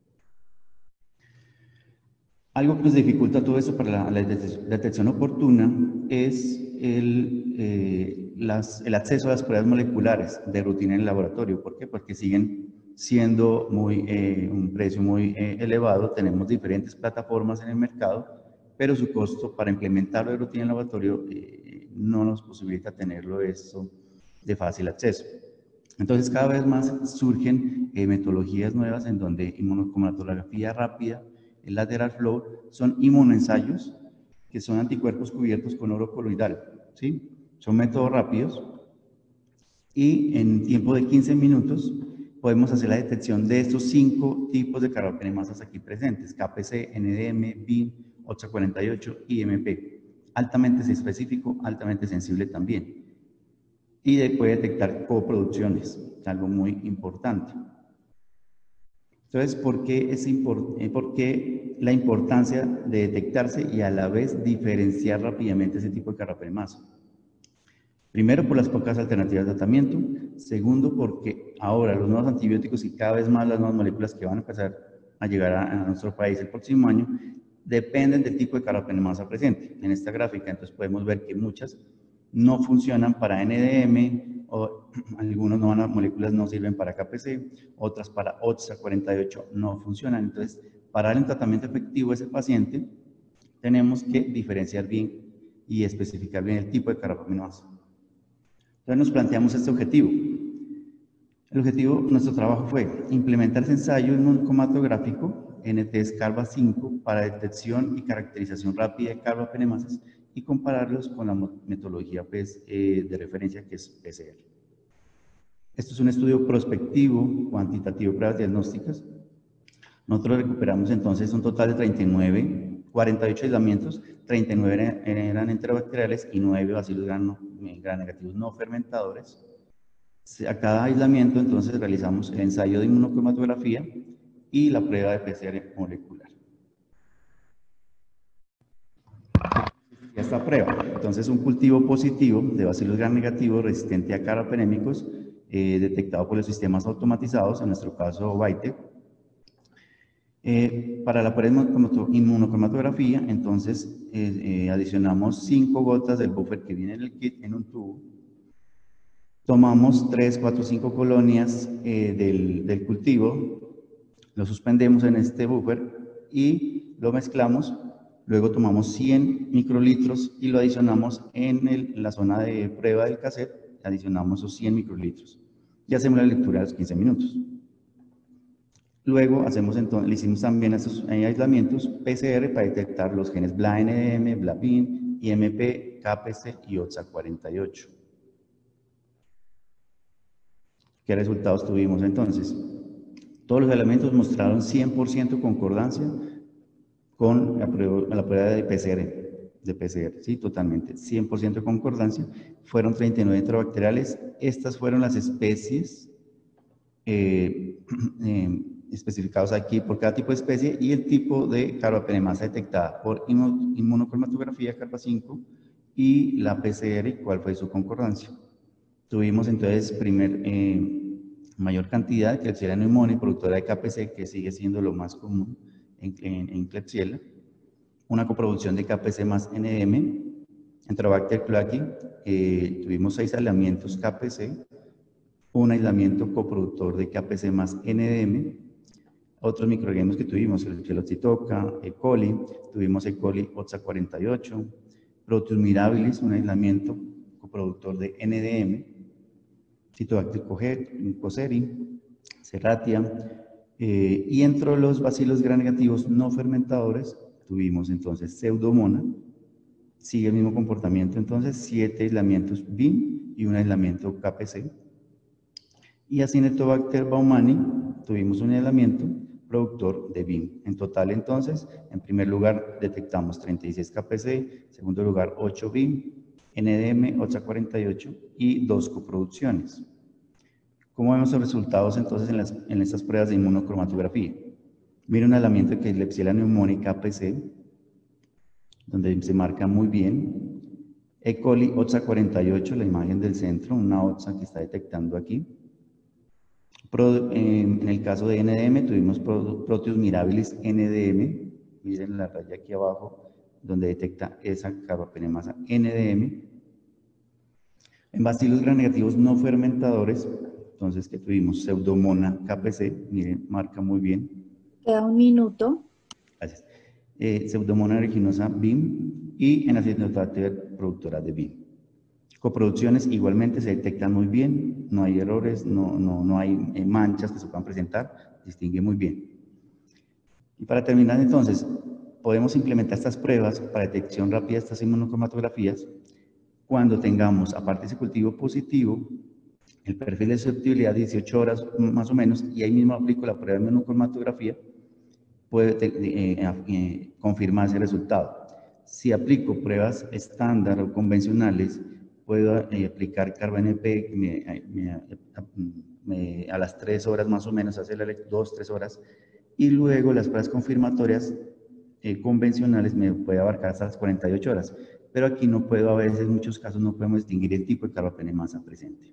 Algo que nos dificulta todo eso para la, la detección oportuna es el, eh, las, el acceso a las pruebas moleculares de rutina en el laboratorio. ¿Por qué? Porque siguen siendo muy, eh, un precio muy eh, elevado. Tenemos diferentes plataformas en el mercado, pero su costo para implementarlo de rutina en el laboratorio eh, no nos posibilita tenerlo eso de fácil acceso. Entonces cada vez más surgen eh, metodologías nuevas en donde inmunocromatografía rápida, el lateral flow, son inmunoensayos que son anticuerpos cubiertos con oro coloidal, ¿sí? Son métodos rápidos y en tiempo de quince minutos podemos hacer la detección de estos cinco tipos de carbapenemasas aquí presentes, K P C, N D M, B I N, O X A cuarenta y ocho y I M P. Altamente específico, altamente sensible también. Y de, puede detectar coproducciones, algo muy importante. Entonces, ¿por qué, es import, ¿por qué la importancia de detectarse y a la vez diferenciar rápidamente ese tipo de carbapenemasa? Primero, por las pocas alternativas de tratamiento. Segundo, porque ahora los nuevos antibióticos y cada vez más las nuevas moléculas que van a empezar a llegar a, a nuestro país el próximo año dependen del tipo de carbapenemasa presente. En esta gráfica, entonces, podemos ver que muchas no funcionan para N D M, o algunas nuevas moléculas no sirven para K P C, otras para O X A cuarenta y ocho no funcionan. Entonces, para dar un tratamiento efectivo a ese paciente, tenemos que diferenciar bien y especificar bien el tipo de carbapenemasa. Entonces nos planteamos este objetivo. El objetivo de nuestro trabajo fue implementar ese ensayo inmunocromatográfico N T S CARBA cinco para detección y caracterización rápida de carbapenemasas y compararlos con la metodología pues, eh, de referencia que es P C R. Esto es un estudio prospectivo, cuantitativo de pruebas diagnósticas. Nosotros recuperamos entonces un total de treinta y nueve, cuarenta y ocho aislamientos, treinta y nueve eran, eran enterobacteriales y nueve bacilos gram negativos no fermentadores. A cada aislamiento entonces realizamos el ensayo de inmunocromatografía y la prueba de P C R molecular. Esta prueba, entonces un cultivo positivo de bacilos gram negativos resistente a carbapenémicos eh, detectado por los sistemas automatizados, en nuestro caso Vitec. Eh, para la prueba de inmunocromatografía, entonces eh, eh, adicionamos cinco gotas del buffer que viene en el kit en un tubo. Tomamos tres, cuatro, cinco colonias eh, del, del cultivo, lo suspendemos en este buffer y lo mezclamos. Luego tomamos cien microlitros y lo adicionamos en, el, en la zona de prueba del cassette, adicionamos esos cien microlitros y hacemos la lectura a los quince minutos. Luego hacemos entonces, le hicimos también estos eh, aislamientos P C R para detectar los genes B L A N D M, B L A B I N, I M P, K P C y O T S A cuarenta y ocho. ¿Qué resultados tuvimos entonces? Todos los elementos mostraron cien por ciento concordancia con la prueba, la prueba de P C R, de P C R, sí, totalmente, cien por ciento de concordancia. Fueron treinta y nueve enterobacteriales. Estas fueron las especies eh, eh, especificados aquí por cada tipo de especie y el tipo de carbapenemasa detectada por inmunocromatografía CARBA cinco y la P C R, cuál fue su concordancia. Tuvimos entonces primer, eh, mayor cantidad de Klebsiella pneumoniae, productora de K P C, que sigue siendo lo más común en, en, en Klebsiella, una coproducción de K P C más N D M, Enterobacter cloacae, eh, tuvimos seis aislamientos K P C, un aislamiento coproductor de K P C más N D M, otros microorganismos que tuvimos, el Psilocytoca, E. coli, tuvimos E. coli O T S A cuarenta y ocho, Proteus mirabilis, un aislamiento coproductor de N D M, Citobacter cocheri, Serratia, eh, y entre los bacilos gram negativos no fermentadores tuvimos entonces Pseudomonas, sigue el mismo comportamiento entonces, siete aislamientos B I M y un aislamiento K P C, y Acinetobacter baumannii tuvimos un aislamiento productor de B I M. En total entonces, en primer lugar detectamos treinta y seis K P C, en segundo lugar ocho B I M, N D M, O T S A cuarenta y ocho y dos coproducciones. ¿Cómo vemos los resultados entonces en, las, en estas pruebas de inmunocromatografía? Miren un aislamiento de Klebsiella pneumoniae K P C, donde se marca muy bien. E. coli O T S A cuarenta y ocho, la imagen del centro, una O T S A que está detectando aquí. Pro, eh, en el caso de N D M tuvimos Pro, Proteus mirabilis N D M, miren la raya aquí abajo, donde detecta esa carbapenemasa N D M. En bacilos gram negativos no fermentadores, entonces que tuvimos Pseudomonas K P C, miren, marca muy bien. Queda un minuto. Gracias. Eh, Pseudomonas aeruginosa B I M y en Acinetobacter productora de B I M. Coproducciones igualmente se detectan muy bien, no hay errores, no, no, no hay eh, manchas que se puedan presentar, distingue muy bien. Y para terminar entonces, podemos implementar estas pruebas para detección rápida de estas inmunocromatografías cuando tengamos, aparte de ese cultivo positivo, el perfil de susceptibilidad de dieciocho horas más o menos, y ahí mismo aplico la prueba de inmunocromatografía, puede eh, eh, confirmar ese resultado. Si aplico pruebas estándar o convencionales, puedo eh, aplicar Carba N P me, me, me, a las tres horas más o menos, hace dos, tres horas, y luego las pruebas confirmatorias eh, convencionales me puede abarcar hasta las cuarenta y ocho horas, pero aquí no puedo, a veces en muchos casos no podemos distinguir el tipo de carbapenemasa presente.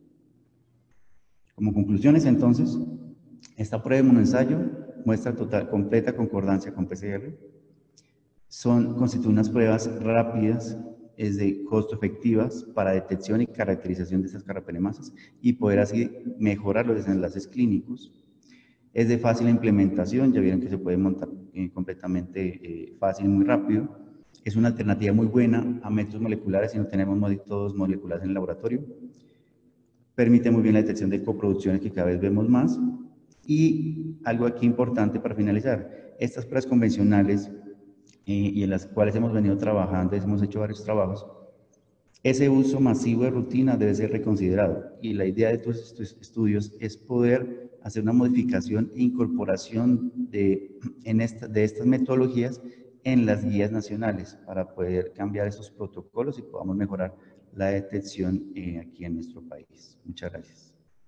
Como conclusiones entonces, esta prueba de monoensayo muestra total, completa concordancia con P C R, son, constituyen unas pruebas rápidas, es de costo efectivas para detección y caracterización de estas carbapenemasas y poder así mejorar los desenlaces clínicos. Es de fácil implementación, ya vieron que se puede montar eh, completamente eh, fácil, muy rápido. Es una alternativa muy buena a métodos moleculares si no tenemos métodos moleculares en el laboratorio. permite muy bien la detección de coproducciones que cada vez vemos más. Y algo aquí importante para finalizar, estas pruebas convencionales eh, y en las cuales hemos venido trabajando, hemos hecho varios trabajos, ese uso masivo de rutina debe ser reconsiderado. Y la idea de todos estos estudios es poder hacer una modificación e incorporación de, en esta, de estas metodologías en las guías nacionales para poder cambiar esos protocolos y podamos mejorar la detección eh, aquí en nuestro país. Muchas gracias.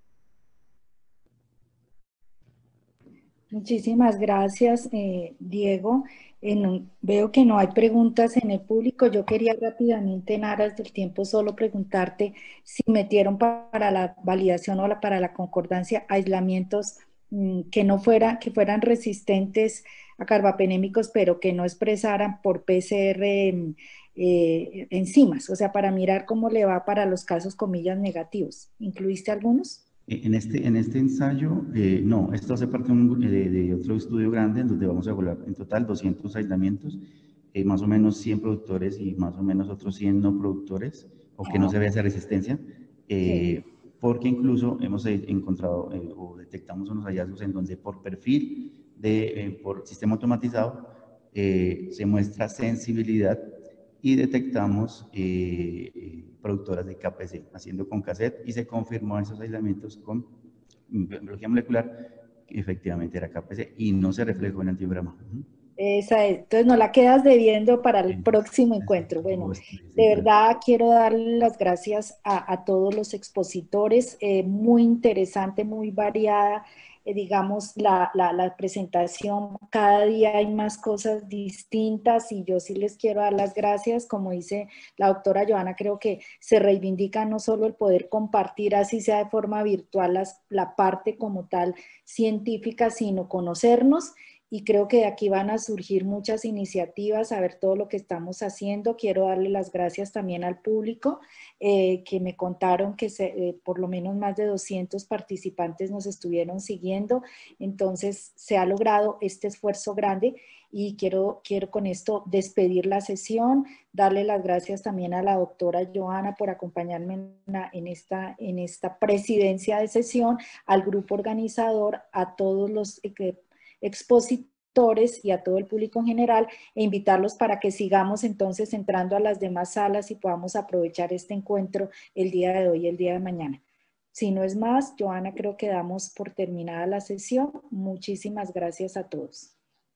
Muchísimas gracias, eh, Diego. En, veo que no hay preguntas en el público. Yo quería rápidamente, en aras del tiempo, solo preguntarte si metieron para la validación o la, para la concordancia aislamientos mmm, que no fuera, que fueran resistentes a carbapenémicos, pero que no expresaran por P C R eh, enzimas, o sea, para mirar cómo le va para los casos, comillas, negativos. ¿Incluiste algunos? En este, en este ensayo, eh, no, esto hace parte de, un, de, de otro estudio grande en donde vamos a evaluar en total doscientos aislamientos, eh, más o menos cien productores y más o menos otros cien no productores, o que no se vea esa resistencia, eh, sí. Porque incluso hemos encontrado eh, o detectamos unos hallazgos en donde por perfil de eh, por sistema automatizado eh, se muestra sensibilidad y detectamos eh, productoras de K P C, haciendo con cassette, y se confirmó esos aislamientos con biología molecular, que efectivamente era K P C, y no se reflejó en el antiograma. Esa es. Entonces nos la quedas debiendo para el próximo encuentro. Bueno, de verdad quiero darle las gracias a, a todos los expositores, eh, muy interesante, muy variada, eh, digamos, la, la, la presentación, cada día hay más cosas distintas y yo sí les quiero dar las gracias, como dice la doctora Johanna, creo que se reivindica no solo el poder compartir, así sea de forma virtual, las, la parte como tal científica, sino conocernos. Y creo que de aquí van a surgir muchas iniciativas, a ver todo lo que estamos haciendo. Quiero darle las gracias también al público, eh, que me contaron que se, eh, por lo menos más de doscientos participantes nos estuvieron siguiendo. Entonces se ha logrado este esfuerzo grande y quiero, quiero con esto despedir la sesión, darle las gracias también a la doctora Johanna por acompañarme en, la, en, esta, en esta presidencia de sesión, al grupo organizador, a todos los eh, expositores y a todo el público en general, e invitarlos para que sigamos entonces entrando a las demás salas y podamos aprovechar este encuentro el día de hoy y el día de mañana. Si no es más, Johanna, creo que damos por terminada la sesión. Muchísimas gracias a todos.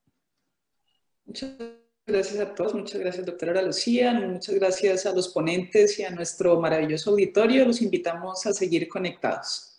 Muchas gracias a todos, muchas gracias doctora Lucía, muchas gracias a los ponentes y a nuestro maravilloso auditorio. Los invitamos a seguir conectados.